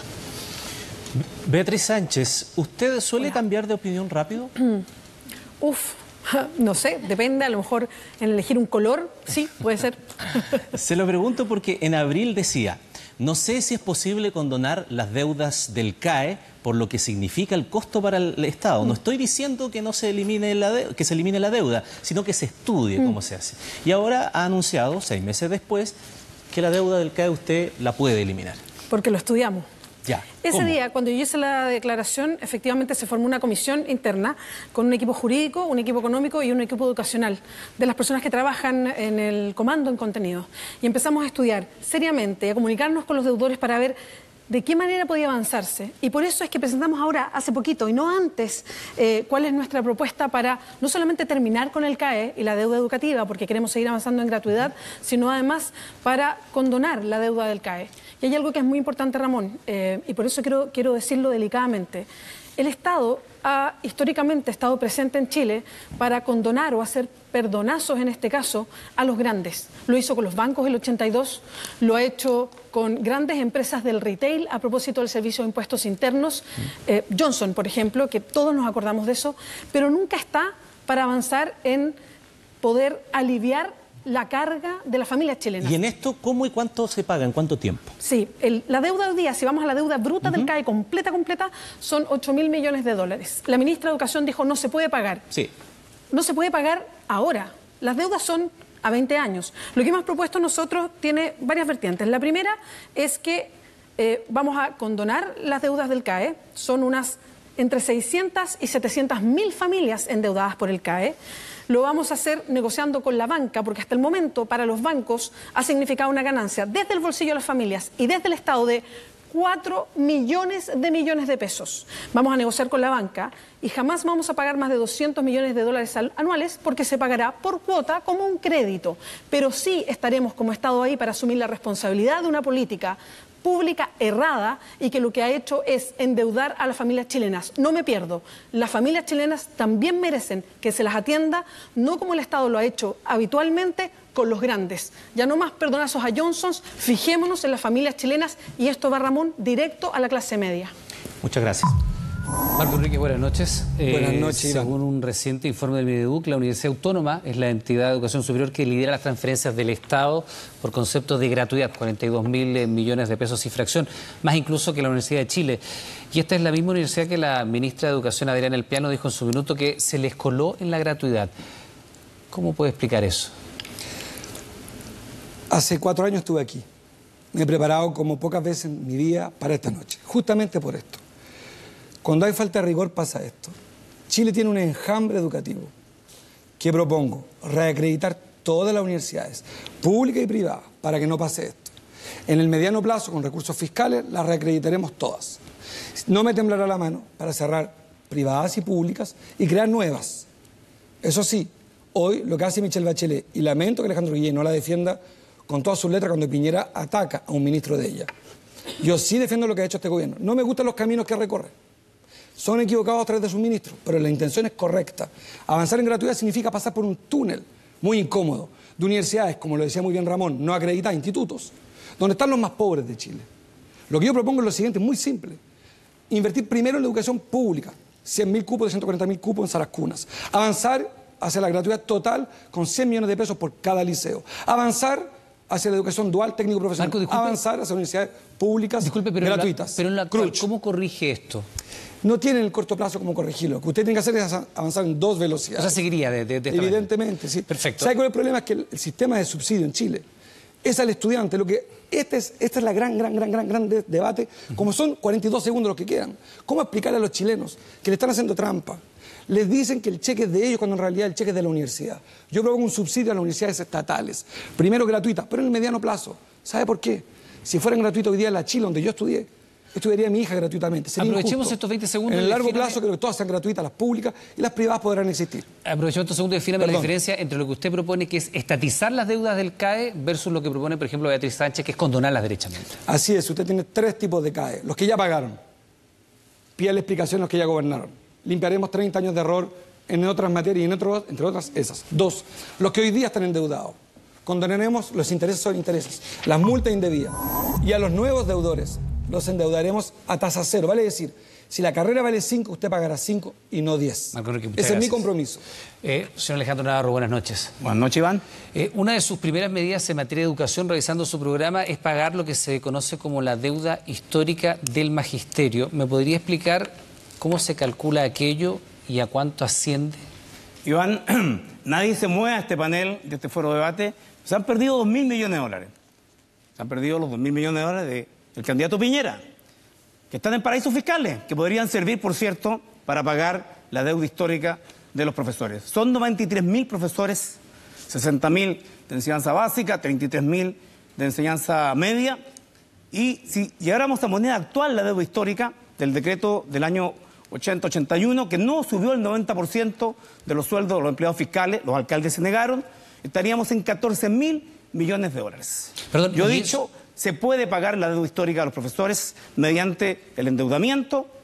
Speaker 6: Beatriz Sánchez, ¿usted suele Hola. cambiar de opinión rápido?
Speaker 16: Uf. No sé, depende, a lo mejor en elegir un color, sí, puede ser.
Speaker 6: Se lo pregunto porque en abril decía, no sé si es posible condonar las deudas del C A E por lo que significa el costo para el Estado. No estoy diciendo que no se elimine la de, que se elimine la deuda, sino que se estudie mm. cómo se hace. Y ahora ha anunciado, seis meses después, que la deuda del C A E usted la puede eliminar.
Speaker 16: Porque lo estudiamos.
Speaker 6: Ya.
Speaker 16: Ese
Speaker 6: ¿Cómo?
Speaker 16: día, cuando yo hice la declaración, efectivamente se formó una comisión interna con un equipo jurídico, un equipo económico y un equipo educacional de las personas que trabajan en el comando en contenido. Y empezamos a estudiar seriamente y a comunicarnos con los deudores para ver de qué manera podía avanzarse. Y por eso es que presentamos ahora, hace poquito, y no antes, eh, cuál es nuestra propuesta para no solamente terminar con el C A E y la deuda educativa, porque queremos seguir avanzando en gratuidad, sino además para condonar la deuda del C A E. Y hay algo que es muy importante, Ramón, eh, y por eso quiero, quiero decirlo delicadamente. El Estado ha históricamente estado presente en Chile para condonar o hacer perdonazos, en este caso, a los grandes. Lo hizo con los bancos en el ochenta y dos, lo ha hecho con grandes empresas del retail a propósito del servicio de impuestos internos, eh, Johnson, por ejemplo, que todos nos acordamos de eso, pero nunca está para avanzar en poder aliviar la carga de las familias chilenas.
Speaker 6: ¿Y en esto cómo y cuánto se paga? ¿En cuánto tiempo?
Speaker 16: Sí, el, la deuda hoy día, si vamos a la deuda bruta uh-huh. del C A E, completa, completa, son ocho mil millones de dólares. La ministra de Educación dijo, no se puede pagar.
Speaker 6: Sí.
Speaker 16: No se puede pagar ahora. Las deudas son a veinte años. Lo que hemos propuesto nosotros tiene varias vertientes. La primera es que eh, vamos a condonar las deudas del C A E. Son unas entre seiscientas y setecientas mil familias endeudadas por el C A E. Lo vamos a hacer negociando con la banca, porque hasta el momento para los bancos ha significado una ganancia desde el bolsillo de las familias y desde el Estado de cuatro millones de millones de pesos. Vamos a negociar con la banca y jamás vamos a pagar más de doscientos millones de dólares anuales porque se pagará por cuota como un crédito. Pero sí estaremos como Estado ahí para asumir la responsabilidad de una política pública errada y que lo que ha hecho es endeudar a las familias chilenas. No me pierdo, las familias chilenas también merecen que se las atienda, no como el Estado lo ha hecho habitualmente con los grandes. Ya no más perdonazos a Johnsons, fijémonos en las familias chilenas y esto va, Ramón, directo a la clase media.
Speaker 6: Muchas gracias.
Speaker 4: Marco Enrique, buenas noches.
Speaker 13: Buenas
Speaker 4: eh,
Speaker 13: noches, Iván.
Speaker 4: Según un reciente informe del Mineduc, la Universidad Autónoma es la entidad de educación superior que lidera las transferencias del Estado por concepto de gratuidad, cuarenta y dos mil millones de pesos y fracción, más incluso que la Universidad de Chile. Y esta es la misma universidad que la ministra de Educación, Adriana Elpiano, dijo en su minuto que se les coló en la gratuidad. ¿Cómo puede explicar eso?
Speaker 13: Hace cuatro años estuve aquí. Me he preparado como pocas veces en mi vida para esta noche, justamente por esto. Cuando hay falta de rigor pasa esto. Chile tiene un enjambre educativo que propongo reacreditar todas las universidades, públicas y privadas, para que no pase esto. En el mediano plazo, con recursos fiscales, las reacreditaremos todas. No me temblará la mano para cerrar privadas y públicas y crear nuevas. Eso sí, hoy lo que hace Michelle Bachelet, y lamento que Alejandro Guillén no la defienda con todas sus letras cuando Piñera ataca a un ministro de ella. Yo sí defiendo lo que ha hecho este gobierno. No me gustan los caminos que recorre. Son equivocados a través de sus ministros, pero la intención es correcta. Avanzar en gratuidad significa pasar por un túnel muy incómodo de universidades, como lo decía muy bien Ramón, no acreditadas, institutos, donde están los más pobres de Chile. Lo que yo propongo es lo siguiente, muy simple. Invertir primero en la educación pública, cien mil cupos de ciento cuarenta mil cupos en salas cunas. Avanzar hacia la gratuidad total con cien millones de pesos por cada liceo. Avanzar hacia la educación dual técnico-profesional. Marco, disculpe, avanzar hacia universidades públicas
Speaker 4: disculpe, pero
Speaker 13: gratuitas.
Speaker 4: La, pero en la actual, ¿cómo corrige esto?
Speaker 13: No tiene en el corto plazo cómo corregirlo. Lo que usted tiene que hacer es avanzar en dos velocidades.
Speaker 4: O sea, seguiría de, de, de
Speaker 13: Evidentemente, sí.
Speaker 4: Perfecto.
Speaker 13: ¿Sabe cuál es el problema? Es que el, el sistema de subsidio en Chile es al estudiante. Lo que este es, esta es la gran, gran, gran, gran, gran de, debate. Como son cuarenta y dos segundos los que quedan. ¿Cómo explicarle a los chilenos que le están haciendo trampa? Les dicen que el cheque es de ellos cuando en realidad el cheque es de la universidad. Yo propongo un subsidio a las universidades estatales. Primero gratuitas, pero en el mediano plazo. ¿Sabe por qué? Si fueran gratuitas hoy día en la Chile, donde yo estudié, estudiaría a mi hija gratuitamente. Sería
Speaker 4: Aprovechemos
Speaker 13: injusto.
Speaker 4: estos veinte segundos.
Speaker 13: En el largo
Speaker 4: defíname...
Speaker 13: plazo creo que todas sean gratuitas, las públicas y las privadas podrán existir.
Speaker 4: Aprovechemos estos segundos y defíname la diferencia entre lo que usted propone, que es estatizar las deudas del C A E, versus lo que propone, por ejemplo, Beatriz Sánchez, que es condonarlas derechamente.
Speaker 13: Así es, usted tiene tres tipos de C A E. Los que ya pagaron. Pide la explicación a los que ya gobernaron. Limpiaremos treinta años de error en otras materias y en otros, entre otras esas. Dos, los que hoy día están endeudados. Condonaremos los intereses sobre intereses, las multas indebidas. Y a los nuevos deudores los endeudaremos a tasa cero. Vale decir, si la carrera vale cinco, usted pagará cinco y no diez.
Speaker 4: Marco Enrique,
Speaker 13: Ese
Speaker 4: gracias.
Speaker 13: es mi compromiso.
Speaker 4: Eh, señor Alejandro Navarro, buenas noches.
Speaker 15: Buenas noches, Iván.
Speaker 4: Eh, una de sus primeras medidas en materia de educación, revisando su programa, es pagar lo que se conoce como la deuda histórica del magisterio. ¿Me podría explicar cómo se calcula aquello y a cuánto asciende?
Speaker 15: Iván, nadie se mueve a este panel, de este foro de debate. Se han perdido dos mil millones de dólares. Se han perdido los dos mil millones de dólares de, del candidato Piñera, que están en paraísos fiscales, que podrían servir, por cierto, para pagar la deuda histórica de los profesores. Son noventa y tres mil profesores, sesenta mil de enseñanza básica, treinta y tres mil de enseñanza media. Y si llegáramos a moneda actual la deuda histórica del decreto del año ochenta ochenta y uno, que no subió el noventa por ciento de los sueldos de los empleados fiscales, los alcaldes se negaron, estaríamos en catorce mil millones de dólares.
Speaker 4: Perdón,
Speaker 15: yo he dicho, se puede pagar la deuda histórica de los profesores mediante el endeudamiento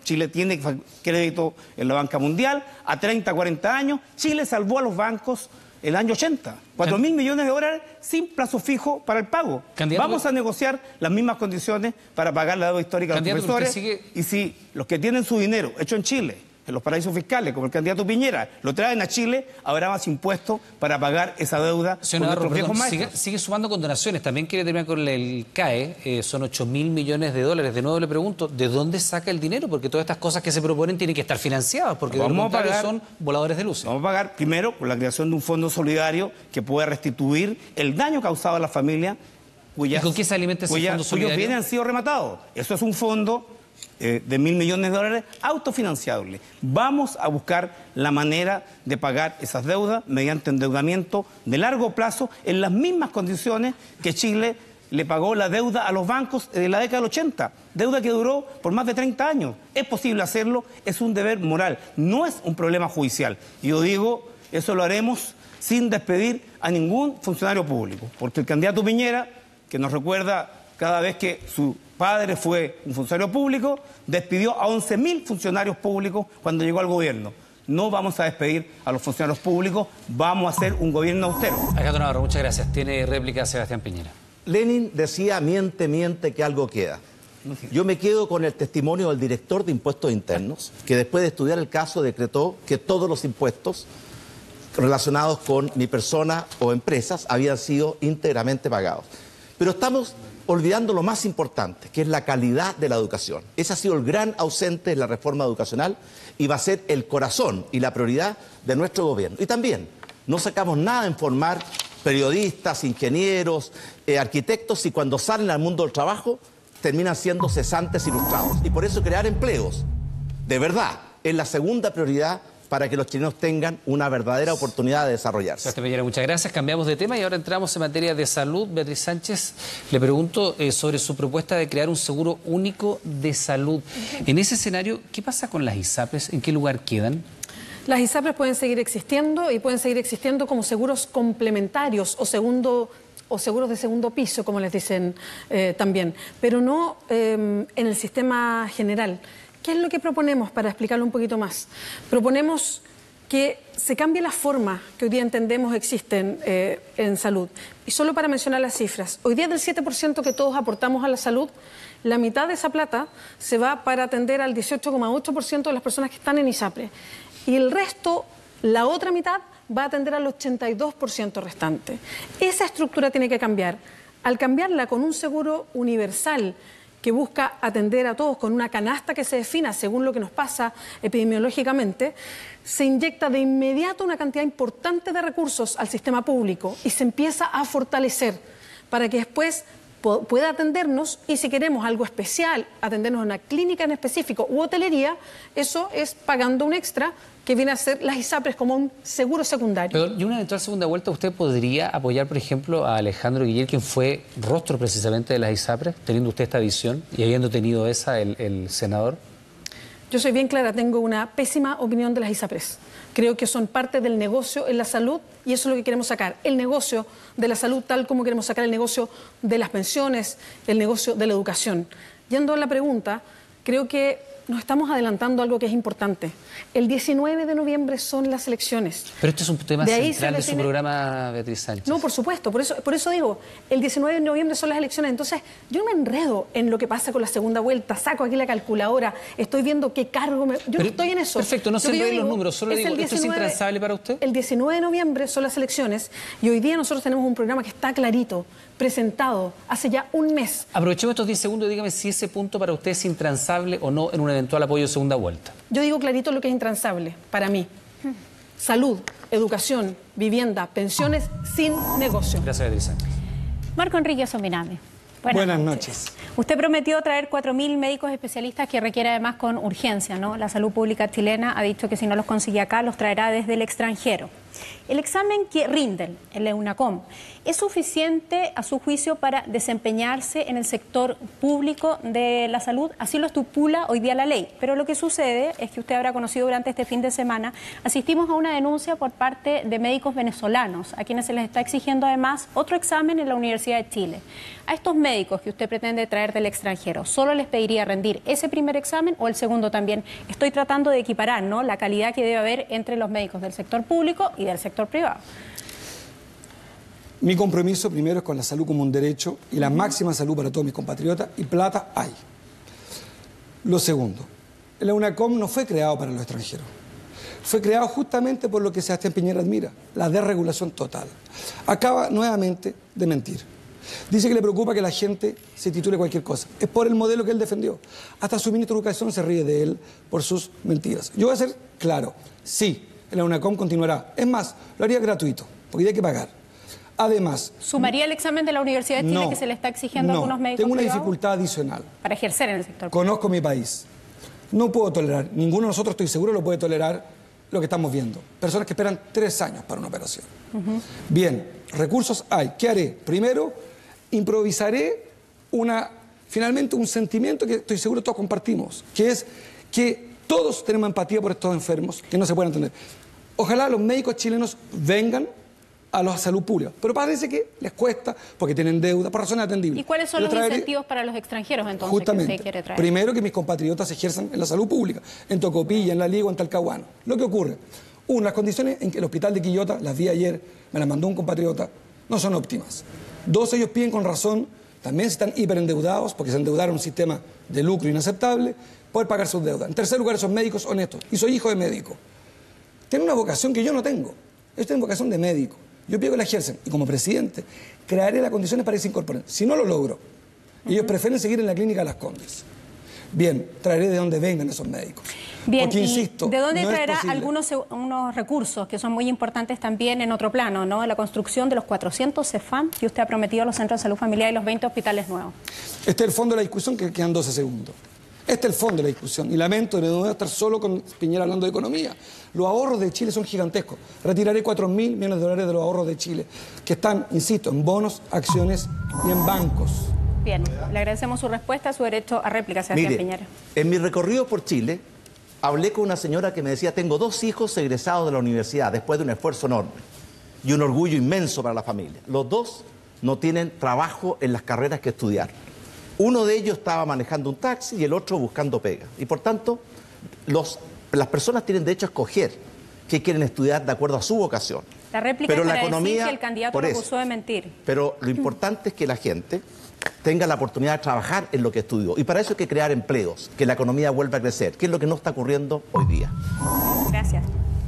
Speaker 15: Chile tiene crédito en la banca mundial a treinta, cuarenta años. Chile salvó a los bancos el año ochenta. cuatro mil millones de dólares sin plazo fijo para el pago.
Speaker 4: Candidato,
Speaker 15: vamos a negociar las mismas condiciones para pagar la deuda histórica de los profesores.
Speaker 4: Sigue...
Speaker 15: Y si los que tienen su dinero hecho en Chile, en los paraísos fiscales, como el candidato Piñera, lo traen a Chile, habrá más impuestos para pagar esa deuda.
Speaker 4: Señor Navarro, perdón, sigue, sigue sumando condonaciones. También quiere terminar con el C A E. Eh, son ocho mil millones de dólares. De nuevo le pregunto, ¿de dónde saca el dinero? Porque todas estas cosas que se proponen tienen que estar financiadas, porque
Speaker 15: vamos
Speaker 4: de lo contrario
Speaker 15: a pagar,
Speaker 4: son voladores de luces.
Speaker 15: Vamos a pagar primero con la creación de un fondo solidario que pueda restituir el daño causado a la familia cuyas,
Speaker 4: ¿Y con qué se alimenta ese
Speaker 15: cuyas,
Speaker 4: fondo solidario?
Speaker 15: cuyos bienes han sido rematados. Eso es un fondo eh, de mil millones de dólares autofinanciable. Vamos a buscar la manera de pagar esas deudas mediante endeudamiento de largo plazo en las mismas condiciones que Chile le pagó la deuda a los bancos de la década del ochenta, deuda que duró por más de treinta años. Es posible hacerlo, es un deber moral, no es un problema judicial. Y yo digo, eso lo haremos sin despedir a ningún funcionario público, porque el candidato Piñera, que nos recuerda cada vez que su padre fue un funcionario público, despidió a once mil funcionarios públicos cuando llegó al gobierno. No vamos a despedir a los funcionarios públicos, vamos a hacer un gobierno austero.
Speaker 4: Alejandro Navarro, muchas gracias. Tiene réplica Sebastián Piñera.
Speaker 11: Lenin decía, miente, miente, que algo queda. Yo me quedo con el testimonio del director de Impuestos Internos, que después de estudiar el caso decretó que todos los impuestos relacionados con mi persona o empresas habían sido íntegramente pagados. Pero estamos olvidando lo más importante, que es la calidad de la educación. Ese ha sido el gran ausente de la reforma educacional y va a ser el corazón y la prioridad de nuestro gobierno. Y también no sacamos nada en formar periodistas, ingenieros, eh, arquitectos, y cuando salen al mundo del trabajo terminan siendo cesantes ilustrados. Y por eso crear empleos, de verdad, es la segunda prioridad para que los chilenos tengan una verdadera oportunidad de desarrollarse.
Speaker 4: Sebastián Piñera, muchas gracias. Cambiamos de tema y ahora entramos en materia de salud. Beatriz Sánchez, le pregunto eh, sobre su propuesta de crear un seguro único de salud. En ese escenario, ¿qué pasa con las ISAPRES? ¿En qué lugar quedan?
Speaker 16: Las ISAPRES pueden seguir existiendo y pueden seguir existiendo como seguros complementarios o segundo o seguros de segundo piso, como les dicen eh, también, pero no eh, en el sistema general. ¿Qué es lo que proponemos para explicarlo un poquito más? Proponemos que se cambie la forma que hoy día entendemos existen eh, en salud. Y solo para mencionar las cifras, hoy día del siete por ciento que todos aportamos a la salud, la mitad de esa plata se va para atender al dieciocho coma ocho por ciento de las personas que están en ISAPRE. Y el resto, la otra mitad, va a atender al ochenta y dos por ciento restante. Esa estructura tiene que cambiar. Al cambiarla con un seguro universal que busca atender a todos con una canasta que se defina según lo que nos pasa epidemiológicamente, se inyecta de inmediato una cantidad importante de recursos al sistema público y se empieza a fortalecer para que después pueda atendernos, y si queremos algo especial, atendernos en una clínica en específico u hotelería, eso es pagando un extra que viene a ser las ISAPRES como un seguro secundario.
Speaker 4: Pero, ¿y una eventual segunda vuelta usted podría apoyar, por ejemplo, a Alejandro Guillermo, quien fue rostro precisamente de las ISAPRES, teniendo usted esta visión y habiendo tenido esa el, el senador?
Speaker 16: Yo soy bien clara, tengo una pésima opinión de las ISAPRES. Creo que son parte del negocio en la salud y eso es lo que queremos sacar. El negocio de la salud tal como queremos sacar el negocio de las pensiones, el negocio de la educación. Yendo a la pregunta, creo que nos estamos adelantando a algo que es importante. El diecinueve de noviembre son las elecciones.
Speaker 4: Pero este es un tema
Speaker 16: de ahí
Speaker 4: central de su
Speaker 16: define...
Speaker 4: programa, Beatriz Sánchez.
Speaker 16: No, por supuesto, por eso, por eso digo, el diecinueve de noviembre son las elecciones, entonces yo no me enredo en lo que pasa con la segunda vuelta, saco aquí la calculadora, estoy viendo qué cargo me... Yo
Speaker 4: Pero,
Speaker 16: no estoy en eso.
Speaker 4: Perfecto, no se enreden los números, solo digo, ¿esto es intransable para usted?
Speaker 16: El diecinueve de noviembre son las elecciones y hoy día nosotros tenemos un programa que está clarito, presentado hace ya un mes.
Speaker 4: Aprovechemos estos diez segundos y dígame si ese punto para usted es intransable o no en un eventual apoyo de segunda vuelta.
Speaker 16: Yo digo clarito lo que es intransable para mí. Salud, educación, vivienda, pensiones sin negocio.
Speaker 4: Gracias, Beatriz Sánchez.
Speaker 3: Marco Enrique Sominami.
Speaker 13: Buenas, Buenas noches.
Speaker 3: noches. Usted prometió traer cuatro mil médicos especialistas que requiere además con urgencia, ¿no? La salud pública chilena ha dicho que si no los consigue acá, los traerá desde el extranjero. El examen que rinden, el EUNACOM, ¿es suficiente a su juicio para desempeñarse en el sector público de la salud? Así lo estipula hoy día la ley. Pero lo que sucede es que usted habrá conocido durante este fin de semana, asistimos a una denuncia por parte de médicos venezolanos, a quienes se les está exigiendo además otro examen en la Universidad de Chile. A estos médicos que usted pretende traer del extranjero, ¿solo les pediría rendir ese primer examen o el segundo también? Estoy tratando de equiparar, ¿no?, la calidad que debe haber entre los médicos del sector público y del sector privado.
Speaker 13: Mi compromiso primero es con la salud como un derecho y la máxima salud para todos mis compatriotas, y plata hay. Lo segundo, la EUNACOM no fue creado para los extranjeros. Fue creado justamente por lo que Sebastián Piñera admira, la desregulación total. Acaba nuevamente de mentir. Dice que le preocupa que la gente se titule cualquier cosa. Es por el modelo que él defendió. Hasta su ministro de Educación se ríe de él por sus mentiras. Yo voy a ser claro, sí, la EUNACOM continuará. Es más, lo haría gratuito, porque hay que pagar. Además...
Speaker 3: ¿Sumaría el examen de la Universidad de Chile
Speaker 13: no,
Speaker 3: que se le está exigiendo
Speaker 13: no,
Speaker 3: a algunos médicos
Speaker 13: tengo una
Speaker 3: privados?
Speaker 13: dificultad adicional.
Speaker 3: Para ejercer en el sector privado.
Speaker 13: Conozco mi país. No puedo tolerar, ninguno de nosotros, estoy seguro, lo puede tolerar lo que estamos viendo. Personas que esperan tres años para una operación. Uh-huh. Bien, recursos hay. ¿Qué haré? Primero, improvisaré una, finalmente un sentimiento que estoy seguro todos compartimos, que es que todos tenemos empatía por estos enfermos que no se pueden entender. Ojalá los médicos chilenos vengan a la salud pública, pero parece que les cuesta porque tienen deuda, por razones atendibles.
Speaker 3: ¿Y cuáles son
Speaker 13: Yo
Speaker 3: los
Speaker 13: traeré,
Speaker 3: incentivos para los extranjeros entonces
Speaker 13: justamente,
Speaker 3: que usted quiere traer?
Speaker 13: Primero, que mis compatriotas ejerzan en la salud pública, en Tocopilla, en La Liga, en Talcahuano. Lo que ocurre, uno, las condiciones en que el hospital de Quillota, las vi ayer, me las mandó un compatriota, no son óptimas. Dos, ellos piden con razón, también están hiperendeudados, porque se endeudaron un sistema de lucro inaceptable, poder pagar sus deudas. En tercer lugar, son médicos honestos, y soy hijo de médico. Tienen una vocación que yo no tengo. Ellos tienen vocación de médico. Yo pido que la ejercen, y como presidente, crearé las condiciones para que se incorporen. Si no lo logro, uh-huh. ellos prefieren seguir en la clínica Las Condes. Bien, traeré de donde vengan esos médicos.
Speaker 3: Bien,
Speaker 13: porque,
Speaker 3: y
Speaker 13: insisto,
Speaker 3: ¿de dónde
Speaker 13: no
Speaker 3: traerá algunos unos recursos que son muy importantes también en otro plano, ¿no? La construcción de los cuatrocientos CEFAM que usted ha prometido a los centros de salud familiar y los veinte hospitales nuevos.
Speaker 13: Este es el fondo de la discusión, que quedan doce segundos. Este es el fondo de la discusión. Y lamento de nuevo estar solo con Piñera hablando de economía. Los ahorros de Chile son gigantescos. Retiraré cuatro mil millones de dólares de los ahorros de Chile, que están, insisto, en bonos, acciones y en bancos.
Speaker 3: Bien, le agradecemos su respuesta, su derecho a réplica, Sebastián
Speaker 11: Mire,
Speaker 3: Piñera.
Speaker 11: En mi recorrido por Chile, hablé con una señora que me decía, tengo dos hijos egresados de la universidad, después de un esfuerzo enorme y un orgullo inmenso para la familia. Los dos no tienen trabajo en las carreras que estudiaron. Uno de ellos estaba manejando un taxi y el otro buscando pega. Y por tanto, los, las personas tienen derecho a escoger qué quieren estudiar de acuerdo a su vocación.
Speaker 3: La réplica
Speaker 11: Pero
Speaker 3: es para
Speaker 11: la economía,
Speaker 3: decir que el candidato lo acusó de mentir.
Speaker 11: Pero lo importante es que la gente tenga la oportunidad de trabajar en lo que estudió. Y para eso hay que crear empleos, que la economía vuelva a crecer, que es lo que no está ocurriendo hoy día.
Speaker 3: Gracias.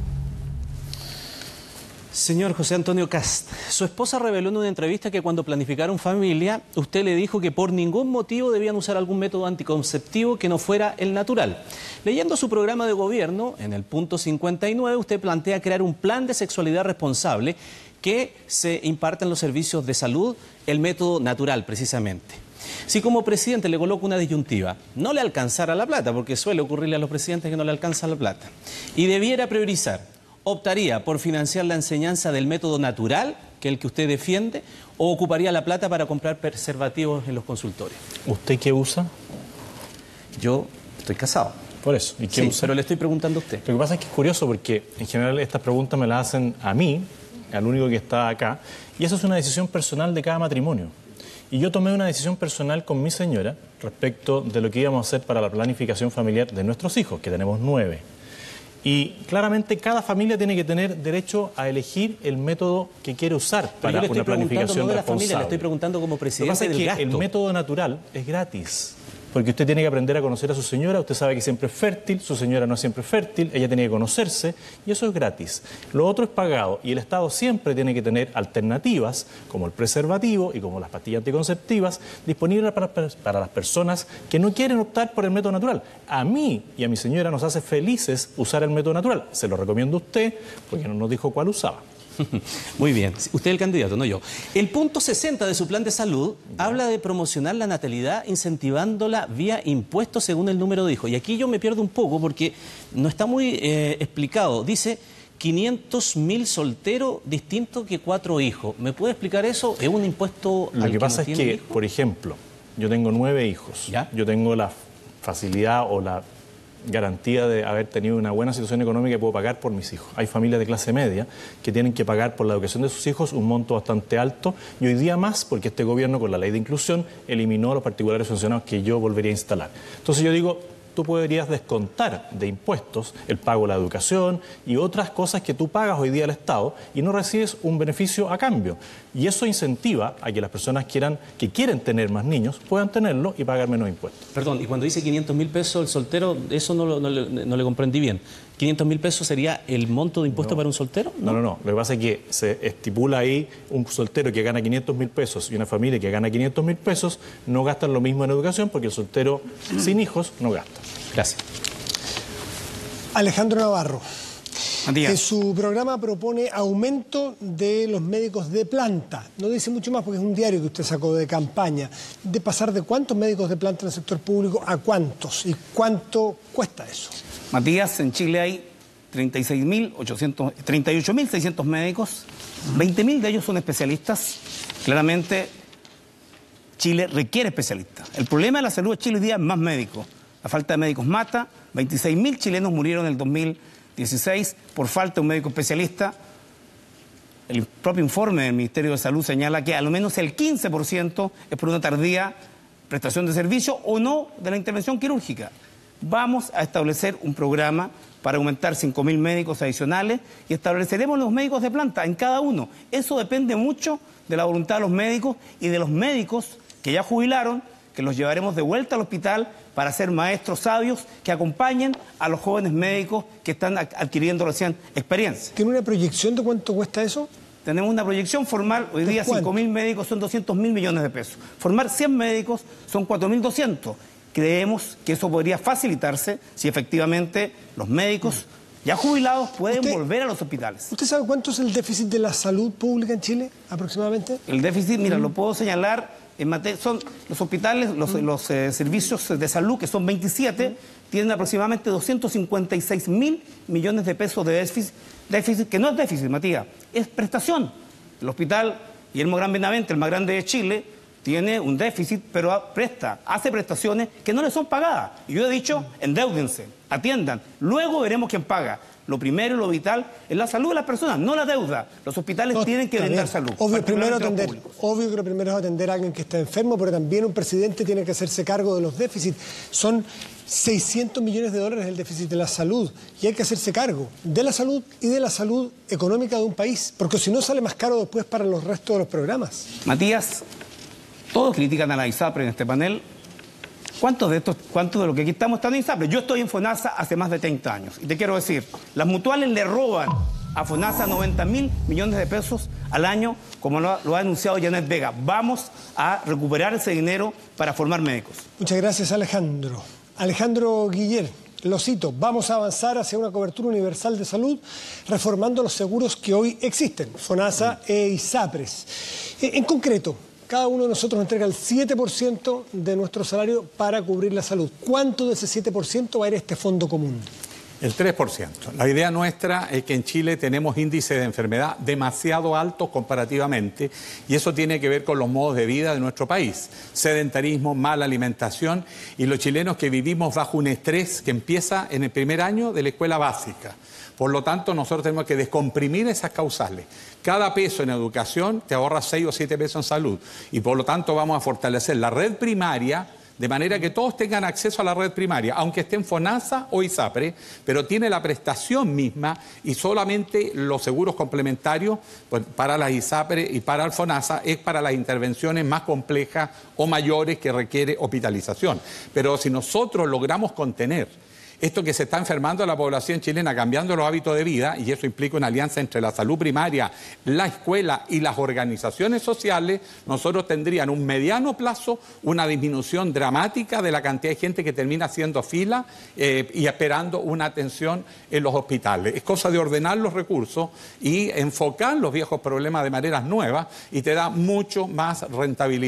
Speaker 6: Señor José Antonio Kast, su esposa reveló en una entrevista que cuando planificaron familia, usted le dijo que por ningún motivo debían usar algún método anticonceptivo que no fuera el natural. Leyendo su programa de gobierno, en el punto cincuenta y nueve, usted plantea crear un plan de sexualidad responsable que se imparte en los servicios de salud, el método natural precisamente. Si como presidente le coloca una disyuntiva, no le alcanzara la plata, porque suele ocurrirle a los presidentes que no le alcanza la plata, y debiera priorizar, ¿optaría por financiar la enseñanza del método natural, que es el que usted defiende, o ocuparía la plata para comprar preservativos en los consultorios?
Speaker 17: ¿Usted qué usa?
Speaker 6: Yo estoy casado.
Speaker 17: Por eso. ¿Y qué
Speaker 6: sí,
Speaker 17: usa?
Speaker 6: Pero le estoy preguntando a usted.
Speaker 17: Lo que pasa es que es curioso porque en general estas preguntas me las hacen a mí, al único que está acá, y eso es una decisión personal de cada matrimonio. Y yo tomé una decisión personal con mi señora respecto de lo que íbamos a hacer para la planificación familiar de nuestros hijos, que tenemos nueve. Y claramente cada familia tiene que tener derecho a elegir el método que quiere usar para una planificación
Speaker 6: no de la
Speaker 17: responsable.
Speaker 6: familia, le estoy preguntando como presidente.
Speaker 17: Lo que pasa es
Speaker 6: del
Speaker 17: que
Speaker 6: gasto.
Speaker 17: el método natural es gratis. Porque usted tiene que aprender a conocer a su señora, usted sabe que siempre es fértil, su señora no es siempre fértil, ella tiene que conocerse y eso es gratis. Lo otro es pagado y el Estado siempre tiene que tener alternativas como el preservativo y como las pastillas anticonceptivas disponibles para, para las personas que no quieren optar por el método natural. A mí y a mi señora nos hace felices usar el método natural. Se lo recomiendo a usted porque no nos dijo cuál usaba.
Speaker 6: Muy bien, usted es el candidato, no yo. El punto sesenta de su plan de salud habla de promocionar la natalidad incentivándola vía impuestos según el número de hijos. Y aquí yo me pierdo un poco porque no está muy eh, explicado. Dice quinientos mil solteros distinto que cuatro hijos. ¿Me puede explicar eso? ¿Es un impuesto
Speaker 17: Lo
Speaker 6: al
Speaker 17: que
Speaker 6: que
Speaker 17: pasa
Speaker 6: no
Speaker 17: es
Speaker 6: tiene
Speaker 17: que,
Speaker 6: hijo?
Speaker 17: por ejemplo, yo tengo nueve hijos.
Speaker 6: ¿Ya?
Speaker 17: Yo tengo la facilidad o la garantía de haber tenido una buena situación económica y puedo pagar por mis hijos. Hay familias de clase media que tienen que pagar por la educación de sus hijos un monto bastante alto y hoy día más porque este gobierno con la ley de inclusión eliminó los particulares subvencionados que yo volvería a instalar. Entonces yo digo, tú podrías descontar de impuestos el pago de la educación y otras cosas que tú pagas hoy día al Estado y no recibes un beneficio a cambio. Y eso incentiva a que las personas quieran, que quieren tener más niños puedan tenerlo y pagar menos impuestos.
Speaker 6: Perdón, y cuando dice quinientos mil pesos el soltero, eso no, lo, no, le, no le comprendí bien. ¿quinientos mil pesos sería el monto de impuesto
Speaker 17: no.
Speaker 6: para un soltero?
Speaker 17: No, no, no. Lo que pasa es que se estipula ahí un soltero que gana quinientos mil pesos y una familia que gana quinientos mil pesos no gastan lo mismo en educación porque el soltero sin hijos no gasta.
Speaker 6: Gracias.
Speaker 5: Alejandro Navarro.
Speaker 15: Matías.
Speaker 5: En su programa propone aumento de los médicos de planta. No dice mucho más porque es un diario que usted sacó de campaña. De pasar de cuántos médicos de planta en el sector público a cuántos. ¿Y cuánto cuesta eso?
Speaker 15: Matías, en Chile hay treinta y seis mil ochocientos, treinta y ocho mil seiscientos médicos. veinte mil de ellos son especialistas. Claramente, Chile requiere especialistas. El problema de la salud de Chile hoy día es más médicos. La falta de médicos mata. veintiséis mil chilenos murieron en el dos mil dieciséis por falta de un médico especialista. El propio informe del Ministerio de Salud señala que al menos el quince por ciento es por una tardía prestación de servicio o no de la intervención quirúrgica. Vamos a establecer un programa para aumentar cinco mil médicos adicionales y estableceremos los médicos de planta en cada uno. Eso depende mucho de la voluntad de los médicos y de los médicos que ya jubilaron, que los llevaremos de vuelta al hospital para ser maestros sabios que acompañen a los jóvenes médicos que están adquiriendo recién experiencia.
Speaker 5: ¿Tiene una proyección de cuánto cuesta eso?
Speaker 15: Tenemos una proyección formar, hoy día cinco mil médicos son doscientos mil millones de pesos. Formar cien médicos son cuatro mil doscientos. Creemos que eso podría facilitarse si efectivamente los médicos ya jubilados pueden
Speaker 5: ¿Usted,
Speaker 15: volver a los hospitales.
Speaker 5: ¿Usted sabe cuánto es el déficit de la salud pública en Chile aproximadamente?
Speaker 15: El déficit, mira, mm. lo puedo señalar, en materia, son los hospitales, los, mm. los eh, servicios de salud, que son veintisiete, mm. tienen aproximadamente doscientos cincuenta y seis mil millones de pesos de déficit, déficit, que no es déficit, Matías, es prestación. El hospital Guillermo Gran Benavente, el más grande de Chile, tiene un déficit, pero presta, hace prestaciones que no le son pagadas. Y yo he dicho, endeúdense, atiendan, luego veremos quién paga. Lo primero y lo vital es la salud de las personas, no la deuda. Los hospitales no, tienen que brindar salud.
Speaker 5: Obvio, primero atender, obvio que lo primero es atender a alguien que está enfermo, pero también un presidente tiene que hacerse cargo de los déficits. Son seiscientos millones de dólares el déficit de la salud y hay que hacerse cargo de la salud y de la salud económica de un país, porque si no sale más caro después para los restos de los programas.
Speaker 15: Matías, todos critican a la ISAPRE en este panel. ¿Cuántos de estos, cuántos de lo que aquí estamos están en ISAPRE? Yo estoy en FONASA hace más de treinta años. Y te quiero decir, las mutuales le roban a FONASA noventa mil millones de pesos al año, como lo ha, lo ha anunciado Janet Vega. Vamos a recuperar ese dinero para formar médicos.
Speaker 5: Muchas gracias, Alejandro. Alejandro Guiller, lo cito, vamos a avanzar hacia una cobertura universal de salud, reformando los seguros que hoy existen, FONASA e ISAPRES. En concreto, cada uno de nosotros entrega el siete por ciento de nuestro salario para cubrir la salud. ¿Cuánto de ese siete por ciento va a ir a este fondo común?
Speaker 14: El tres por ciento. La idea nuestra es que en Chile tenemos índices de enfermedad demasiado altos comparativamente y eso tiene que ver con los modos de vida de nuestro país. Sedentarismo, mala alimentación y los chilenos que vivimos bajo un estrés que empieza en el primer año de la escuela básica. Por lo tanto, nosotros tenemos que descomprimir esas causales. Cada peso en educación te ahorra seis o siete pesos en salud y por lo tanto vamos a fortalecer la red primaria de manera que todos tengan acceso a la red primaria, aunque esté en FONASA o ISAPRE, pero tiene la prestación misma y solamente los seguros complementarios pues, para las ISAPRE y para el FONASA es para las intervenciones más complejas o mayores que requiere hospitalización. Pero si nosotros logramos contener esto que se está enfermando a la población chilena, cambiando los hábitos de vida, y eso implica una alianza entre la salud primaria, la escuela y las organizaciones sociales, nosotros tendríamos en un mediano plazo una disminución dramática de la cantidad de gente que termina haciendo fila eh, y esperando una atención en los hospitales. Es cosa de ordenar los recursos y enfocar los viejos problemas de maneras nuevas y te da mucho más rentabilidad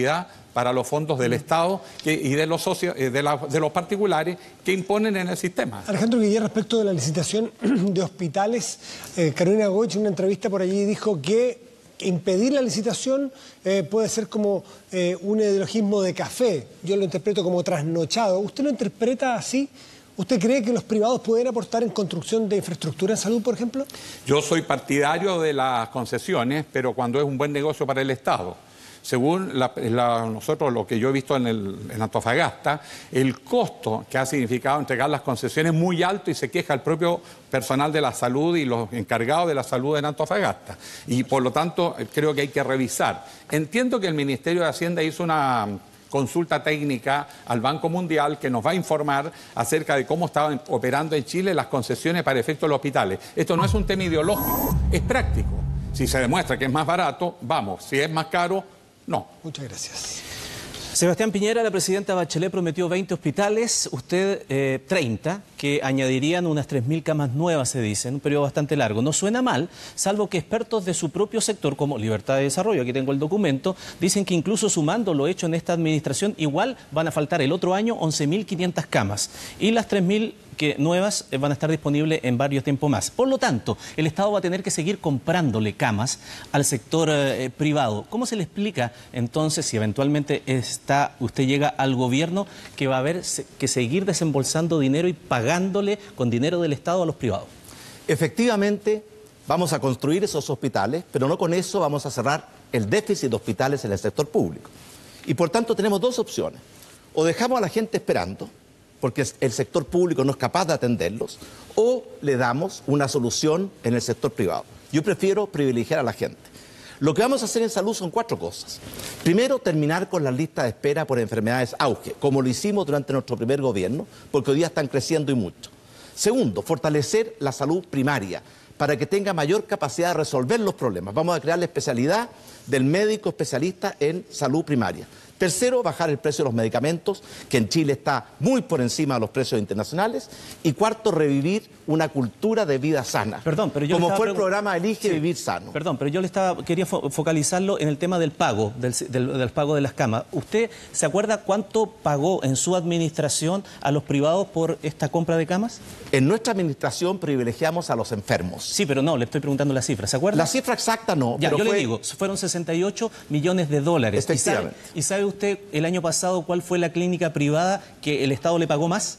Speaker 14: para los fondos del Estado que, y de los, socios, de, la, de los particulares que imponen en el sistema.
Speaker 5: Alejandro Guillermo, respecto de la licitación de hospitales, eh, Carolina Goich en una entrevista por allí dijo que impedir la licitación eh, puede ser como eh, un ideologismo de café. Yo lo interpreto como trasnochado. ¿Usted lo interpreta así? ¿Usted cree que los privados pueden aportar en construcción de infraestructura en salud, por ejemplo?
Speaker 14: Yo soy partidario de las concesiones, pero cuando es un buen negocio para el Estado. Según la, la, nosotros lo que yo he visto en, el, en Antofagasta, el costo que ha significado entregar las concesiones es muy alto y se queja el propio personal de la salud y los encargados de la salud en Antofagasta. Y por lo tanto creo que hay que revisar. Entiendo que el Ministerio de Hacienda hizo una consulta técnica al Banco Mundial que nos va a informar acerca de cómo estaban operando en Chile las concesiones para efectos de los hospitales. Esto no es un tema ideológico, es práctico. Si se demuestra que es más barato, vamos. Si es más caro, no.
Speaker 5: Muchas gracias.
Speaker 6: Sebastián Piñera, la presidenta Bachelet prometió veinte hospitales, usted eh, treinta, que añadirían unas tres mil camas nuevas, se dice, en un periodo bastante largo. No suena mal, salvo que expertos de su propio sector, como Libertad de Desarrollo, aquí tengo el documento, dicen que incluso sumando lo hecho en esta administración, igual van a faltar el otro año once mil quinientas camas. Y las tres mil que nuevas van a estar disponibles en varios tiempos más. Por lo tanto, el Estado va a tener que seguir comprándole camas al sector eh, privado. ¿Cómo se le explica entonces, si eventualmente está, usted llega al gobierno, que va a haber que seguir desembolsando dinero y pagándole con dinero del Estado a los privados?
Speaker 11: Efectivamente, vamos a construir esos hospitales, pero no con eso vamos a cerrar el déficit de hospitales en el sector público. Y por tanto tenemos dos opciones. O dejamos a la gente esperando, porque el sector público no es capaz de atenderlos, o le damos una solución en el sector privado. Yo prefiero privilegiar a la gente. Lo que vamos a hacer en salud son cuatro cosas. Primero, terminar con la lista de espera por enfermedades auge, como lo hicimos durante nuestro primer gobierno, porque hoy día están creciendo y mucho. Segundo, fortalecer la salud primaria, para que tenga mayor capacidad de resolver los problemas. Vamos a crear la especialidad del médico especialista en salud primaria. Tercero, bajar el precio de los medicamentos, que en Chile está muy por encima de los precios internacionales. Y cuarto, revivir una cultura de vida sana.
Speaker 6: Perdón, pero yo
Speaker 11: como fue
Speaker 6: pregun-
Speaker 11: el programa Elige
Speaker 6: sí.
Speaker 11: Vivir Sano.
Speaker 6: Perdón, pero yo le estaba quería fo focalizarlo en el tema del pago, del, del, del pago de las camas. ¿Usted se acuerda cuánto pagó en su administración a los privados por esta compra de camas?
Speaker 11: En nuestra administración privilegiamos a los enfermos.
Speaker 6: Sí, pero no, le estoy preguntando la cifra, ¿se acuerda?
Speaker 11: La cifra exacta no.
Speaker 6: Ya,
Speaker 11: pero
Speaker 6: yo
Speaker 11: fue...
Speaker 6: le digo, fueron sesenta y ocho millones de dólares.
Speaker 11: Efectivamente.
Speaker 6: ¿Y sabe, ¿Y sabe usted el año pasado cuál fue la clínica privada que el Estado le pagó más?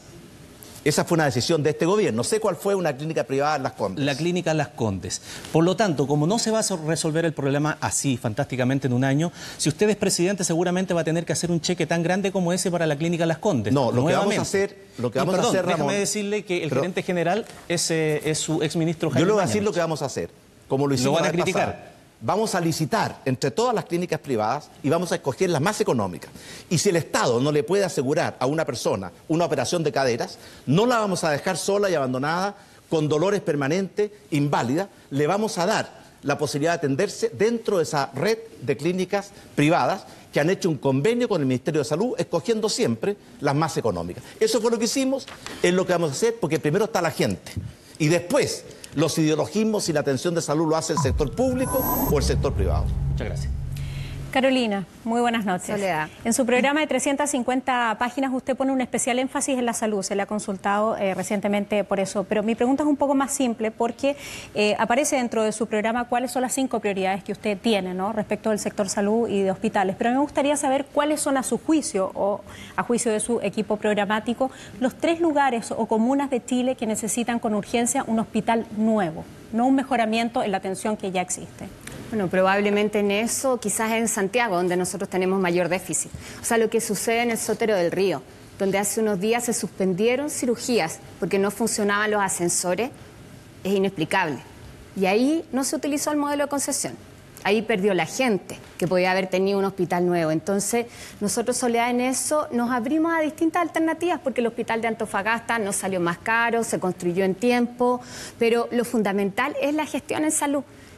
Speaker 11: Esa fue una decisión de este gobierno. No sé cuál fue una clínica privada en Las Condes.
Speaker 6: La clínica Las Condes. Por lo tanto, como no se va a resolver el problema así, fantásticamente en un año, si usted es presidente seguramente va a tener que hacer un cheque tan grande como ese para la clínica Las Condes.
Speaker 11: No, lo
Speaker 6: nuevamente.
Speaker 11: que vamos a hacer, lo que vamos
Speaker 6: y perdón,
Speaker 11: a hacer, Ramón,
Speaker 6: déjame decirle que el
Speaker 11: pero,
Speaker 6: gerente general es, eh, es su exministro Jaime
Speaker 11: Yo le voy a
Speaker 6: Mañalich.
Speaker 11: decir lo que vamos a hacer, como lo hicimos
Speaker 6: ¿Lo van a
Speaker 11: la vez
Speaker 6: criticar?
Speaker 11: pasada. Vamos a licitar entre todas las clínicas privadas y vamos a escoger las más económicas. Y si el Estado no le puede asegurar a una persona una operación de caderas, no la vamos a dejar sola y abandonada, con dolores permanentes, inválida. Le vamos a dar la posibilidad de atenderse dentro de esa red de clínicas privadas que han hecho un convenio con el Ministerio de Salud, escogiendo siempre las más económicas. Eso fue lo que hicimos, es lo que vamos a hacer, porque primero está la gente. Y después, los ideologismos y la atención de salud lo hace el sector público o el sector privado.
Speaker 6: Muchas gracias.
Speaker 3: Carolina, muy buenas noches.
Speaker 12: Soledad.
Speaker 3: En su programa de trescientas cincuenta páginas usted pone un especial énfasis en la salud, se le ha consultado eh, recientemente por eso, pero mi pregunta es un poco más simple porque eh, aparece dentro de su programa cuáles son las cinco prioridades que usted tiene, ¿no?, respecto del sector salud y de hospitales, pero a mí me gustaría saber cuáles son a su juicio o a juicio de su equipo programático los tres lugares o comunas de Chile que necesitan con urgencia un hospital nuevo, no un mejoramiento en la atención que ya existe.
Speaker 12: Bueno, probablemente en eso, quizás en Santiago, donde nosotros tenemos mayor déficit. O sea, lo que sucede en el Sotero del Río, donde hace unos días se suspendieron cirugías porque no funcionaban los ascensores, es inexplicable. Y ahí no se utilizó el modelo de concesión. Ahí perdió la gente que podía haber tenido un hospital nuevo. Entonces, nosotros, Soledad, en eso nos abrimos a distintas alternativas porque el hospital de Antofagasta nos salió más caro, se construyó en tiempo, pero lo fundamental es la gestión en salud.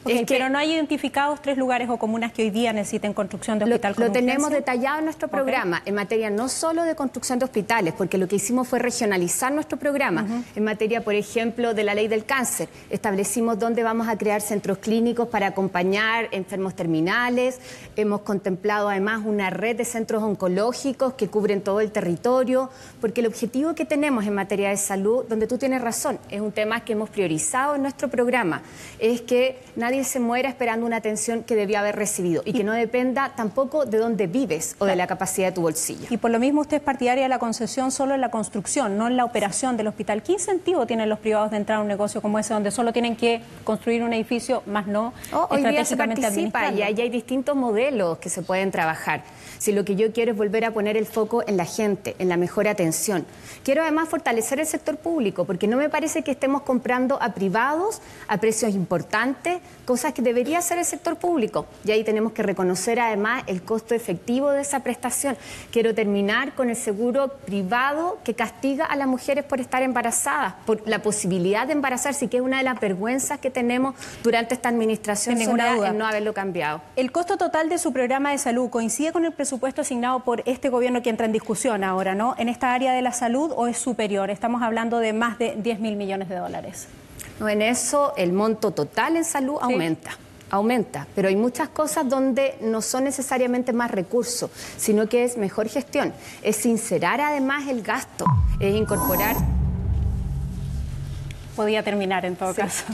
Speaker 3: Okay, es pero que, no hay identificados tres lugares o comunas que hoy día necesiten construcción de hospital.
Speaker 12: Lo, lo tenemos detallado en nuestro programa, okay. En materia no solo de construcción de hospitales, porque lo que hicimos fue regionalizar nuestro programa. Uh-huh. En materia, por ejemplo, de la ley del cáncer, establecimos dónde vamos a crear centros clínicos para acompañar enfermos terminales. Hemos contemplado además una red de centros oncológicos que cubren todo el territorio, porque el objetivo que tenemos en materia de salud, donde tú tienes razón, es un tema que hemos priorizado en nuestro programa, es que nadie se muera esperando una atención que debió haber recibido y que no dependa tampoco de dónde vives o de la capacidad de tu bolsillo.
Speaker 3: Y por lo mismo usted es partidaria de la concesión solo en la construcción, no en la operación del hospital. ¿Qué incentivo tienen los privados de entrar a un negocio como ese, donde solo tienen que construir un edificio, más no
Speaker 12: oh, hoy día se participa y ahí hay distintos modelos que se pueden trabajar? Si lo que yo quiero es volver a poner el foco en la gente, en la mejor atención. Quiero además fortalecer el sector público, porque no me parece que estemos comprando a privados a precios importantes, cosas que debería hacer el sector público. Y ahí tenemos que reconocer además el costo efectivo de esa prestación. Quiero terminar con el seguro privado que castiga a las mujeres por estar embarazadas, por la posibilidad de embarazarse, que es una de las vergüenzas que tenemos durante esta administración, sin ninguna duda, en no haberlo cambiado.
Speaker 3: ¿El costo total de su programa de salud coincide con el presupuesto asignado por este gobierno que entra en discusión ahora, ¿no? En esta área de la salud, ¿o es superior? Estamos hablando de más de diez mil millones de dólares.
Speaker 12: No, en eso el monto total en salud sí. aumenta. Aumenta, pero hay muchas cosas donde no son necesariamente más recursos, sino que es mejor gestión, es sincerar además el gasto, es incorporar...
Speaker 3: Podía terminar en todo sí. caso.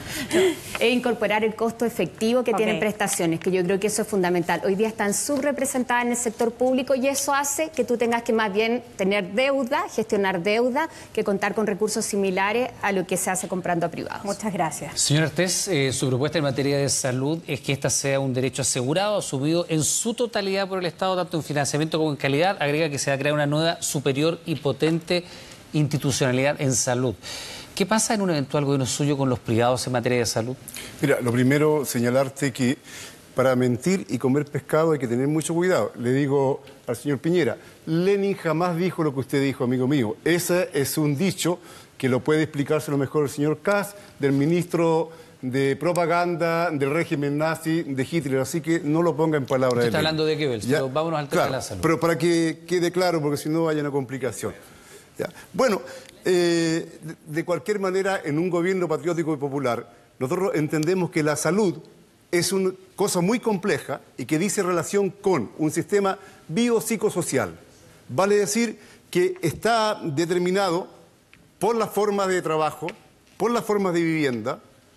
Speaker 12: Es incorporar el costo efectivo que okay. tienen prestaciones, que yo creo que eso es fundamental. Hoy día están subrepresentadas en el sector público y eso hace que tú tengas que más bien tener deuda, gestionar deuda, que contar con recursos similares a lo que se hace comprando a privados.
Speaker 3: Muchas gracias.
Speaker 4: Señor Artés, eh, su propuesta en materia de salud es que esta sea un derecho asegurado, asumido en su totalidad por el Estado, tanto en financiamiento como en calidad. Agrega que se va a crear una nueva, superior y potente institucionalidad en salud. ¿Qué pasa en un eventual gobierno suyo con los privados en materia de salud?
Speaker 18: Mira, lo primero, señalarte que para mentir y comer pescado hay que tener mucho cuidado. Le digo al señor Piñera, Lenin jamás dijo lo que usted dijo, amigo mío. Ese es un dicho que lo puede explicarse lo mejor el señor Kass, del ministro de propaganda del régimen nazi de Hitler, así que no lo ponga en palabras.
Speaker 4: Usted está hablando de Goebbels, pero vámonos al tema
Speaker 18: claro,
Speaker 4: de la salud.
Speaker 18: Pero para que quede claro, porque si no hay una complicación. ¿Ya? Bueno, eh, de, de cualquier manera, en un gobierno patriótico y popular, nosotros entendemos que la salud es una cosa muy compleja y que dice relación con un sistema biopsicosocial. Vale decir que está determinado por las formas de trabajo, por las formas de vivienda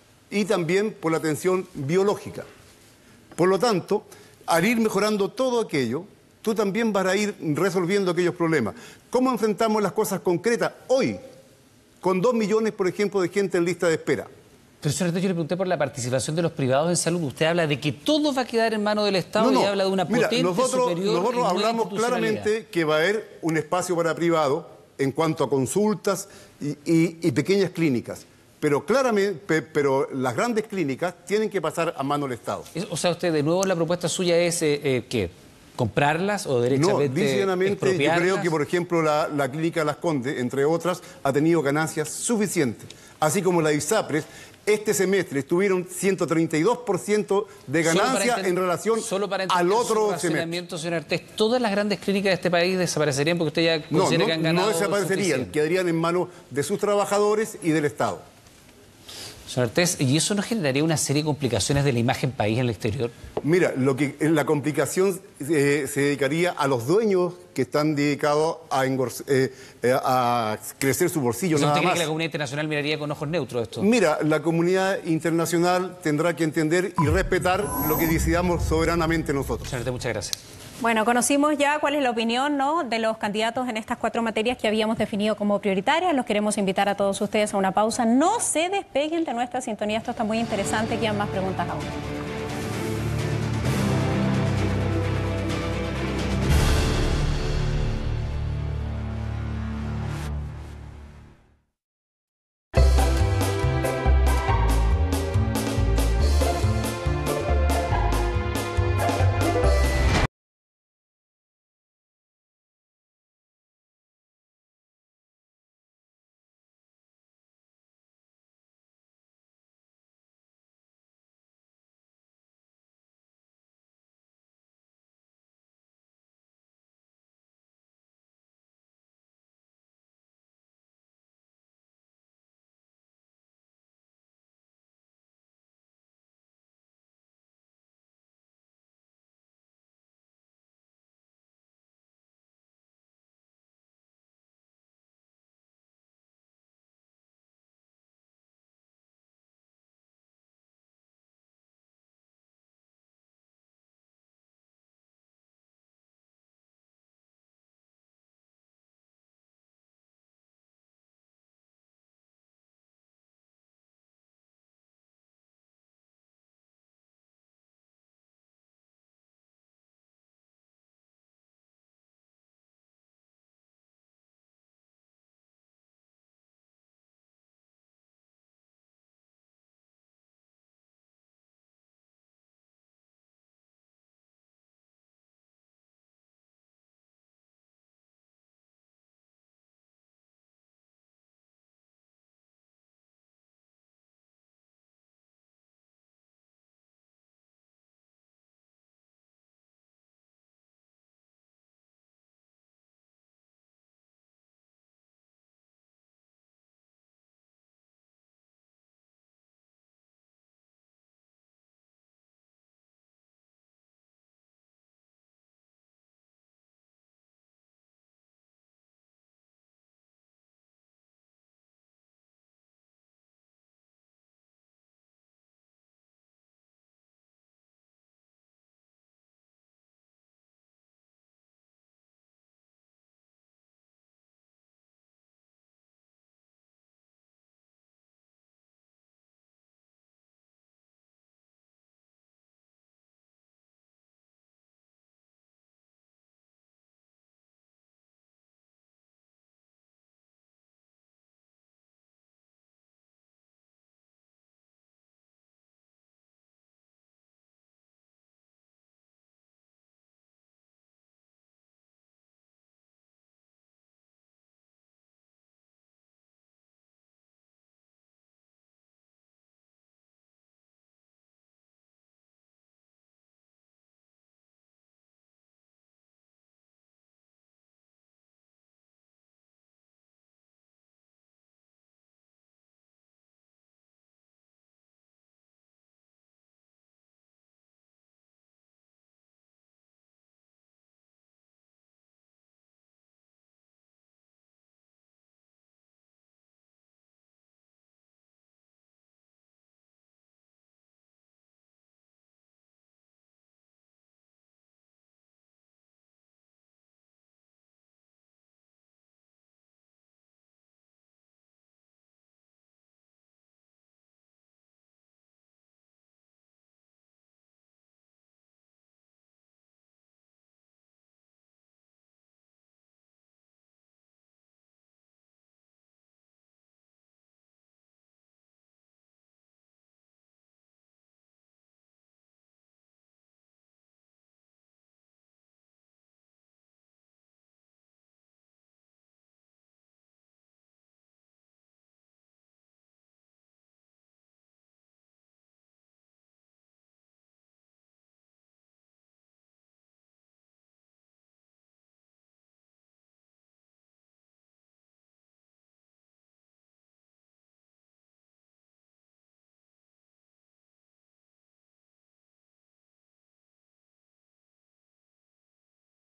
Speaker 18: y también por la atención biológica. Por lo tanto, al ir mejorando todo aquello, tú también vas a ir resolviendo aquellos problemas. ¿Cómo enfrentamos las cosas concretas hoy? Con dos millones, por ejemplo, de gente en lista de espera.
Speaker 4: Pero, señor, yo le pregunté por la participación de los privados en salud. Usted habla de que todo va a quedar en manos del Estado no, no. y habla de una
Speaker 18: Mira,
Speaker 4: potente
Speaker 18: nosotros,
Speaker 4: superior
Speaker 18: nosotros hablamos claramente que va a haber un espacio para privados en cuanto a consultas y, y, y pequeñas clínicas. Pero claramente, pero las grandes clínicas tienen que pasar a manos del Estado.
Speaker 4: O sea, usted, de nuevo, la propuesta suya es, eh, eh, ¿qué? ¿Comprarlas o derechamente
Speaker 18: No, diseñadamente yo creo que, por ejemplo, la, la clínica Las Condes, entre otras, ha tenido ganancias suficientes. Así como la ISAPRES, este semestre estuvieron ciento treinta y dos por ciento de ganancia en relación
Speaker 4: solo para
Speaker 18: al otro semestre.
Speaker 4: Señor Artés, ¿todas las grandes clínicas de este país desaparecerían porque usted ya considera
Speaker 18: no, no,
Speaker 4: que han ganado?
Speaker 18: No desaparecerían, suficiente. Quedarían en manos de sus trabajadores y del Estado.
Speaker 4: Señor Artés, ¿y eso no generaría una serie de complicaciones de la imagen país en el exterior?
Speaker 18: Mira, lo que, la complicación eh, se dedicaría a los dueños que están dedicados a, eh, a crecer su bolsillo, nada
Speaker 4: ¿Usted cree
Speaker 18: más.
Speaker 4: que la comunidad internacional miraría con ojos neutros esto?
Speaker 18: Mira, la comunidad internacional tendrá que entender y respetar lo que decidamos soberanamente nosotros.
Speaker 4: Señor Artés, muchas gracias.
Speaker 3: Bueno, conocimos ya cuál es la opinión, ¿no?, de los candidatos en estas cuatro materias que habíamos definido como prioritarias. Los queremos invitar a todos ustedes a una pausa. No se despeguen de nuestra sintonía, esto está muy interesante. Quedan más preguntas aún.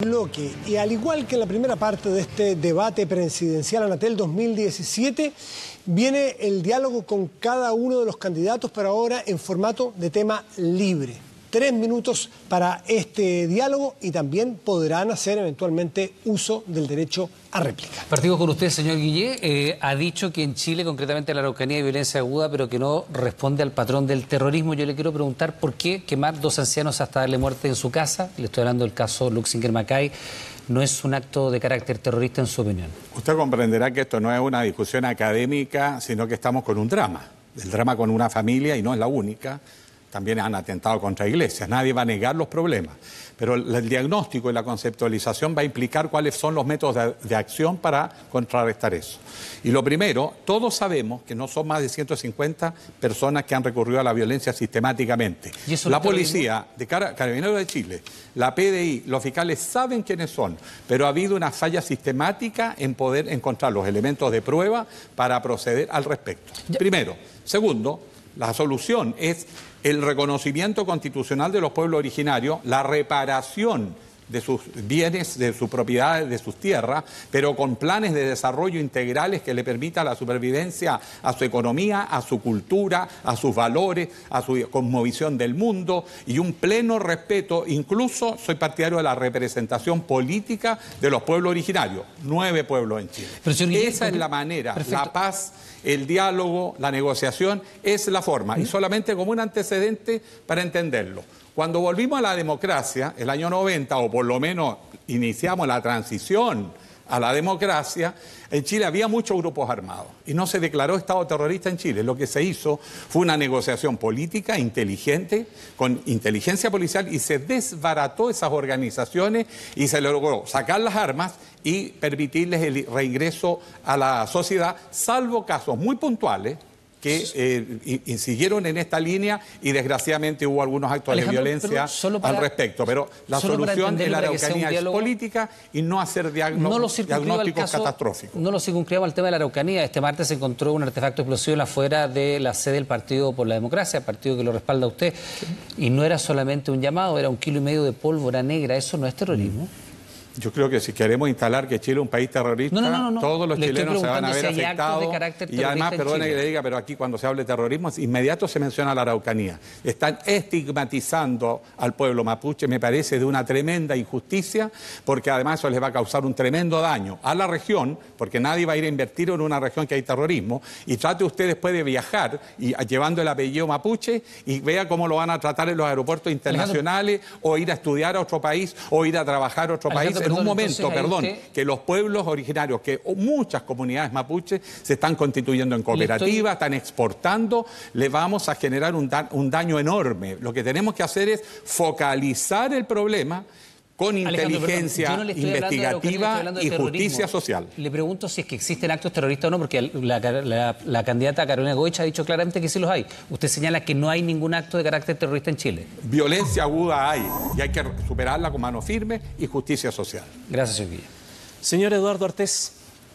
Speaker 5: bloque, y al igual que en la primera parte de este debate presidencial Anatel dos mil diecisiete, viene el diálogo con cada uno de los candidatos, pero ahora en formato de tema libre. Tres minutos para este diálogo y también podrán hacer eventualmente uso del derecho a réplica.
Speaker 4: Partido con usted, señor Guillé. Eh, ha dicho que en Chile, concretamente en la Araucanía, hay violencia aguda, pero que no responde al patrón del terrorismo. Yo le quiero preguntar por qué quemar dos ancianos hasta darle muerte en su casa, le estoy hablando del caso Luxinger Macay, no es un acto de carácter terrorista en su opinión.
Speaker 14: Usted comprenderá que esto no es una discusión académica, sino que estamos con un drama. El drama con una familia, y no es la única. También han atentado contra iglesias. Nadie va a negar los problemas. Pero el diagnóstico y la conceptualización va a implicar cuáles son los métodos de, de acción para contrarrestar eso. Y lo primero, todos sabemos que no son más de ciento cincuenta personas que han recurrido a la violencia sistemáticamente. La policía, de Carabineros de Chile, la P D I, los fiscales saben quiénes son, pero ha habido una falla sistemática en poder encontrar los elementos de prueba para proceder al respecto. Ya. Primero. Segundo, la solución es el reconocimiento constitucional de los pueblos originarios, la reparación de sus bienes, de sus propiedades, de sus tierras, pero con planes de desarrollo integrales que le permitan la supervivencia a su economía, a su cultura, a sus valores, a su cosmovisión del mundo y un pleno respeto. Incluso soy partidario de la representación política de los pueblos originarios, nueve pueblos en Chile. Pero, señor Guillermo, esa es la manera, perfecto. La paz, el diálogo, la negociación es la forma, ¿Mm? Y solamente como un antecedente para entenderlo. Cuando volvimos a la democracia, el año noventa, o por lo menos iniciamos la transición a la democracia, en Chile había muchos grupos armados y no se declaró Estado terrorista en Chile. Lo que se hizo fue una negociación política inteligente, con inteligencia policial, y se desbarató esas organizaciones y se logró sacar las armas y permitirles el reingreso a la sociedad, salvo casos muy puntuales que eh, y, y siguieron en esta línea y desgraciadamente hubo algunos actos Alejandro, de violencia para, al respecto. Pero la solución en la Araucanía es política y no hacer diagno no diagnósticos caso, catastróficos.
Speaker 4: No lo circunscribamos al tema de la Araucanía. Este martes se encontró un artefacto explosivo afuera de la sede del Partido por la Democracia, el partido que lo respalda a usted. Y no era solamente un llamado, era un kilo y medio de pólvora negra. ¿Eso no es terrorismo?
Speaker 14: Yo creo que si queremos instalar que Chile es un país terrorista, no, no, no, no. todos los le chilenos se van a ver si afectados. Y además, perdone que le diga, pero aquí cuando se habla de terrorismo, inmediato se menciona la Araucanía. Están estigmatizando al pueblo mapuche, me parece de una tremenda injusticia, porque además eso les va a causar un tremendo daño a la región, porque nadie va a ir a invertir en una región que hay terrorismo. Y trate usted después de viajar y llevando el apellido mapuche y vea cómo lo van a tratar en los aeropuertos internacionales, Alejandro, o ir a estudiar a otro país, o ir a trabajar a otro Alejandro, país. En un momento, perdón, usted... que los pueblos originarios, que muchas comunidades mapuches se están constituyendo en cooperativas, estoy... están exportando, le vamos a generar un, da un daño enorme. Lo que tenemos que hacer es focalizar el problema con inteligencia Alejandro, no investigativa y justicia social.
Speaker 4: Le pregunto si es que existen actos terroristas o no, porque la, la, la candidata Carolina Goich ha dicho claramente que sí los hay. Usted señala que no hay ningún acto de carácter terrorista en Chile.
Speaker 14: Violencia aguda hay, y hay que superarla con mano firme y justicia social.
Speaker 4: Gracias, señor Villa.
Speaker 6: Señor Eduardo Artés,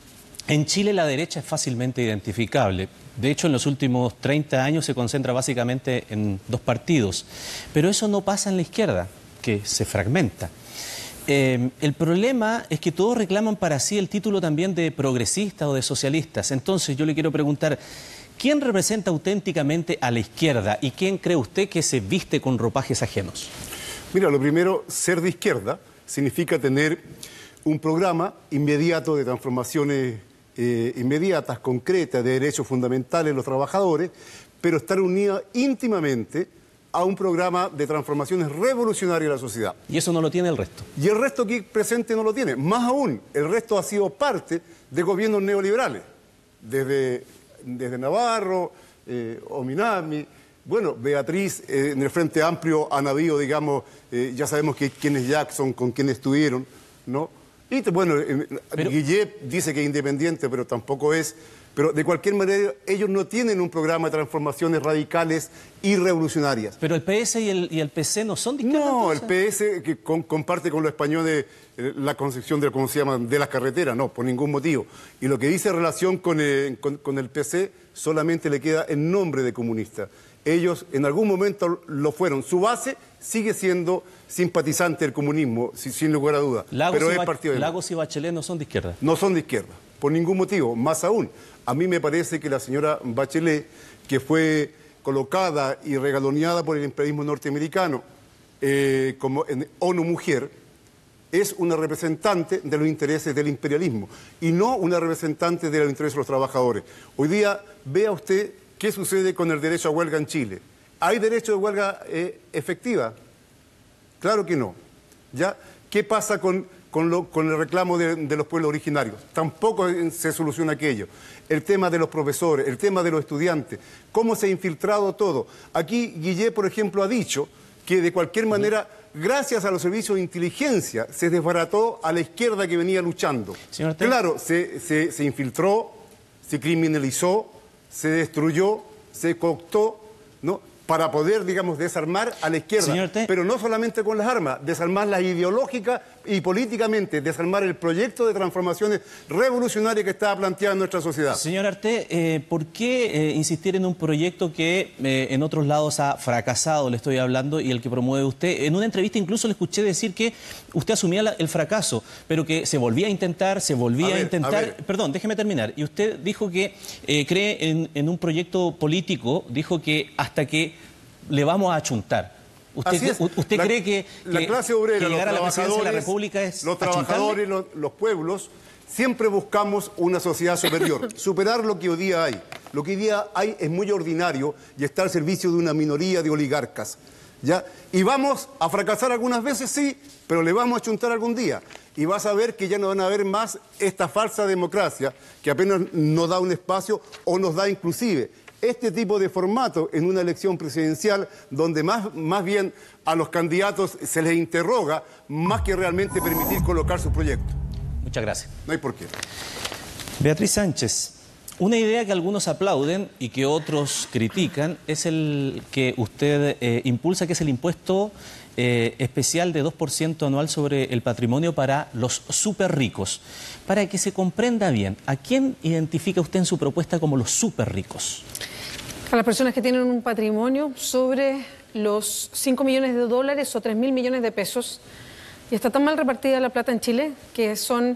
Speaker 6: en Chile la derecha es fácilmente identificable. De hecho, en los últimos treinta años se concentra básicamente en dos partidos. Pero eso no pasa en la izquierda, que se fragmenta. Eh, el problema es que todos reclaman para sí el título también de progresistas o de socialistas. Entonces yo le quiero preguntar, ¿quién representa auténticamente a la izquierda y quién cree usted que se viste con ropajes ajenos?
Speaker 18: Mira, lo primero, ser de izquierda significa tener un programa inmediato de transformaciones eh, inmediatas, concretas, de derechos fundamentales de los trabajadores, pero estar unida íntimamente a un programa de transformaciones revolucionarias de la sociedad.
Speaker 6: Y eso no lo tiene el resto.
Speaker 18: Y el resto aquí presente no lo tiene. Más aún, el resto ha sido parte de gobiernos neoliberales. Desde, desde Navarro, eh, Ominami, bueno, Beatriz, eh, en el Frente Amplio han habido, digamos, eh, ya sabemos que quienes Jackson, con quienes estuvieron, ¿no? Y bueno, eh, pero... Guillet dice que es independiente, pero tampoco es. Pero de cualquier manera, ellos no tienen un programa de transformaciones radicales y revolucionarias.
Speaker 6: Pero el P S y el, y el P C no son de izquierda.
Speaker 18: No,
Speaker 6: entonces.
Speaker 18: el P S que con, comparte con los españoles eh, la concepción de cómo se llama, de las carreteras, no, por ningún motivo. Y lo que dice en relación con, eh, con, con el P C solamente le queda el nombre de comunista. Ellos en algún momento lo fueron. Su base sigue siendo simpatizante del comunismo, sin, sin lugar a dudas.
Speaker 6: Lagos,
Speaker 18: pero
Speaker 6: y,
Speaker 18: es partido de
Speaker 6: Lagos y Bachelet no son de izquierda.
Speaker 18: No son de izquierda, por ningún motivo. Más aún, a mí me parece que la señora Bachelet, que fue colocada y regaloneada por el imperialismo norteamericano eh, como en ONU Mujer, es una representante de los intereses del imperialismo y no una representante de los intereses de los trabajadores. Hoy día, vea usted qué sucede con el derecho a huelga en Chile. ¿Hay derecho de huelga eh, efectiva? Claro que no. ¿Ya? ¿Qué pasa con, con, lo, con el reclamo de, de los pueblos originarios? Tampoco se soluciona aquello. El tema de los profesores, el tema de los estudiantes, cómo se ha infiltrado todo. Aquí Guillet, por ejemplo, ha dicho que de cualquier manera, gracias a los servicios de inteligencia, se desbarató a la izquierda que venía luchando. Claro, se, se, se infiltró, se criminalizó, se destruyó, se cooptó, ¿no?, para poder, digamos, desarmar a la izquierda, pero no solamente con las armas, desarmarla ideológica y políticamente, desarmar el proyecto de transformaciones revolucionarias que estaba planteada en nuestra sociedad.
Speaker 6: Señor Arte, eh, ¿por qué eh, insistir en un proyecto que eh, en otros lados ha fracasado, le estoy hablando, y el que promueve usted? En una entrevista incluso le escuché decir que usted asumía la, el fracaso, pero que se volvía a intentar, se volvía a, ver, a intentar... A Perdón, déjeme terminar. Y usted dijo que eh, cree en, en un proyecto político, dijo que hasta que le vamos a achuntar. ¿Usted, usted
Speaker 18: la,
Speaker 6: cree que,
Speaker 18: la
Speaker 6: que,
Speaker 18: clase obrera,
Speaker 6: que llegar a la presidencia de la
Speaker 18: trabajadores,
Speaker 6: República es
Speaker 18: los trabajadores, los, los pueblos, siempre buscamos una sociedad superior, superar lo que hoy día hay. Lo que hoy día hay es muy ordinario y está al servicio de una minoría de oligarcas, ¿ya? Y vamos a fracasar algunas veces, sí, pero le vamos a achuntar algún día. Y vas a ver que ya no van a haber más esta falsa democracia que apenas nos da un espacio o nos da inclusive este tipo de formato en una elección presidencial donde más, más bien a los candidatos se les interroga más que realmente permitir colocar su proyecto.
Speaker 6: Muchas gracias.
Speaker 18: No hay por qué.
Speaker 6: Beatriz Sánchez, una idea que algunos aplauden y que otros critican es el que usted eh, impulsa, que es el impuesto eh, especial de dos por ciento anual sobre el patrimonio para los súper ricos. Para que se comprenda bien, ¿a quién identifica usted en su propuesta como los súper ricos?
Speaker 16: A las personas que tienen un patrimonio sobre los cinco millones de dólares o tres mil millones de pesos. Y está tan mal repartida la plata en Chile que son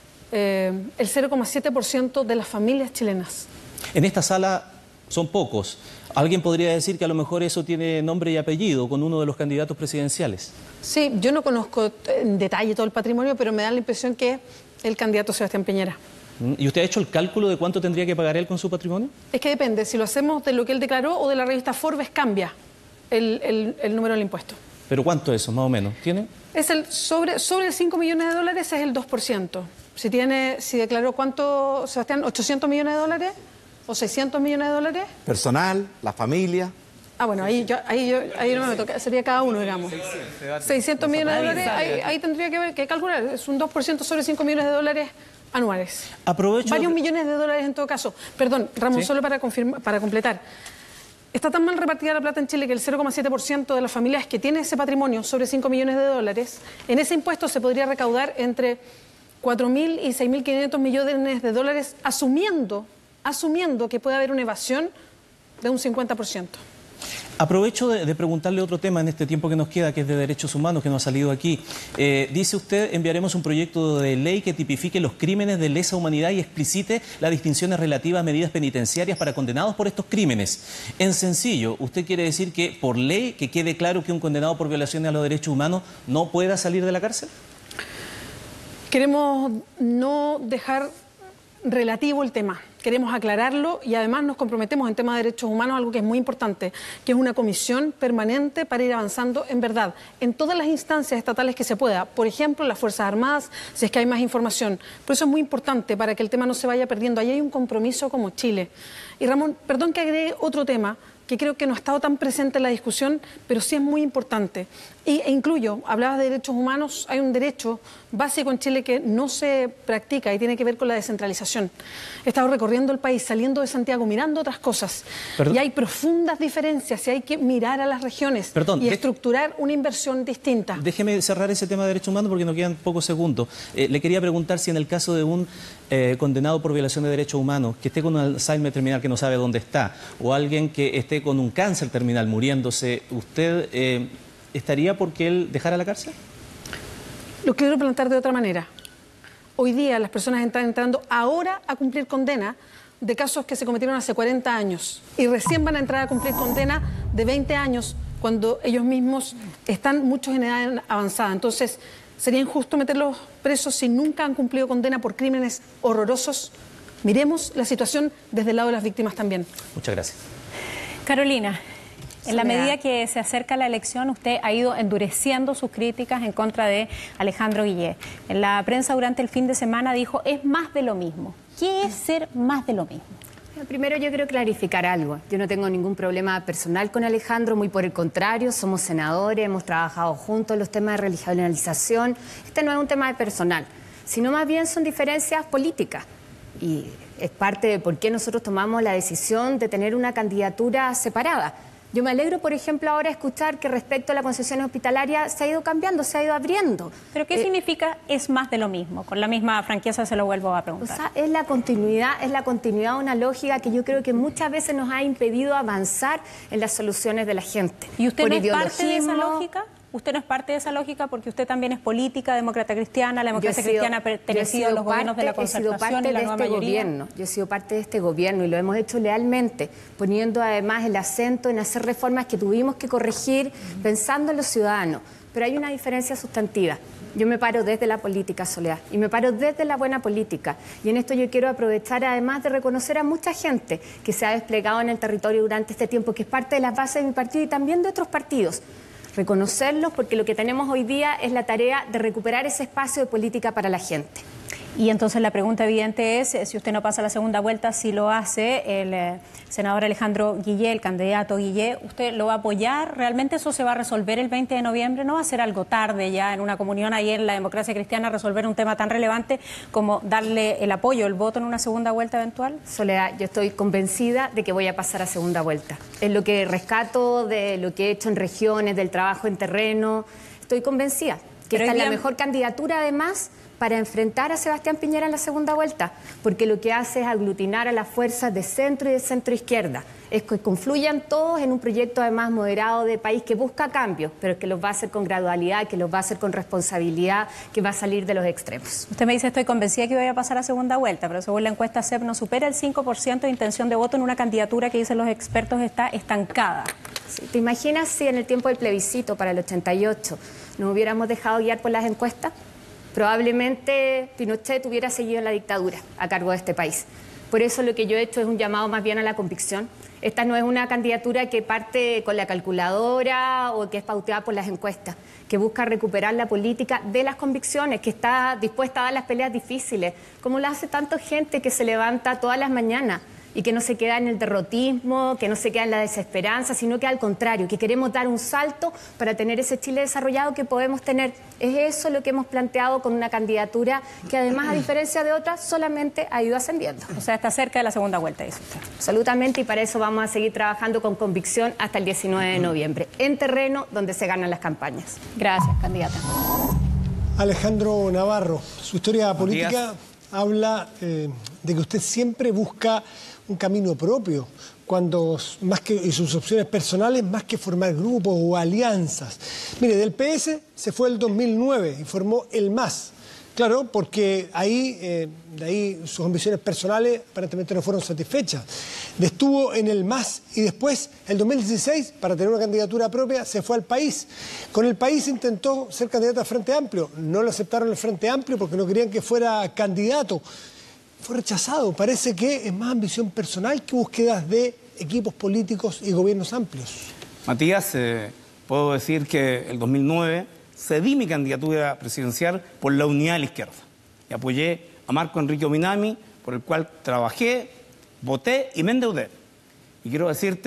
Speaker 16: eh, el cero coma siete por ciento de las familias chilenas.
Speaker 6: En esta sala son pocos. Alguien podría decir que a lo mejor eso tiene nombre y apellido con uno de los candidatos presidenciales.
Speaker 16: Sí, yo no conozco en detalle todo el patrimonio, pero me da la impresión que es el candidato Sebastián Piñera.
Speaker 6: ¿Y usted ha hecho el cálculo de cuánto tendría que pagar él con su patrimonio?
Speaker 16: Es que depende, si lo hacemos de lo que él declaró o de la revista Forbes, cambia el, el, el número del impuesto.
Speaker 6: ¿Pero cuánto es eso, más o menos? ¿Tiene?
Speaker 16: Es el, sobre, sobre el cinco millones de dólares es el dos por ciento. Si, tiene, si declaró cuánto, Sebastián, ochocientos millones de dólares o seiscientos millones de dólares.
Speaker 11: Personal, la familia.
Speaker 16: Ah, bueno, ahí, yo, ahí, yo, ahí no me toca, sería cada uno, digamos. seiscientos millones de dólares, ahí, ahí tendría que, ver, que calcular, es un dos por ciento sobre cinco millones de dólares anuales.
Speaker 6: Aprovecho...
Speaker 16: Varios millones de dólares en todo caso. Perdón, Ramón, ¿sí? Solo para, confirmar, para completar. Está tan mal repartida la plata en Chile que el cero coma siete por ciento de las familias que tienen ese patrimonio sobre cinco millones de dólares, en ese impuesto se podría recaudar entre cuatro mil y seis mil quinientos millones de dólares, asumiendo, asumiendo que puede haber una evasión de un cincuenta por ciento.
Speaker 6: Aprovecho de, de preguntarle otro tema en este tiempo que nos queda, que es de derechos humanos, que no ha salido aquí. Eh, dice usted, enviaremos un proyecto de ley que tipifique los crímenes de lesa humanidad y explicite las distinciones relativas a medidas penitenciarias para condenados por estos crímenes. En sencillo, ¿usted quiere decir que por ley que quede claro que un condenado por violaciones a los derechos humanos no pueda salir de la cárcel?
Speaker 16: Queremos no dejar relativo el tema. Queremos aclararlo y además nos comprometemos en temas de derechos humanos, algo que es muy importante, que es una comisión permanente para ir avanzando en verdad, en todas las instancias estatales que se pueda. Por ejemplo, las Fuerzas Armadas, si es que hay más información. Por eso es muy importante, para que el tema no se vaya perdiendo. Ahí hay un compromiso como Chile. Y Ramón, perdón que agregue otro tema, que creo que no ha estado tan presente en la discusión, pero sí es muy importante. Y, e incluyo, hablabas de derechos humanos, hay un derecho básico en Chile que no se practica y tiene que ver con la descentralización. He estado recorriendo el país, saliendo de Santiago, mirando otras cosas. ¿Perdón? Y hay profundas diferencias y hay que mirar a las regiones
Speaker 6: Perdón,
Speaker 16: y estructurar una inversión distinta.
Speaker 6: Déjeme cerrar ese tema de derechos humanos porque nos quedan pocos segundos. Eh, le quería preguntar si en el caso de un eh, condenado por violación de derechos humanos, que esté con un Alzheimer terminal que no sabe dónde está, o alguien que esté con un cáncer terminal muriéndose, ¿usted eh, estaría porque él dejara la cárcel?
Speaker 16: Lo quiero plantear de otra manera. Hoy día las personas están entrando ahora a cumplir condena de casos que se cometieron hace cuarenta años y recién van a entrar a cumplir condena de veinte años cuando ellos mismos están muchos en edad avanzada. Entonces, sería injusto meterlos presos si nunca han cumplido condena por crímenes horrorosos. Miremos la situación desde el lado de las víctimas también.
Speaker 6: Muchas gracias.
Speaker 3: Carolina, en la medida que se acerca la elección, usted ha ido endureciendo sus críticas en contra de Alejandro Guillé. En la prensa durante el fin de semana dijo, es más de lo mismo. ¿Qué es ser más de lo mismo?
Speaker 12: Primero yo quiero clarificar algo. Yo no tengo ningún problema personal con Alejandro, muy por el contrario, somos senadores, hemos trabajado juntos en los temas de regionalización. Este no es un tema de personal, sino más bien son diferencias políticas. Y es parte de por qué nosotros tomamos la decisión de tener una candidatura separada. Yo me alegro, por ejemplo, ahora escuchar que respecto a la concesión hospitalaria se ha ido cambiando, se ha ido abriendo.
Speaker 3: ¿Pero qué eh, significa es más de lo mismo? Con la misma franqueza se lo vuelvo a preguntar.
Speaker 12: O sea, es la continuidad, es la continuidad de una lógica que yo creo que muchas veces nos ha impedido avanzar en las soluciones de la gente.
Speaker 3: ¿Y usted no es parte de esa lógica? ¿Usted no es parte de esa lógica porque usted también es política, democracia cristiana, la democracia sido, cristiana ha pertenecido a los gobiernos de la concertación y la nueva
Speaker 12: este
Speaker 3: mayoría?
Speaker 12: Gobierno. Yo he sido parte de este gobierno y lo hemos hecho lealmente, poniendo además el acento en hacer reformas que tuvimos que corregir pensando en los ciudadanos. Pero hay una diferencia sustantiva. Yo me paro desde la política, Soledad, y me paro desde la buena política. Y en esto yo quiero aprovechar además de reconocer a mucha gente que se ha desplegado en el territorio durante este tiempo, que es parte de las bases de mi partido y también de otros partidos. Reconocerlos porque lo que tenemos hoy día es la tarea de recuperar ese espacio de política para la gente.
Speaker 3: Y entonces la pregunta evidente es, si usted no pasa la segunda vuelta, si lo hace el eh, senador Alejandro Guillé, el candidato Guillé, ¿usted lo va a apoyar? ¿Realmente eso se va a resolver el veinte de noviembre? ¿No va a ser algo tarde ya en una comunión ahí en la democracia cristiana resolver un tema tan relevante como darle el apoyo, el voto en una segunda vuelta eventual?
Speaker 12: Soledad, yo estoy convencida de que voy a pasar a segunda vuelta. Es lo que rescato de lo que he hecho en regiones, del trabajo en terreno. Estoy convencida que
Speaker 3: Pero
Speaker 12: esta es
Speaker 3: día...
Speaker 12: la mejor candidatura además para enfrentar a Sebastián Piñera en la segunda vuelta, porque lo que hace es aglutinar a las fuerzas de centro y de centro izquierda, es que confluyan todos en un proyecto además moderado de país que busca cambios, pero que los va a hacer con gradualidad, que los va a hacer con responsabilidad, que va a salir de los extremos.
Speaker 3: Usted me dice, estoy convencida que voy a pasar a segunda vuelta, pero según la encuesta C E P no supera el cinco por ciento de intención de voto en una candidatura que dicen los expertos está estancada.
Speaker 12: Sí, ¿te imaginas si en el tiempo del plebiscito para el ochenta y ocho nos hubiéramos dejado guiar por las encuestas? Probablemente Pinochet hubiera seguido en la dictadura a cargo de este país. Por eso lo que yo he hecho es un llamado más bien a la convicción. Esta no es una candidatura que parte con la calculadora o que es pauteada por las encuestas, que busca recuperar la política de las convicciones, que está dispuesta a dar las peleas difíciles, como lo hace tanta gente que se levanta todas las mañanas y que no se queda en el derrotismo, que no se queda en la desesperanza, sino que al contrario, que queremos dar un salto para tener ese Chile desarrollado que podemos tener. Es eso lo que hemos planteado con una candidatura que además, a diferencia de otras, solamente ha ido ascendiendo.
Speaker 3: O sea, está cerca de la segunda vuelta, dice usted.
Speaker 12: Absolutamente, y para eso vamos a seguir trabajando con convicción hasta el diecinueve de noviembre, en terreno donde se ganan las campañas.
Speaker 3: Gracias, candidata.
Speaker 5: Alejandro Navarro, su historia política habla eh, de que usted siempre busca un camino propio, cuando más que y sus opciones personales, más que formar grupos o alianzas. Mire, del P S se fue el dos mil nueve y formó el MAS. Claro, porque ahí, eh, de ahí sus ambiciones personales aparentemente no fueron satisfechas. Estuvo en el MAS y después, el dos mil dieciséis, para tener una candidatura propia, se fue al País. Con el País intentó ser candidato al Frente Amplio. No lo aceptaron el Frente Amplio porque no querían que fuera candidato. Fue rechazado. Parece que es más ambición personal que búsquedas de equipos políticos y gobiernos amplios.
Speaker 15: Matías, eh, puedo decir que el dos mil nueve cedí mi candidatura presidencial por la unidad de la izquierda. Y apoyé a Marco Enrique Ominami, por el cual trabajé, voté y me endeudé. Y quiero decirte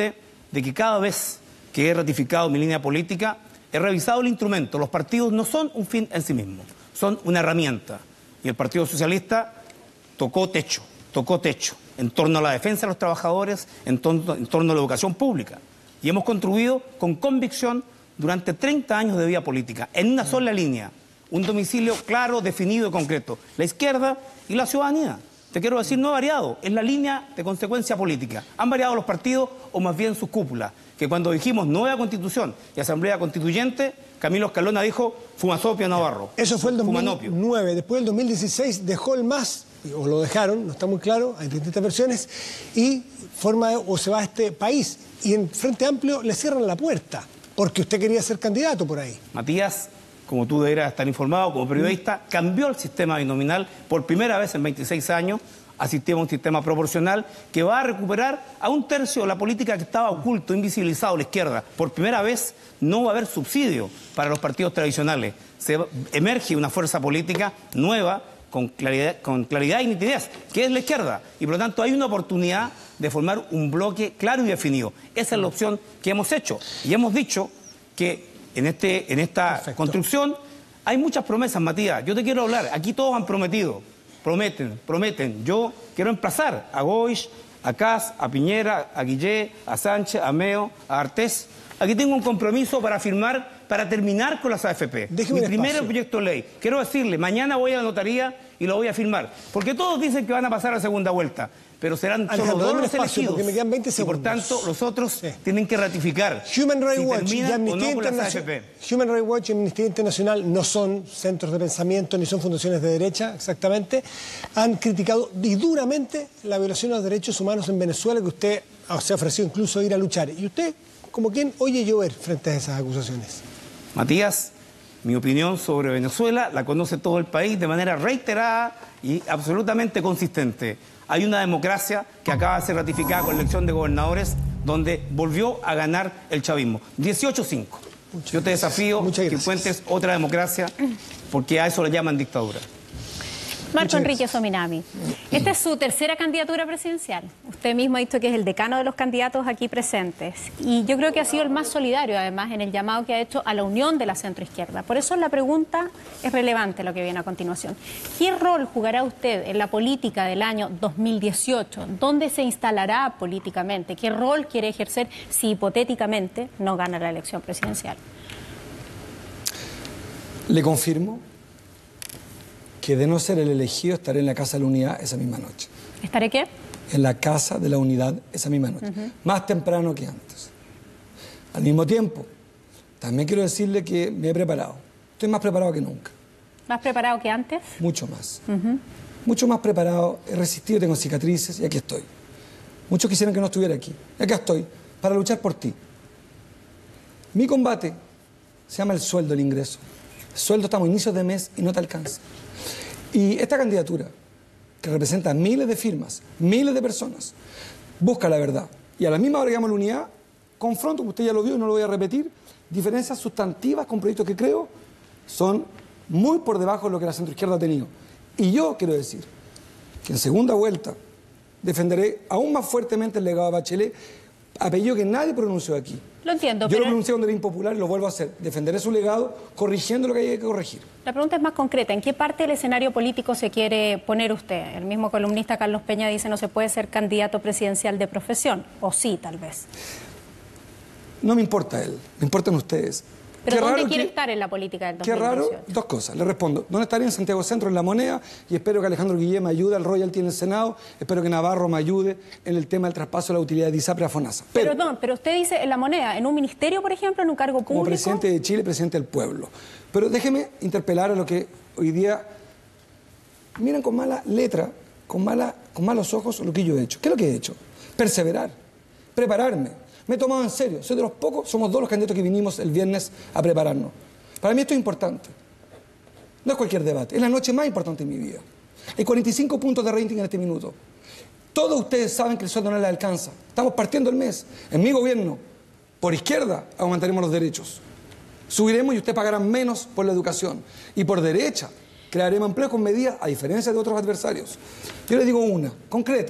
Speaker 15: de que cada vez que he ratificado mi línea política, he revisado el instrumento. Los partidos no son un fin en sí mismos, son una herramienta. Y el Partido Socialista tocó techo, tocó techo en torno a la defensa de los trabajadores, en torno, en torno a la educación pública. Y hemos construido con convicción durante treinta años de vida política, en una sola línea, un domicilio claro, definido y concreto. La izquierda y la ciudadanía. Te quiero decir, no ha variado, es la línea de consecuencia política. Han variado los partidos o más bien sus cúpulas, que cuando dijimos nueva constitución y asamblea constituyente, Camilo Escalona dijo fumasopio Navarro.
Speaker 5: Eso fue el dos mil nueve, después del dos mil dieciséis dejó el M A S, o lo dejaron, no está muy claro, hay distintas versiones, y forma o se va a este país. Y en Frente Amplio le cierran la puerta, porque usted quería ser candidato por ahí.
Speaker 15: Matías, como tú deberás estar informado como periodista, cambió el sistema binominal por primera vez en veintiséis años, asistimos a un sistema proporcional que va a recuperar a un tercio de la política que estaba oculto, invisibilizado a la izquierda. Por primera vez no va a haber subsidio para los partidos tradicionales. Se emerge una fuerza política nueva, con claridad, con claridad y nitidez, que es la izquierda. Y por lo tanto hay una oportunidad de formar un bloque claro y definido. Esa es la opción que hemos hecho. Y hemos dicho que en, este, en esta Perfecto. construcción hay muchas promesas, Matías. Yo te quiero hablar. Aquí todos han prometido. Prometen, prometen. Yo quiero emplazar a Goich, a Kast, a Piñera, a Guillé, a Sánchez, a Meo, a Artés. Aquí tengo un compromiso para firmar, para terminar con las A F P.
Speaker 5: Déjeme
Speaker 15: Mi primer proyecto de ley. Quiero decirle, mañana voy a la notaría y lo voy a firmar. Porque todos dicen que van a pasar a segunda vuelta. Pero serán solo dos los elegidos.
Speaker 5: Porque me quedan veinte segundos.
Speaker 15: Y por tanto, los otros sí. tienen que ratificar.
Speaker 5: Human Rights
Speaker 15: si
Speaker 5: Watch y Amnistía
Speaker 15: no
Speaker 5: Internacional. Human Rights Watch y Amnistía Internacional no son centros de pensamiento ni son fundaciones de derecha, exactamente. Han criticado y duramente la violación a los derechos humanos en Venezuela, que usted se ofreció incluso a ir a luchar. Y usted, como quien oye llover frente a esas acusaciones.
Speaker 15: Matías, mi opinión sobre Venezuela la conoce todo el país de manera reiterada y absolutamente consistente. Hay una democracia que acaba de ser ratificada con la elección de gobernadores, donde volvió a ganar el chavismo. dieciocho cinco. Yo te desafío que encuentres otra democracia, porque a eso le llaman dictadura.
Speaker 3: Marco Enrique Sominami, esta es su tercera candidatura presidencial. Usted mismo ha dicho que es el decano de los candidatos aquí presentes. Y yo creo que ha sido el más solidario, además, en el llamado que ha hecho a la unión de la centroizquierda. Por eso la pregunta es relevante, lo que viene a continuación. ¿Qué rol jugará usted en la política del año dos mil dieciocho? ¿Dónde se instalará políticamente? ¿Qué rol quiere ejercer si hipotéticamente no gana la elección presidencial?
Speaker 13: Le confirmo que de no ser el elegido estaré en la Casa de la Unidad esa misma noche.
Speaker 3: ¿Estaré qué?
Speaker 13: En la Casa de la Unidad esa misma noche. Uh-huh. Más temprano que antes. Al mismo tiempo, también quiero decirle que me he preparado. Estoy más preparado que nunca.
Speaker 3: ¿Más preparado que antes?
Speaker 13: Mucho más. Uh-huh. Mucho más preparado. He resistido, tengo cicatrices y aquí estoy. Muchos quisieran que no estuviera aquí. Y acá estoy, para luchar por ti. Mi combate se llama el sueldo, el ingreso. El sueldo estamos a inicios de mes y no te alcanza. Y esta candidatura, que representa miles de firmas, miles de personas, busca la verdad. Y a la misma hora que llamo la unidad, confronto, que usted ya lo vio y no lo voy a repetir, diferencias sustantivas con proyectos que creo son muy por debajo de lo que la centroizquierda ha tenido. Y yo quiero decir que en segunda vuelta defenderé aún más fuertemente el legado de Bachelet, apellido que nadie pronunció aquí.
Speaker 3: Lo entiendo.
Speaker 13: Yo pero... lo pronuncié cuando era impopular y lo vuelvo a hacer. Defenderé su legado corrigiendo lo que haya que corregir.
Speaker 3: La pregunta es más concreta. ¿En qué parte del escenario político se quiere poner usted? El mismo columnista Carlos Peña dice no se puede ser candidato presidencial de profesión. O sí, tal vez.
Speaker 13: No me importa él. Me importan ustedes.
Speaker 3: ¿Pero
Speaker 13: qué
Speaker 3: dónde quiere
Speaker 13: que,
Speaker 3: estar en la política del dos
Speaker 13: qué
Speaker 3: mil dieciocho?
Speaker 13: Qué raro, dos cosas. Le respondo. ¿Dónde estaría en Santiago Centro, en La Moneda? Y espero que Alejandro Guillén me ayude al royalty en el Senado. Espero que Navarro me ayude en el tema del traspaso de la utilidad de ISAPRE a FONASA.
Speaker 3: Pero, Perdón, pero usted dice en La Moneda, ¿en un ministerio, por ejemplo, en un cargo público?
Speaker 13: Como presidente de Chile, presidente del pueblo. Pero déjeme interpelar a lo que hoy día miran con mala letra, con, mala, con malos ojos lo que yo he hecho. ¿Qué es lo que he hecho? Perseverar, prepararme. Me he tomado en serio. Soy de los pocos, somos dos los candidatos que vinimos el viernes a prepararnos. Para mí esto es importante. No es cualquier debate, es la noche más importante de mi vida. Hay cuarenta y cinco puntos de rating en este minuto. Todos ustedes saben que el sueldo no les alcanza. Estamos partiendo el mes. En mi gobierno, por izquierda, aumentaremos los derechos. Subiremos y ustedes pagarán menos por la educación. Y por derecha, crearemos empleo con medidas, a diferencia de otros adversarios. Yo les digo una, concreta.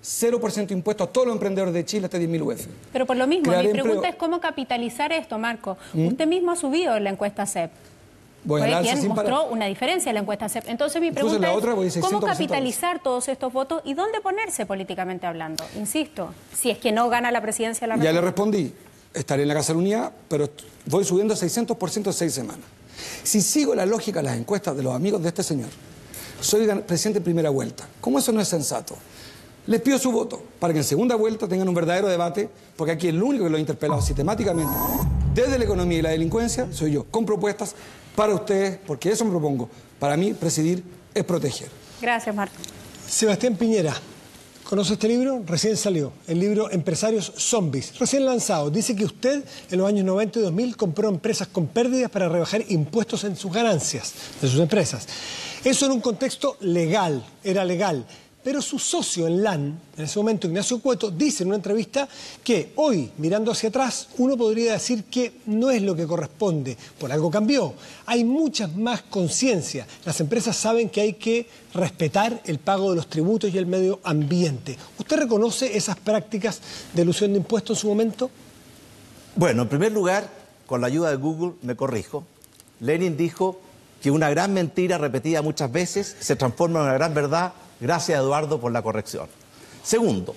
Speaker 13: cero por ciento de impuestos a todos los emprendedores de Chile hasta diez mil U F.
Speaker 3: Pero por lo mismo,
Speaker 13: Crear
Speaker 3: mi
Speaker 13: empleo.
Speaker 3: pregunta es cómo capitalizar esto, Marco. ¿Mm? Usted mismo ha subido en la encuesta C E P.
Speaker 13: Voy
Speaker 3: Fue
Speaker 13: a
Speaker 3: quien
Speaker 13: sin
Speaker 3: mostró
Speaker 13: parar.
Speaker 3: una diferencia en la encuesta C E P. Entonces mi
Speaker 13: Incluso
Speaker 3: pregunta
Speaker 13: en la otra voy
Speaker 3: es,
Speaker 13: seiscientos
Speaker 3: ¿cómo
Speaker 13: por ciento
Speaker 3: capitalizar todos estos votos y dónde ponerse políticamente hablando? Insisto, si es que no gana la presidencia de la
Speaker 13: Ya
Speaker 3: República.
Speaker 13: le respondí, estaré en la Casa de la Unidad, pero voy subiendo seiscientos por ciento en seis semanas. Si sigo la lógica de las encuestas de los amigos de este señor, soy presidente en primera vuelta. ¿Cómo eso no es sensato? Les pido su voto para que en segunda vuelta tengan un verdadero debate, porque aquí el único que lo ha interpelado sistemáticamente desde la economía y la delincuencia soy yo, con propuestas para ustedes, porque eso me propongo. Para mí, presidir es proteger.
Speaker 3: Gracias, Marco.
Speaker 5: Sebastián Piñera, ¿conoce este libro? Recién salió, el libro Empresarios Zombies, recién lanzado. Dice que usted en los años noventa y dos mil compró empresas con pérdidas para rebajar impuestos en sus ganancias de sus empresas. Eso en un contexto legal, era legal. Pero su socio en LAN, en ese momento Ignacio Cueto, dice en una entrevista que hoy, mirando hacia atrás, uno podría decir que no es lo que corresponde, por algo cambió. Hay muchas más conciencia. Las empresas saben que hay que respetar el pago de los tributos y el medio ambiente. ¿Usted reconoce esas prácticas de elusión de impuestos en su momento?
Speaker 11: Bueno, en primer lugar, con la ayuda de Google, me corrijo. Lenin dijo que una gran mentira repetida muchas veces se transforma en una gran verdad. Gracias, Eduardo, por la corrección. Segundo,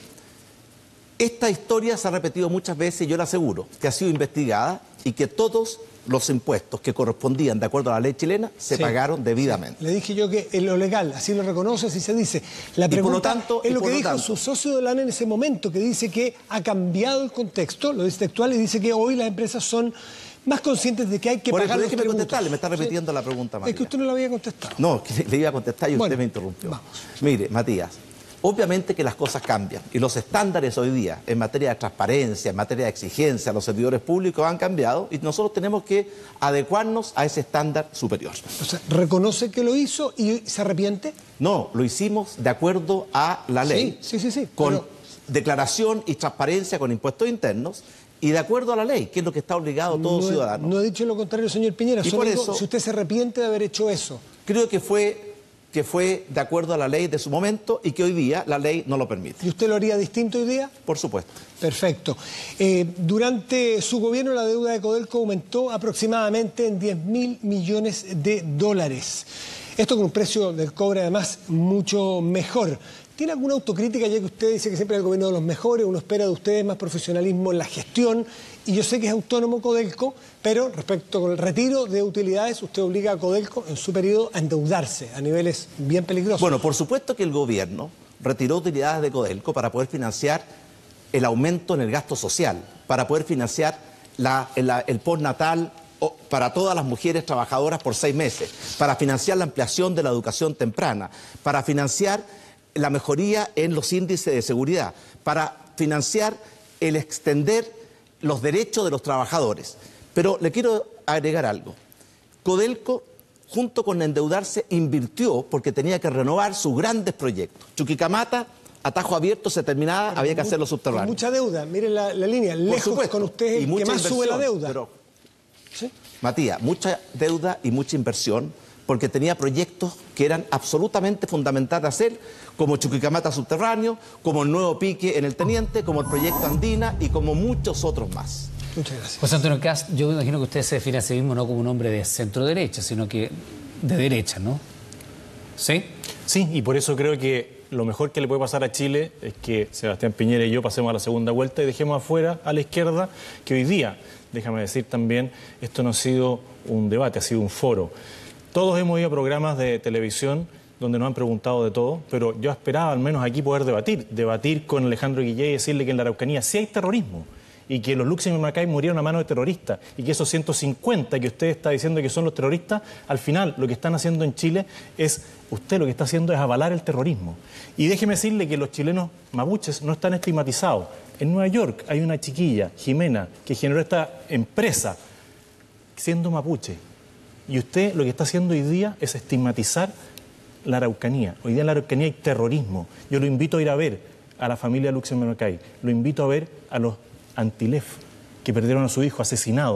Speaker 11: esta historia se ha repetido muchas veces y yo le aseguro que ha sido investigada y que todos los impuestos que correspondían de acuerdo a la ley chilena se
Speaker 5: Sí.
Speaker 11: pagaron debidamente.
Speaker 5: Le dije yo que en lo legal, así lo reconoce, así se dice. La
Speaker 11: Y por lo
Speaker 5: pregunta
Speaker 11: tanto-
Speaker 5: es
Speaker 11: y
Speaker 5: lo
Speaker 11: por
Speaker 5: que
Speaker 11: lo
Speaker 5: dijo
Speaker 11: tanto-
Speaker 5: su socio de LAN en ese momento, que dice que ha cambiado el contexto, lo dice textual, y dice que hoy las empresas son más conscientes de que hay que
Speaker 11: Por eso,
Speaker 5: pagar los
Speaker 11: déjeme
Speaker 5: tributos.
Speaker 11: contestarle, me está repitiendo la pregunta,
Speaker 5: Es
Speaker 11: Matías.
Speaker 5: que usted no lo había contestado.
Speaker 11: No, que le iba a contestar y
Speaker 5: Bueno,
Speaker 11: usted me interrumpió. Mire, Matías, obviamente que las cosas cambian y los estándares hoy día en materia de transparencia, en materia de exigencia a los servidores públicos han cambiado y nosotros tenemos que adecuarnos a ese estándar superior.
Speaker 5: O sea, ¿reconoce que lo hizo y se arrepiente?
Speaker 11: No, lo hicimos de acuerdo a la ley.
Speaker 5: Sí, sí, sí. sí,
Speaker 11: con
Speaker 5: pero-
Speaker 11: declaración y transparencia con impuestos internos y de acuerdo a la ley, que es lo que está obligado todo
Speaker 5: no, he-
Speaker 11: ciudadano.
Speaker 5: No he dicho lo contrario, señor Piñera.
Speaker 11: Y
Speaker 5: Solo
Speaker 11: por
Speaker 5: digo,
Speaker 11: eso-
Speaker 5: si usted se arrepiente de haber hecho eso.
Speaker 11: Creo que fue, que fue de acuerdo a la ley de su momento y que hoy día la ley no lo permite.
Speaker 5: ¿Y usted lo haría distinto hoy día?
Speaker 11: Por supuesto.
Speaker 5: Perfecto. Eh, durante su gobierno la deuda de Codelco aumentó aproximadamente en diez mil millones de dólares. Esto con un precio del cobre además mucho mejor. ¿Tiene alguna autocrítica, ya que usted dice que siempre es el gobierno de los mejores, uno espera de ustedes más profesionalismo en la gestión, y yo sé que es autónomo Codelco, pero respecto con el retiro de utilidades, usted obliga a Codelco en su periodo a endeudarse a niveles bien peligrosos?
Speaker 11: Bueno, por supuesto que el gobierno retiró utilidades de Codelco para poder financiar el aumento en el gasto social, para poder financiar la, la- el postnatal o- para todas las mujeres trabajadoras por seis meses, para financiar la ampliación de la educación temprana, para financiar la mejoría en los índices de seguridad, para financiar el extender los derechos de los trabajadores. Pero le quiero agregar algo. Codelco, junto con endeudarse, invirtió porque tenía que renovar sus grandes proyectos. Chuquicamata, atajo abierto, se terminaba,
Speaker 5: Pero
Speaker 11: había
Speaker 5: con
Speaker 11: que hacerlo
Speaker 5: mu-
Speaker 11: subterráneo.
Speaker 5: Con mucha deuda, miren la, la línea, lejos
Speaker 11: supuesto,
Speaker 5: con usted
Speaker 11: y
Speaker 5: el que
Speaker 11: mucha
Speaker 5: más sube la
Speaker 11: inversión,
Speaker 5: deuda.
Speaker 11: pero-
Speaker 5: ¿Sí?
Speaker 11: Matías, mucha deuda y mucha inversión porque tenía proyectos que eran absolutamente fundamentales de hacer, como Chuquicamata subterráneo, como el nuevo pique en el Teniente, como el proyecto Andina y como muchos otros más.
Speaker 5: Muchas gracias.
Speaker 4: José Antonio Cast, yo me imagino que usted se define a sí mismo no como un hombre de centro-derecha, sino que de derecha, ¿no? ¿Sí?
Speaker 17: Sí, y por eso creo que lo mejor que le puede pasar a Chile es que Sebastián Piñera y yo pasemos a la segunda vuelta y dejemos afuera a la izquierda, que hoy día, déjame decir también, esto no ha sido un debate, ha sido un foro. Todos hemos ido a programas de televisión donde nos han preguntado de todo, pero yo esperaba al menos aquí poder debatir, debatir con Alejandro Guillé y decirle que en la Araucanía sí hay terrorismo y que los Luxem y Macay murieron a manos de terroristas y que esos ciento cincuenta que usted está diciendo que son los terroristas, al final lo que están haciendo en Chile es, usted lo que está haciendo es avalar el terrorismo. Y déjeme decirle que los chilenos mapuches no están estigmatizados. En Nueva York hay una chiquilla, Jimena, que generó esta empresa siendo mapuche. Y usted lo que está haciendo hoy día es estigmatizar la Araucanía. Hoy día en la Araucanía hay terrorismo. Yo lo invito a ir a ver a la familia Luxem y Macay. Lo invito a ver a los Antilef, que perdieron a su hijo asesinado.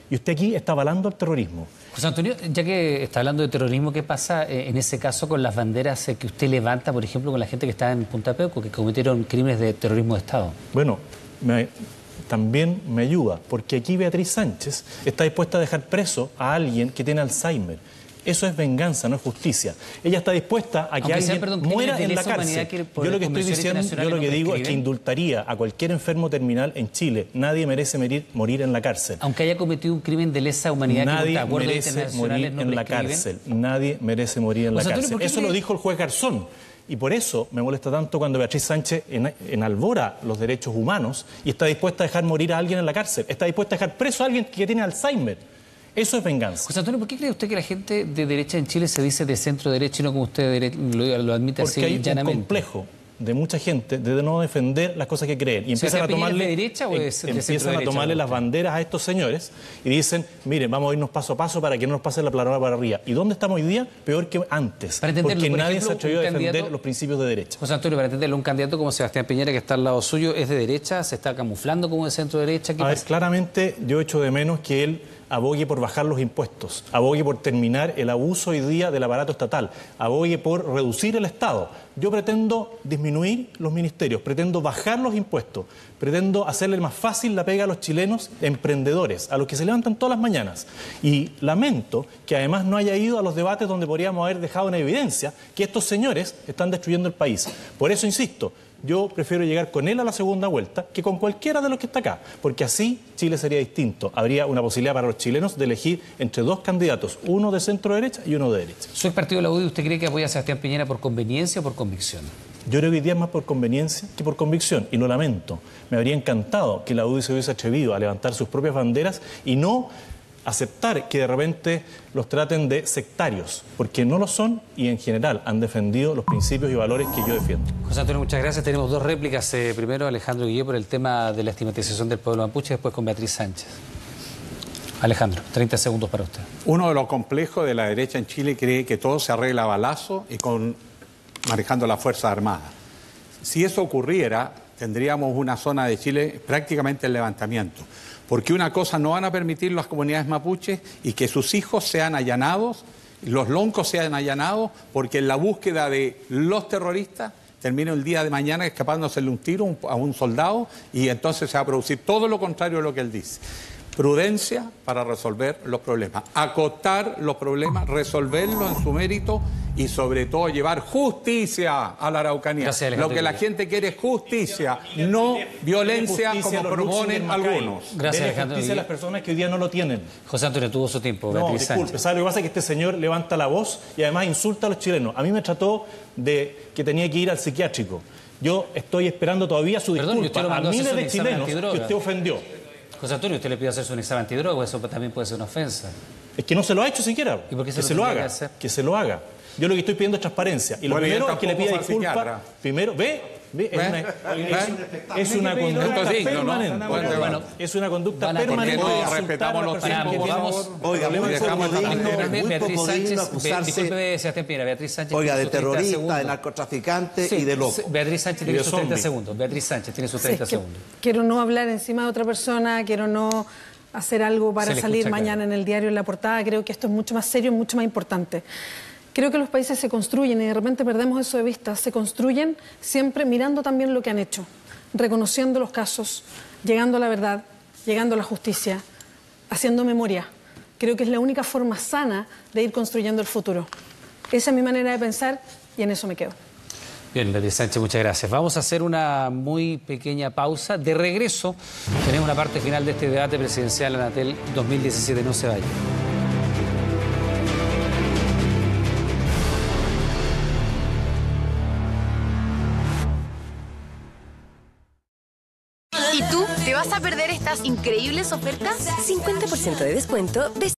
Speaker 17: Y usted aquí está avalando el terrorismo.
Speaker 4: José Antonio, ya que está hablando de terrorismo, ¿qué pasa eh, en ese caso con las banderas eh, que usted levanta, por ejemplo, con la gente que está en Punta Peuco, que cometieron crímenes de terrorismo de Estado?
Speaker 17: Bueno, me, también me ayuda, porque aquí Beatriz Sánchez está dispuesta a dejar preso a alguien que tiene Alzheimer. Eso es venganza, no es justicia. Ella está dispuesta a que
Speaker 4: Aunque
Speaker 17: alguien
Speaker 4: sea, perdón,
Speaker 17: muera en la
Speaker 4: lesa
Speaker 17: cárcel.
Speaker 4: que
Speaker 17: Yo lo que estoy diciendo, yo lo que digo es que indultaría a cualquier enfermo terminal en Chile. Nadie merece morir, morir en la cárcel.
Speaker 4: Aunque haya cometido un crimen de lesa humanidad,
Speaker 17: nadie
Speaker 4: que por
Speaker 17: merece morir
Speaker 4: no
Speaker 17: en la cárcel. Nadie merece morir en la
Speaker 4: José Antonio,
Speaker 17: cárcel. Eso lo dijo el juez Garzón. Y por eso me molesta tanto cuando Beatriz Sánchez en, enalbora los derechos humanos y está dispuesta a dejar morir a alguien en la cárcel. Está dispuesta a dejar preso a alguien que tiene Alzheimer. Eso es venganza.
Speaker 4: José Antonio, ¿por qué cree usted que la gente de derecha en Chile se dice de centro derecha y no como usted lo, lo admite
Speaker 17: Porque
Speaker 4: así
Speaker 17: hay
Speaker 4: llanamente?
Speaker 17: Un complejo de mucha gente de no defender las cosas que creen. Y empiezan a tomarle,
Speaker 4: ¿de derecha o es de
Speaker 17: empiezan a tomarle las banderas a estos señores y dicen, miren, vamos a irnos paso a paso para que no nos pase la planadora para arriba. ¿Y dónde estamos hoy día? Peor que antes. Porque por nadie ejemplo, se atrevió a defender candidato, los principios de derecha.
Speaker 4: José Antonio, para entenderlo, un candidato como Sebastián Piñera, que está al lado suyo, ¿es de derecha? ¿Se está camuflando como de centro derecha?
Speaker 17: A ver, claramente yo echo de menos que él abogue por bajar los impuestos, abogue por terminar el abuso hoy día del aparato estatal, abogue por reducir el Estado. Yo pretendo disminuir los ministerios, pretendo bajar los impuestos, pretendo hacerle más fácil la pega a los chilenos emprendedores, a los que se levantan todas las mañanas. Y lamento que además no haya ido a los debates donde podríamos haber dejado en evidencia que estos señores están destruyendo el país. Por eso insisto, yo prefiero llegar con él a la segunda vuelta que con cualquiera de los que está acá, porque así Chile sería distinto. Habría una posibilidad para los chilenos de elegir entre dos candidatos, uno de centro derecha y uno de derecha.
Speaker 4: ¿Su partido de la U D I usted cree que apoya a Sebastián Piñera por conveniencia o por convicción?
Speaker 17: Yo creo que hoy día es más por conveniencia que por convicción, y lo lamento. Me habría encantado que la U D I se hubiese atrevido a levantar sus propias banderas y no aceptar que de repente los traten de sectarios, porque no lo son y en general han defendido los principios y valores que yo defiendo.
Speaker 4: José Antonio, muchas gracias. Tenemos dos réplicas. Eh, primero, Alejandro Guillé por el tema de la estigmatización del pueblo mapuche, después con Beatriz Sánchez. Alejandro, treinta segundos para usted.
Speaker 14: Uno de los complejos de la derecha en Chile cree que todo se arregla a balazo y con manejando las Fuerzas Armadas. Si eso ocurriera, tendríamos una zona de Chile prácticamente en levantamiento. Porque una cosa no van a permitir las comunidades mapuches y que sus hijos sean allanados, los loncos sean allanados, porque en la búsqueda de los terroristas termina el día de mañana escapándosele un tiro a un soldado y entonces se va a producir todo lo contrario de lo que él dice. Prudencia para resolver los problemas, acotar los problemas, resolverlos en su mérito y sobre todo llevar justicia a la Araucanía. Gracias, lo que la gente quiere es justicia, no violencia como proponen algunos.
Speaker 17: Gracias, Alejandro. Justicia a las personas que hoy día no lo tienen.
Speaker 4: José Antonio, tuvo su tiempo.
Speaker 17: No, disculpe, ¿sabe lo que pasa? Es que este señor levanta la voz y además insulta a los chilenos. A mí me trató de que tenía que ir al psiquiátrico. Yo estoy esperando todavía su disculpa. Perdón, a miles de chilenos que usted ofendió.
Speaker 4: José Antonio, usted le pide hacerse un examen antidroga, eso también puede ser una ofensa.
Speaker 17: Es que no se lo ha hecho siquiera.
Speaker 4: ¿Y por qué se
Speaker 17: que
Speaker 4: lo,
Speaker 17: se lo haga?
Speaker 4: Que,
Speaker 17: que se lo haga. Yo lo que estoy pidiendo es transparencia. Y lo bueno, primero es que le pida disculpas. Primero, ve, ve, es una, es, es una conducta sí, permanente. No, no. Bueno, es una conducta permanente.
Speaker 14: No respetamos los tiempos.
Speaker 19: Oiga, muy poco digno acusarse.
Speaker 4: Disculpe, Sebastián Piñera, Beatriz Sánchez.
Speaker 19: Oiga, de terrorista, de narcotraficante
Speaker 4: sí,
Speaker 19: y de loco.
Speaker 4: Beatriz Sánchez tiene sus treinta segundos. Beatriz Sánchez tiene sus treinta segundos.
Speaker 16: Quiero no hablar encima de otra persona, quiero no hacer algo para salir mañana en el diario en la portada. Creo que esto es mucho más serio, mucho más importante. Creo que los países se construyen y de repente perdemos eso de vista. Se construyen siempre mirando también lo que han hecho, reconociendo los casos, llegando a la verdad, llegando a la justicia, haciendo memoria. Creo que es la única forma sana de ir construyendo el futuro. Esa es mi manera de pensar y en eso me quedo.
Speaker 4: Bien, Beatriz Sánchez, muchas gracias. Vamos a hacer una muy pequeña pausa. De regreso, tenemos una parte final de este debate presidencial Anatel dos mil diecisiete. No se vaya.
Speaker 20: ¿Y tú? ¿Te vas a perder estas increíbles ofertas?
Speaker 21: cincuenta por ciento de descuento de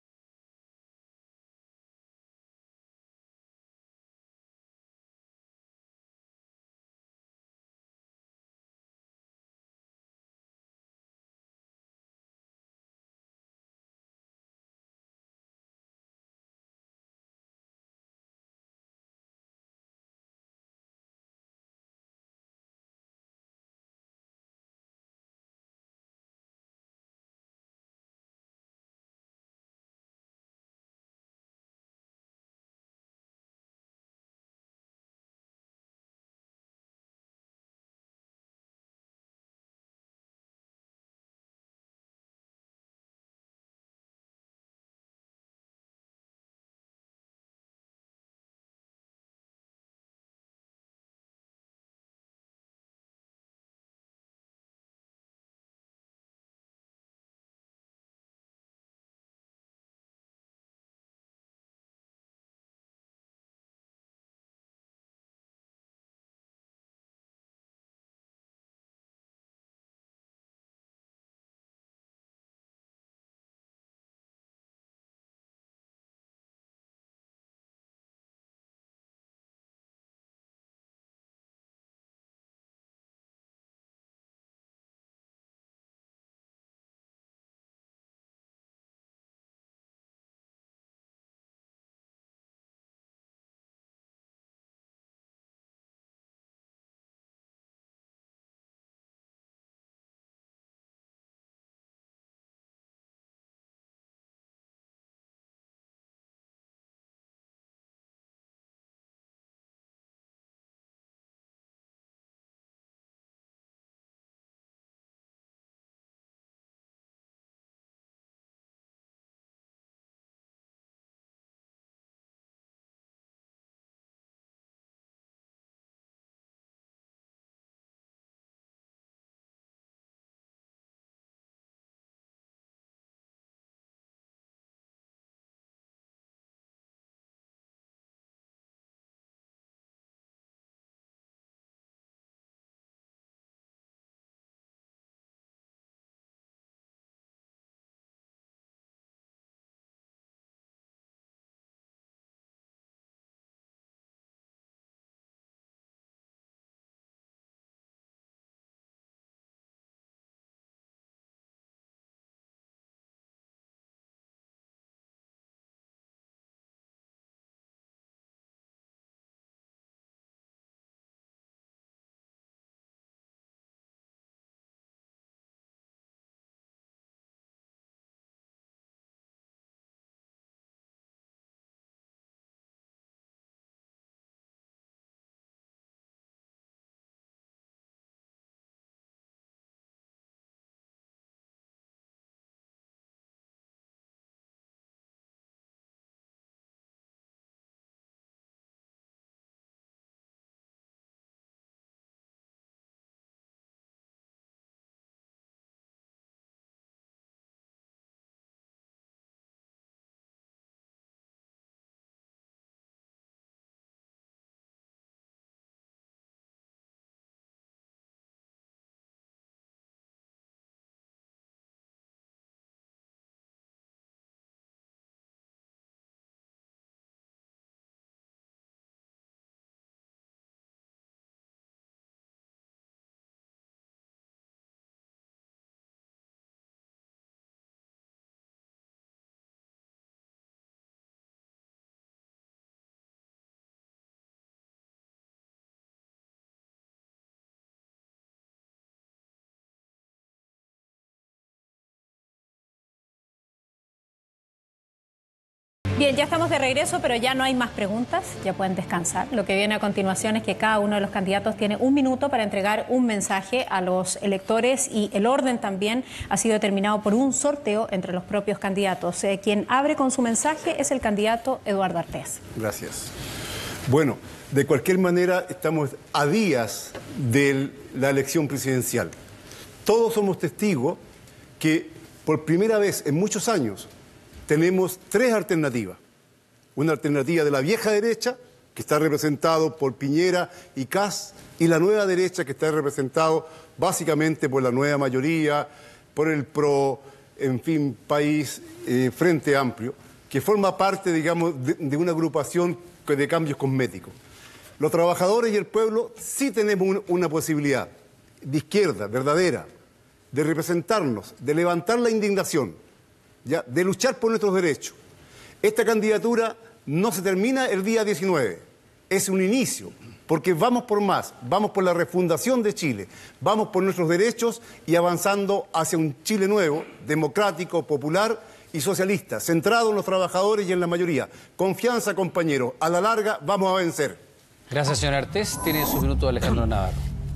Speaker 3: Bien, ya estamos de regreso, pero ya no hay más preguntas, ya pueden descansar. Lo que viene a continuación es que cada uno de los candidatos tiene un minuto para entregar un mensaje a los electores y el orden también ha sido determinado por un sorteo entre los propios candidatos. Eh, quien abre con su mensaje es el candidato Eduardo Artés.
Speaker 18: Gracias. Bueno, de cualquier manera estamos a días de la elección presidencial. Todos somos testigos que por primera vez en muchos años tenemos tres alternativas. Una alternativa de la vieja derecha, que está representado por Piñera y Kast, y la nueva derecha, que está representado básicamente por la nueva mayoría, por el PRO, en fin, país, eh, Frente Amplio, que forma parte, digamos, de, de una agrupación de cambios cosméticos. Los trabajadores y el pueblo sí tenemos un, una posibilidad de izquierda, verdadera, de representarnos, de levantar la indignación, ¿ya? De luchar por nuestros derechos. Esta candidatura no se termina el día diecinueve, es un inicio, porque vamos por más, vamos por la refundación de Chile, vamos por nuestros derechos y avanzando hacia un Chile nuevo, democrático, popular y socialista, centrado en los trabajadores y en la mayoría. Confianza, compañeros, a la larga vamos a vencer.
Speaker 4: Gracias, señor Artés. Tiene su minuto Alejandro Navarro.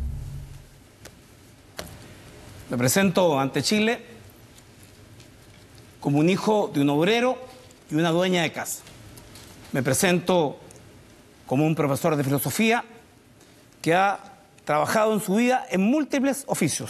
Speaker 15: Me presento ante Chile como un hijo de un obrero y una dueña de casa. Me presento como un profesor de filosofía que ha trabajado en su vida en múltiples oficios.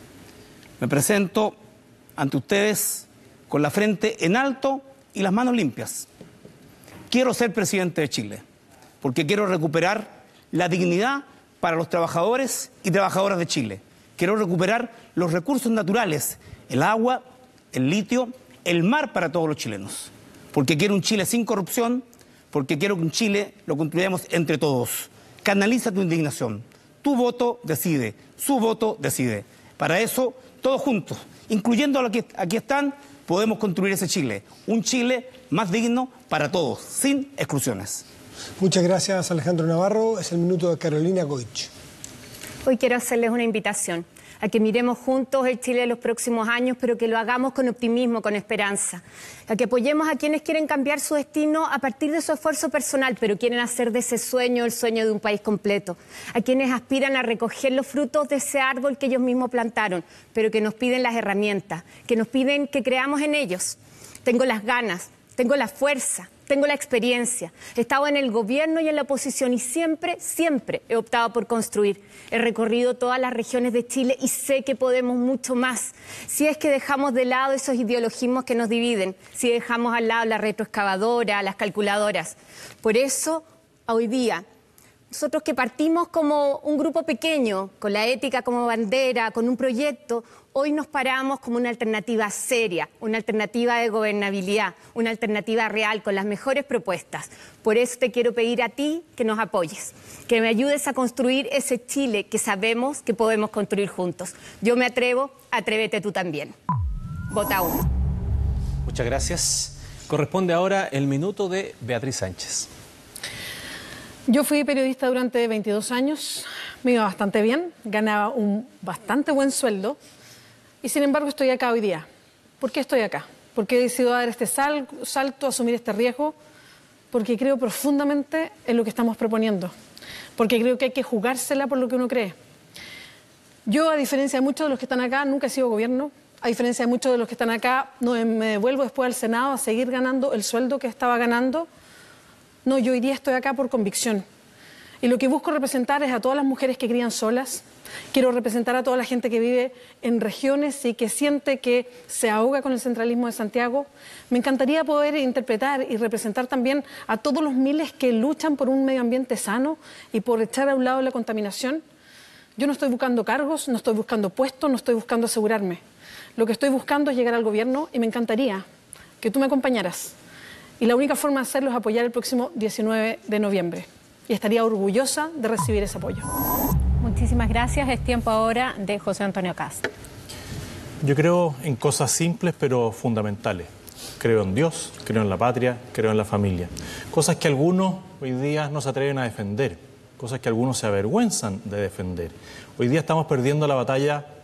Speaker 15: Me presento ante ustedes con la frente en alto y las manos limpias. Quiero ser presidente de Chile porque quiero recuperar la dignidad para los trabajadores y trabajadoras de Chile. Quiero recuperar los recursos naturales, el agua, el litio, el mar para todos los chilenos. Porque quiero un Chile sin corrupción, porque quiero que un Chile lo construyamos entre todos. Canaliza tu indignación. Tu voto decide, su voto decide. Para eso, todos juntos, incluyendo a los que aquí están, podemos construir ese Chile. Un Chile más digno para todos, sin exclusiones.
Speaker 5: Muchas gracias, Alejandro Navarro. Es el minuto de Carolina Goich.
Speaker 12: Hoy quiero hacerles una invitación a que miremos juntos el Chile de los próximos años, pero que lo hagamos con optimismo, con esperanza. A que apoyemos a quienes quieren cambiar su destino a partir de su esfuerzo personal, pero quieren hacer de ese sueño el sueño de un país completo. A quienes aspiran a recoger los frutos de ese árbol que ellos mismos plantaron, pero que nos piden las herramientas, que nos piden que creamos en ellos. Tengo las ganas, tengo la fuerza, tengo la experiencia. He estado en el gobierno y en la oposición y siempre, siempre he optado por construir. He recorrido todas las regiones de Chile y sé que podemos mucho más. Si es que dejamos de lado esos ideologismos que nos dividen, si dejamos al lado la retroexcavadora, las calculadoras. Por eso, hoy día, nosotros que partimos como un grupo pequeño, con la ética como bandera, con un proyecto, hoy nos paramos como una alternativa seria, una alternativa de gobernabilidad, una alternativa real, con las mejores propuestas. Por eso te quiero pedir a ti que nos apoyes, que me ayudes a construir ese Chile que sabemos que podemos construir juntos. Yo me atrevo, atrévete tú también. Vota uno.
Speaker 4: Muchas gracias. Corresponde ahora el minuto de Beatriz Sánchez.
Speaker 16: Yo fui periodista durante veintidós años, me iba bastante bien, ganaba un bastante buen sueldo y sin embargo estoy acá hoy día. ¿Por qué estoy acá? ¿Por qué he decidido dar este sal, salto, asumir este riesgo? Porque creo profundamente en lo que estamos proponiendo, porque creo que hay que jugársela por lo que uno cree. Yo, a diferencia de muchos de los que están acá, nunca he sido gobierno, a diferencia de muchos de los que están acá, no me devuelvo después al Senado a seguir ganando el sueldo que estaba ganando. No, yo hoy día estoy acá por convicción. Y lo que busco representar es a todas las mujeres que crían solas. Quiero representar a toda la gente que vive en regiones y que siente que se ahoga con el centralismo de Santiago. Me encantaría poder interpretar y representar también a todos los miles que luchan por un medio ambiente sano y por echar a un lado la contaminación. Yo no estoy buscando cargos, no estoy buscando puestos, no estoy buscando asegurarme. Lo que estoy buscando es llegar al gobierno y me encantaría que tú me acompañaras. Y la única forma de hacerlo es apoyar el próximo diecinueve de noviembre. Y estaría orgullosa de recibir ese apoyo.
Speaker 3: Muchísimas gracias. Es tiempo ahora de José Antonio Kast.
Speaker 17: Yo creo en cosas simples pero fundamentales. Creo en Dios, creo en la patria, creo en la familia. Cosas que algunos hoy día no se atreven a defender. Cosas que algunos se avergüenzan de defender. Hoy día estamos perdiendo la batalla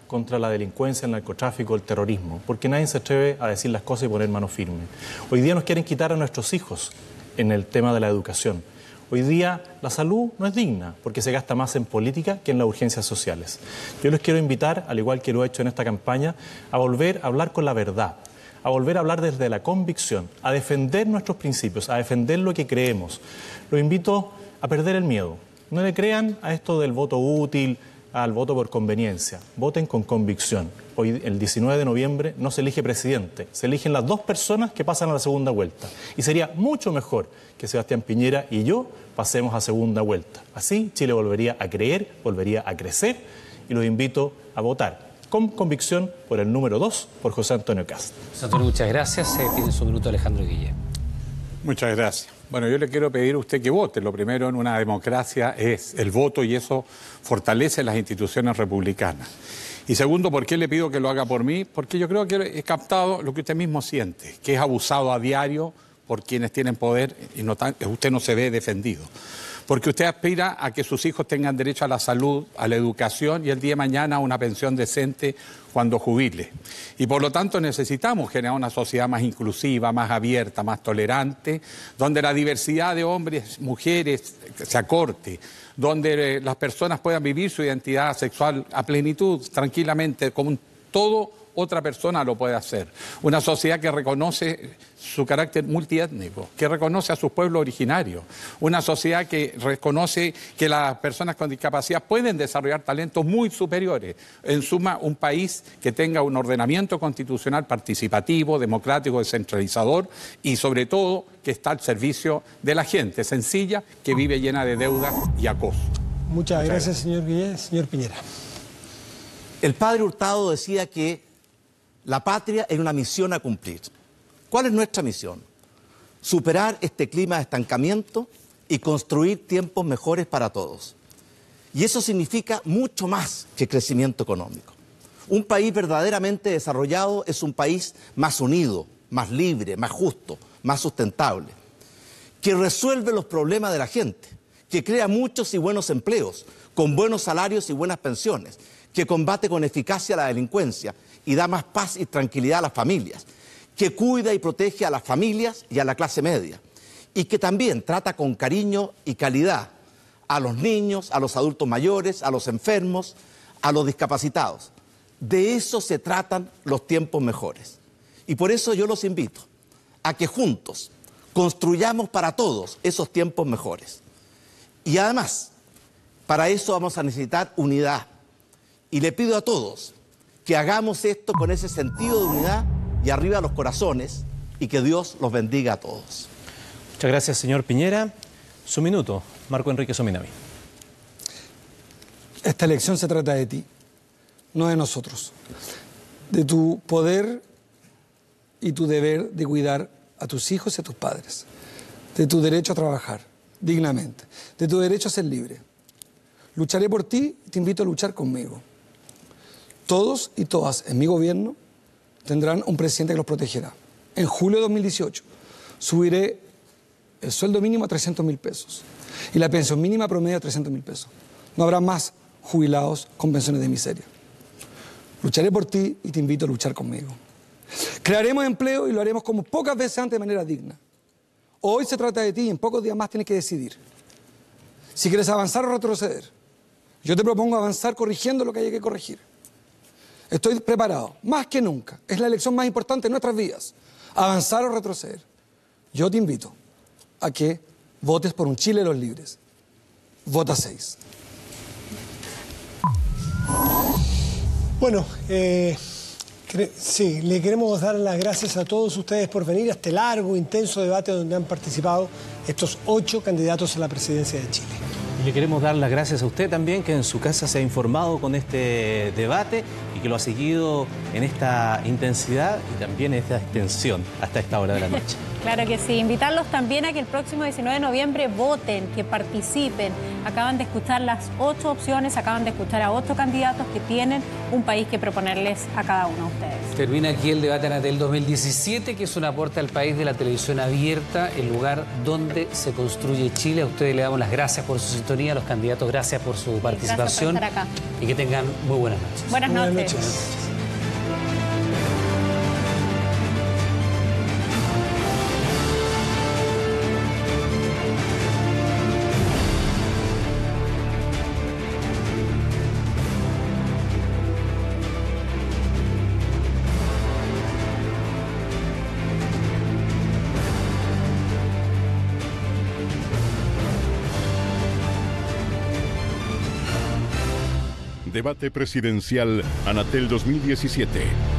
Speaker 17: contra la delincuencia, el narcotráfico, el terrorismo, porque nadie se atreve a decir las cosas y poner mano firme. Hoy día nos quieren quitar a nuestros hijos en el tema de la educación. Hoy día la salud no es digna porque se gasta más en política que en las urgencias sociales. Yo les quiero invitar, al igual que lo he hecho en esta campaña, a volver a hablar con la verdad, a volver a hablar desde la convicción, a defender nuestros principios, a defender lo que creemos. Los invito a perder el miedo. No le crean a esto del voto útil, al voto por conveniencia. Voten con convicción. Hoy, el diecinueve de noviembre, no se elige presidente, se eligen las dos personas que pasan a la segunda vuelta. Y sería mucho mejor que Sebastián Piñera y yo pasemos a segunda vuelta. Así Chile volvería a creer, volvería a crecer, y los invito a votar con convicción por el número dos, por José Antonio Kast.
Speaker 4: José Antonio, muchas gracias. Eh, tiene su minuto Alejandro Guille.
Speaker 14: Muchas gracias. Bueno, yo le quiero pedir a usted que vote. Lo primero en una democracia es el voto y eso fortalece las instituciones republicanas. Y segundo, ¿por qué le pido que lo haga por mí? Porque yo creo que he captado lo que usted mismo siente, que es abusado a diario por quienes tienen poder y no tan, usted no se ve defendido. Porque usted aspira a que sus hijos tengan derecho a la salud, a la educación y el día de mañana a una pensión decente cuando jubile. Y por lo tanto necesitamos generar una sociedad más inclusiva, más abierta, más tolerante, donde la diversidad de hombres, mujeres se acorte, donde las personas puedan vivir su identidad sexual a plenitud, tranquilamente, como todo otra persona lo puede hacer. Una sociedad que reconoce su carácter multiétnico, que reconoce a sus pueblos originarios. Una sociedad que reconoce que las personas con discapacidad pueden desarrollar talentos muy superiores. En suma, un país que tenga un ordenamiento constitucional participativo, democrático, descentralizador y sobre todo que está al servicio de la gente sencilla que vive llena de deudas y acoso.
Speaker 5: Muchas, Muchas gracias, gracias, señor Guillén. Señor Piñera.
Speaker 11: El padre Hurtado decía que la patria es una misión a cumplir. ¿Cuál es nuestra misión? Superar este clima de estancamiento y construir tiempos mejores para todos. Y eso significa mucho más que crecimiento económico. Un país verdaderamente desarrollado es un país más unido, más libre, más justo, más sustentable, que resuelve los problemas de la gente, que crea muchos y buenos empleos, con buenos salarios y buenas pensiones, que combate con eficacia la delincuencia y da más paz y tranquilidad a las familias, que cuida y protege a las familias y a la clase media, y que también trata con cariño y calidad a los niños, a los adultos mayores, a los enfermos, a los discapacitados. De eso se tratan los tiempos mejores. Y por eso yo los invito a que juntos construyamos para todos esos tiempos mejores. Y además, para eso vamos a necesitar unidad. Y le pido a todos que hagamos esto con ese sentido de unidad y arriba los corazones, y que Dios los bendiga a todos.
Speaker 6: Muchas gracias, señor Piñera. Su minuto, Marco Enrique Sominavi.
Speaker 13: Esta elección se trata de ti, no de nosotros. De tu poder y tu deber de cuidar a tus hijos y a tus padres. De tu derecho a trabajar dignamente. De tu derecho a ser libre. Lucharé por ti y te invito a luchar conmigo. Todos y todas en mi gobierno tendrán un presidente que los protegerá. En julio de dos mil dieciocho subiré el sueldo mínimo a trescientos mil pesos y la pensión mínima promedio a trescientos mil pesos. No habrá más jubilados con pensiones de miseria. Lucharé por ti y te invito a luchar conmigo. Crearemos empleo y lo haremos como pocas veces antes de manera digna. Hoy se trata de ti y en pocos días más tienes que decidir si quieres avanzar o retroceder. Yo te propongo avanzar corrigiendo lo que haya que corregir. Estoy preparado, más que nunca. Es la elección más importante de nuestras vidas. Avanzar o retroceder. Yo te invito a que votes por un Chile de los libres. Vota seis.
Speaker 5: Bueno, eh, sí, le queremos dar las gracias a todos ustedes por venir a este largo, intenso debate donde han participado estos ocho candidatos a la presidencia de Chile.
Speaker 6: Le queremos dar las gracias a usted también, que en su casa se ha informado con este debate y que lo ha seguido en esta intensidad y también en esta extensión hasta esta hora de la noche.
Speaker 3: Claro que sí. Invitarlos también a que el próximo diecinueve de noviembre voten, que participen. Acaban de escuchar las ocho opciones, acaban de escuchar a ocho candidatos que tienen un país que proponerles a cada uno de ustedes.
Speaker 4: Termina aquí el debate Anatel dos mil diecisiete, que es un aporte al país de la televisión abierta, el lugar donde se construye Chile. A ustedes le damos las gracias por su sintonía, a los candidatos gracias por su participación.
Speaker 3: Gracias por estar acá.
Speaker 4: Y que tengan muy buenas noches.
Speaker 3: Buenas noches. Buenas noches.
Speaker 5: noches.
Speaker 7: Debate presidencial Anatel dos mil diecisiete.